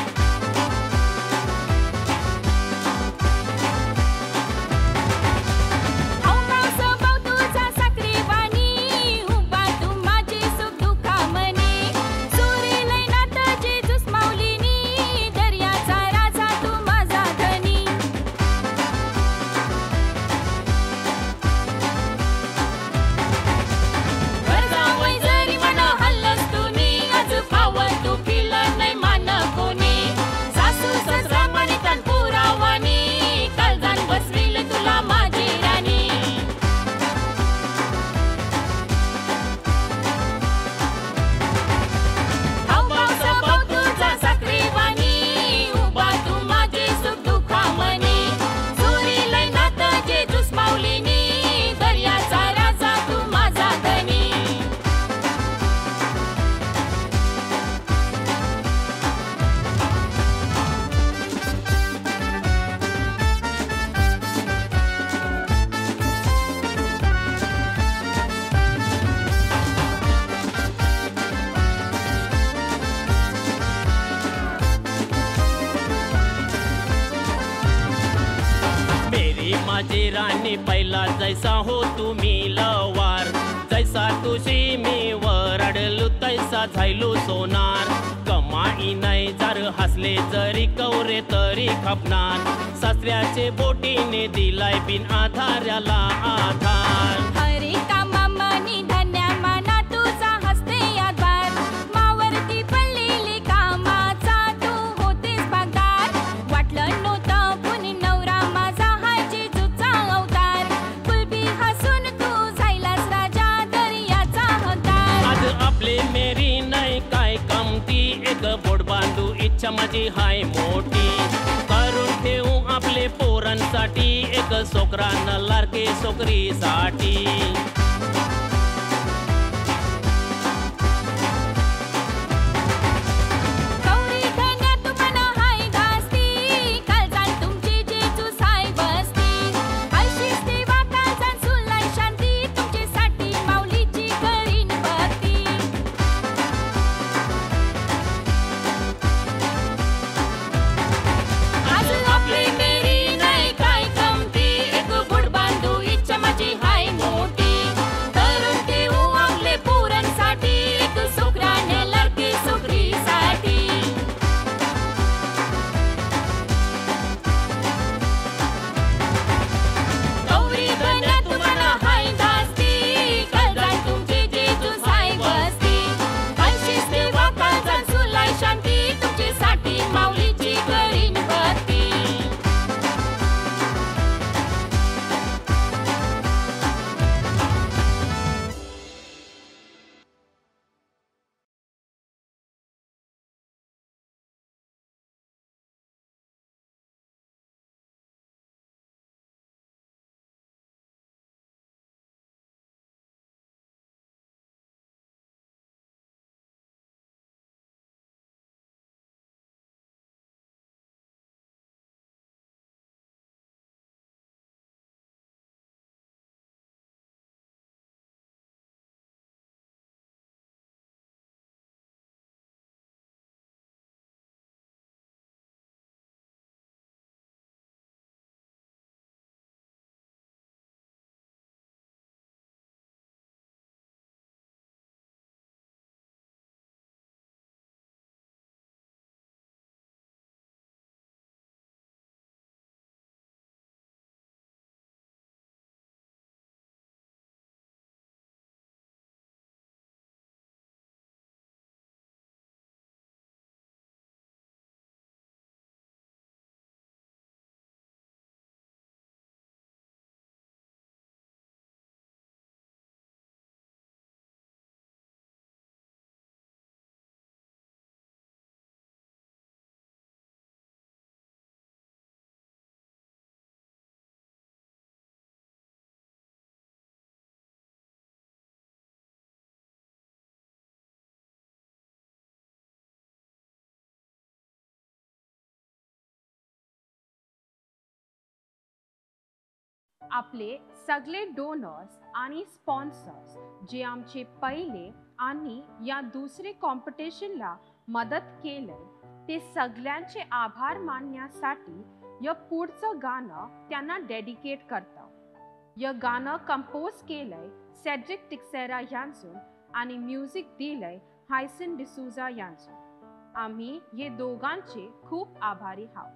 माझी राणी पहिला जैसा हो तुम्ही लवार जैसा तुझी मी वराडलो तैसा झायलो सोनार कमाई नाही जर हसले जरी कवरे तरी खपणार सासऱ्याचे बोटीने दिलाय बिन आधाराला आधार हरी कामा मनी धन्या मना तुझा हसते यादवार मावरती पडलेली कामाचा तू होतेस भागदार वाटलं नव्हतं कुणी नवरा माझा हाय जेजूचा अवतार कुलबी हसून तू झायलास राजा दर्याचा हतार आज आपले मेरी नाही काय कमती एक बोट बांधू इच्छा माझी हाय मोठी करून ठेवू आपले पोरांसाठी एक सोकरा न लारके सोकरीसाठी माझी हाय मोठी आपले सगळे डोनर्स आणि स्पॉन्सर्स जे आमचे पहिले आणि या दुसरे कॉम्पिटिशनला मदत केलंय ते सगळ्यांचे आभार मानण्यासाठी या पुढचं गाणं त्यांना डेडिकेट करतो. या गाणं कंपोज केलंय सेड्रिक टिक्सेरा यांचं आणि म्युझिक दिलंय हायसन डिसूजा यांचं. आम्ही ये दोघांचे खूप आभारी आहोत.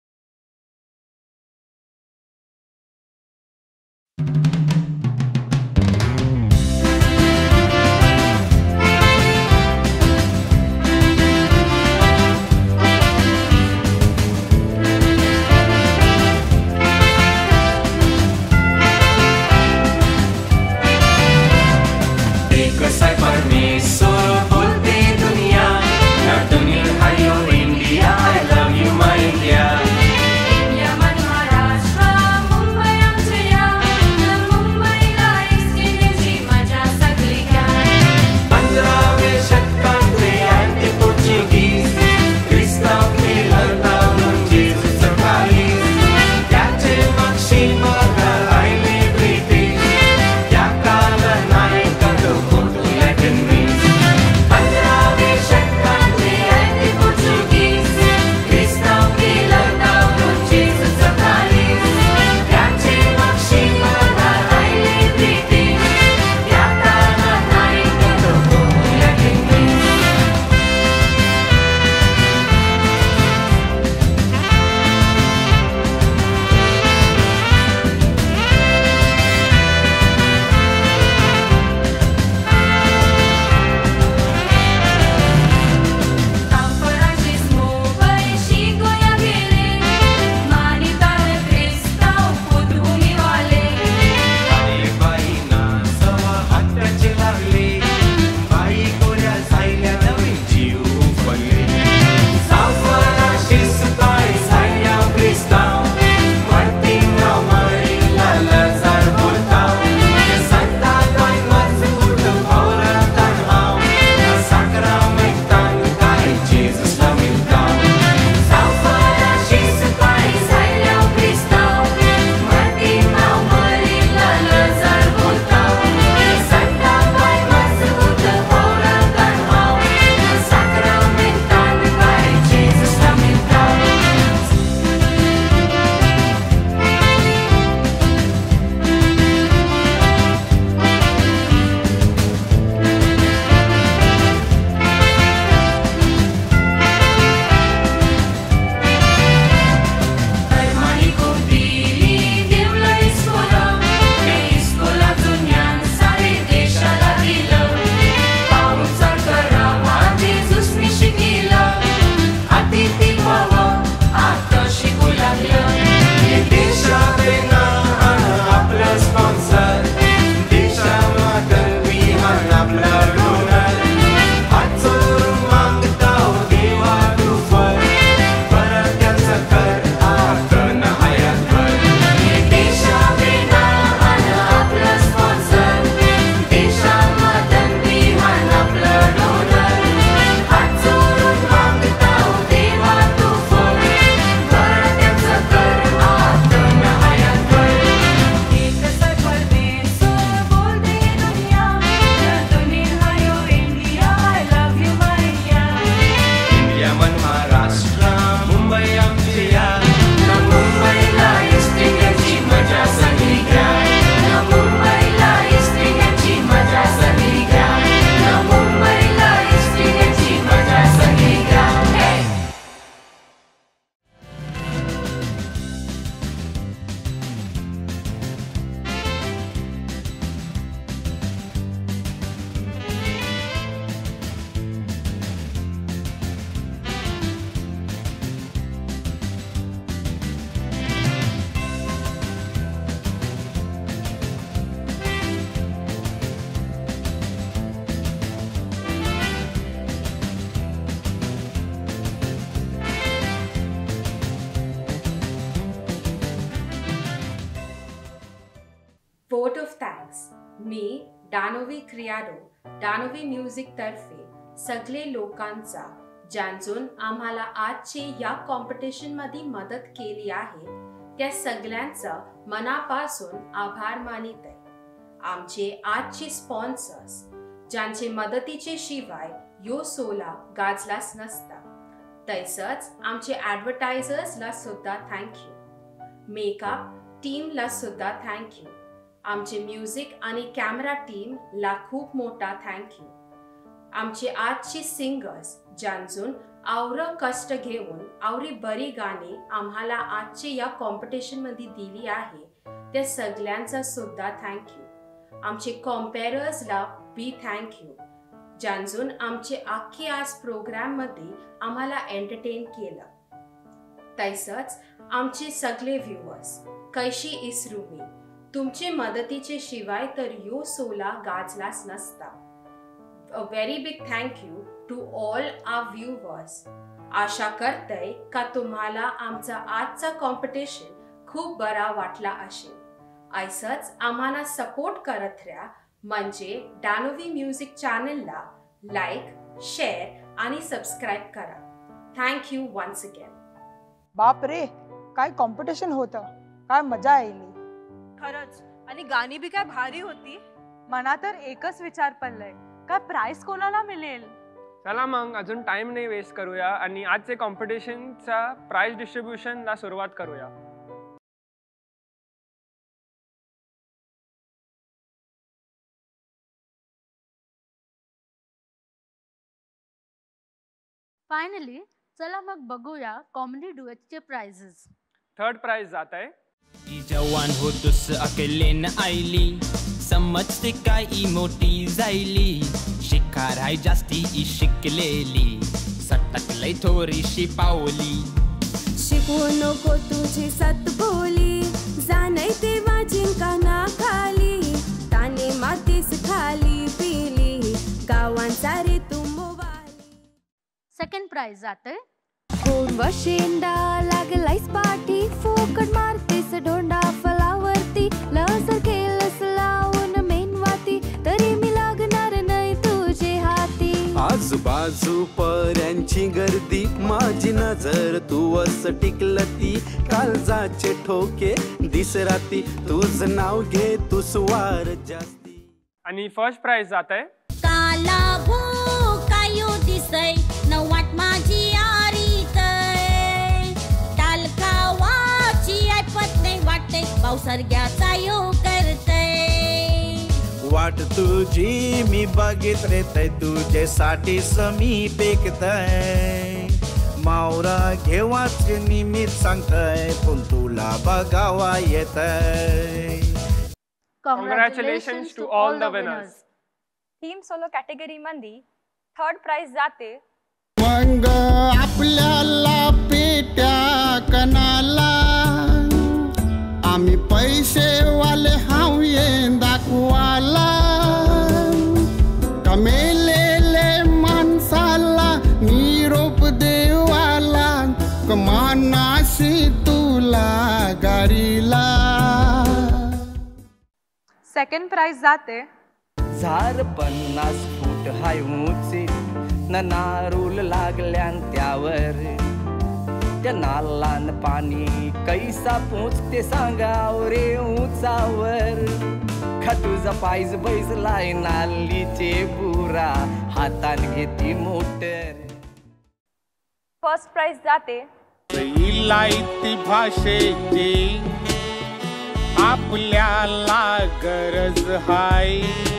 Vote of thanks. मी डानोवी क्रियाडो डानोवी म्युझिक तर्फे सगळे लोकांचा ज्यांचून आम्हाला आजचे या कॉम्पिटिशन मध्ये मदत केली आहे त्या सगळ्यांचा मनापासून आभार मानित आहे. आमचे आजचे स्पॉन्सर्स ज्यांचे मदतीचे शिवाय यो सोला गाजलाच नसता. तसंच आमचे ॲडव्हर्टायझर्सला सुद्धा थँक्यू. मेकअप टीमला सुद्धा थँक्यू. आमचे म्युझिक आणि कॅमेरा टीमला खूप मोठा थँक्यू. आमचे आजचे सिंगर्स ज्यांजून आवर कष्ट घेऊन आवरी बरी गाणी आम्हाला आजचे या कॉम्पिटिशनमध्ये दिली आहे त्या सगळ्यांचा सुद्धा थँक्यू. आमचे कॉम्पेरर्सला बी थँक्यू ज्यांजून आमचे आख्खे आज प्रोग्राममध्ये आम्हाला एंटरटेन केलं. तसंच आमचे सगळे व्ह्युअर्स कैशी इसरू मी तुमचे मदतीचे शिवाय तर यो सोला गाजलाच नसता. A very big thank you to all our viewers. आशा करते का तुम्हाला आमचा आजचा कॉम्पिटिशन खूप बरा वाटला असेल. असंच आम्हाला सपोर्ट करत राहा म्हणजे डानोवी म्युझिक चॅनलला लाईक, शेअर आणि सबस्क्राईब करा. Thank you once again. बाप रे, काय कॉम्पिटिशन होतं, काय मजा आली. खरंच, आणि गाणी बी काय भारी होती. मना तर एकच विचार पडलाय, काय प्राइस कोणाला मिळेल. चला मग अजून टाइम नाही वेस्ट करूया आणि आजचे कॉम्पिटिशनचा प्राइस डिस्ट्रीब्युशनला सुरुवात करूया. फायनली चला मग बघूया कॉमेडी डुएटचे प्राइजेस. थर्ड प्राइज जात आहे. जवान होतोस अकेले न आईली समजते काय ई मोठी जायली शिकार हाय जास्ती ई शिकलेली सटकलय थोडीशी पावली शिकवू नको तुझी सत बोली जाणय तेव्हा जिंका ना खाली ताने मातीस खाली पिली गावांचा रे तू मोवाली. सेकंड प्राइज जाते. कोण वशिंडा लागलायस पाठी फोकट मारतेस ढोंडा फलावरती लसर केलस लावून मेनवाती तरी मी लागणार नाही तुझे हाती. आजूबाजू पर्यांची गर्दी माझी नजर तूच टिकलती काळजाचे ठोके दिस राती तुझ नाव घे तू सुवार जास्ती. आणि फर्स्ट प्राइज जात आहे. काला भू कायो दिसय न वाट माझी आरी तय टाल खावाची ऐपत नाही वाटते पावसारग्याचा यो करतय वाट तुझी मी बघित रेतय तुझ्यासाठी समी पेकतय मावरा घेवाच निमित सांगतय पण तुला बघावा येतय. Congratulations to all the winners. Theme solo category मध्ये थर्ड प्राइज जाते. मग आपल्याला पेट्या कनाला आम्ही पैसे वाले हाव ये दाखवाला कमेलेले माणसाला निरोप देवाला कमानाशी तुला गाडीला. सेकंड प्राइज जाते. झार पन्नास फूट हाय उंची न नारूल लागल्यान त्यावर त्या नालान पाणी कैसा पोचते सांगाव रे उंचावर का तुझा पायज बैसलाय नालीचे बुरा हातान घेती मोटर. फर्स्ट प्राइज जाते. इलायती भाषेची आपल्याला गरज हाय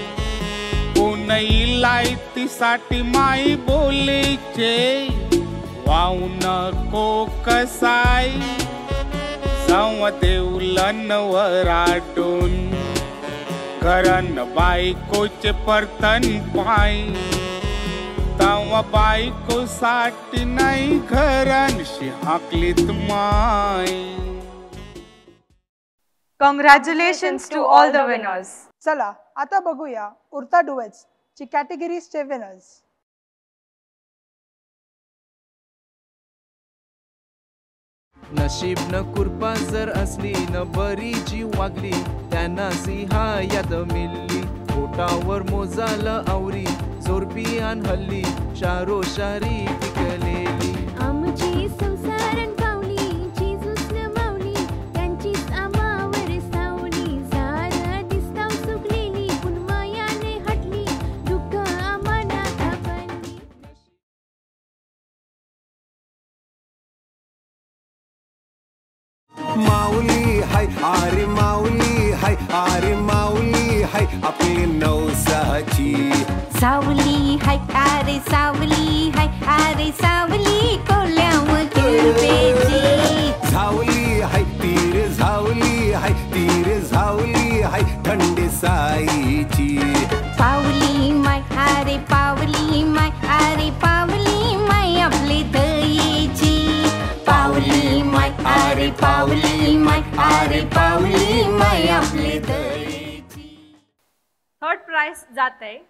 इलायतीसाठी माई बोलीचे वाहू नको कसाय जाऊ देऊलन वराटून घरन बायकोचे परतन पाय तवा बायको साठी नाही घरनशी हाकलीत माय. Congratulations to all the winners. चला आता बघूया उरता डुएट्स ची कॅटेगरीजचे विनर्स. नशीब न कुरपा जर असली न बरी जी वागली त्यांना सिंहायात मिल्ली पोटावर मोजाल आवरी जोरपी आन हल्ली शारो शारी पिकलेली आमची संसारण पावली झिजूस न मावली त्यांच्या माऊली हाय अरे माऊली हाय अरे माऊली हाय आपली नवसाची सावली हाय अरे सावली हाय अरे सावली कोल्यावर किरपेची झावली हाय तीर झावली हाय तीर झावली हाय थंडी साईची पावली माय अरे पावली माय अरे पावली माय आपली दयेची पावली माय अरे पावली माय अरे पावली माय आपली दयेची. थर्ड प्राइज जात आहे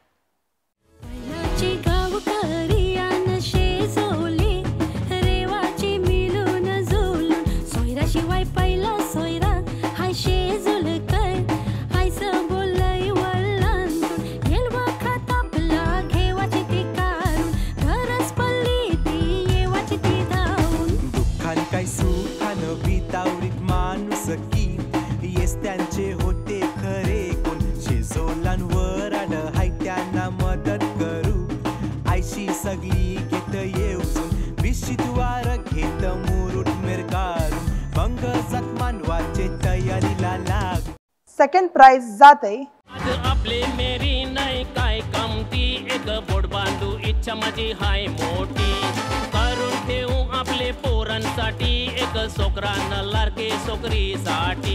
गावकरी आन शेजोली रेवाची मिलून जुलून सोयराशिवाय पहिला सोयरा हाय शेजुल काय हायस बोलय वल्लांतून येलवा खात आपला घेवाची ती काढून घरच पडली ती येवाची ती धावून दुःखान काय सुखान बितावरीत माणूस की येस त्यांचे होते खरे कोण शेजोलांवर आड हाय त्यांना मदत करू आयशी सगळी घेत येऊन विशित वार घेत मुरुट मिरगारून भंग जात मानवाचे तयारीला लाग. सेकंड प्राइज जाते आपले मेरी नाही काय कामती एक बोट बांधू इच्छा माझी हाय मोठी करून ठेवू आपले पोरांसाठी एक सोकरान लारके सोकरीसाठी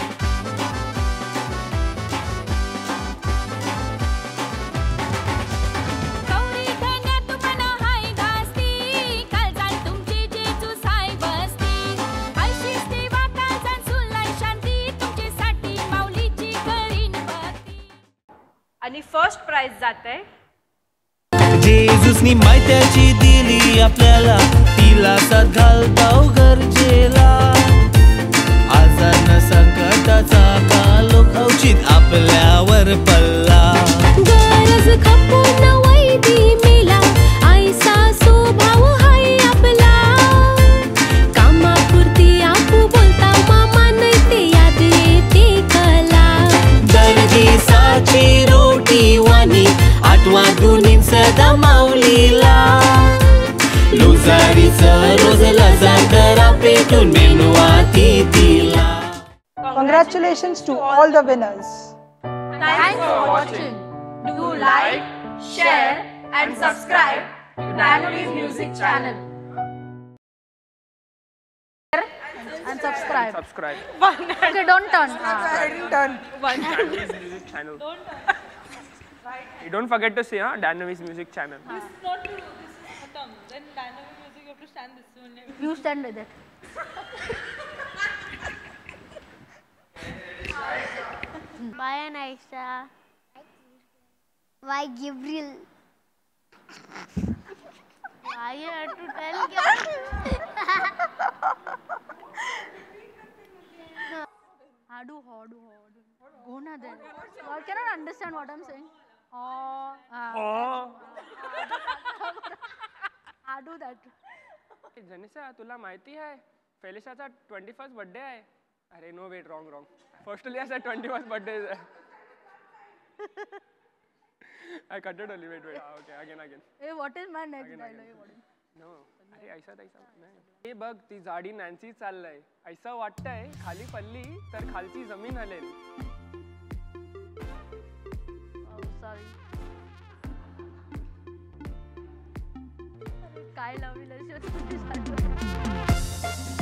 आणि फर्स्ट प्राइज जात आहे जेजूसनी माहित्याची दिली आपल्याला तिला साथ घालताव गरजेला आजार न संकटाचा काल औचित आपल्यावर पल्ला गरज खपून वैदी मिला आईसा स्वभाव हाय आपला कामापुरती आपू बोलता मामा नाही ते याद येते कला दर्जेसाची रोटी वाणी आठवा दुनीन सदा माऊलीला लुजारीचं रोज लजाडरा पेटून मेनवाती तिला. Congratulations to all the winners. Thanks for watching. Do like, share and subscribe to Dynamic Music channel. And subscribe. Subscribe. Okay, don't turn. Turn. Dynamics Music Channel. You don't forget to say, huh? Dynamics Music Channel. This is not true. This is a term. Then Dynamic Music, you have to stand this way. You stand with it. Bye Anisha. Why Gabriel? Why you have to tell Gabriel? Hadu, hadu, hadu. Go na there. You cannot understand what I'm saying. Oh. Oh. Hadu that. जनिसा तुला माहिती आहे फेलिशाचा twenty first birthday आहे. अरे no wait wrong wrong first लिहायचा twenty first birthday I cut it only. Wait, wait. Ah, okay, again, again. Hey, what is my next Again, dialogue? again. What is- No. अरे ऐसा तैसा नाही. हे बघ ती जाडी नॅन्सी चाललंय. ऐसा वाटतंय खाली पडली तर खालची जमीन हलेल. Oh, sorry. काय लावलेलं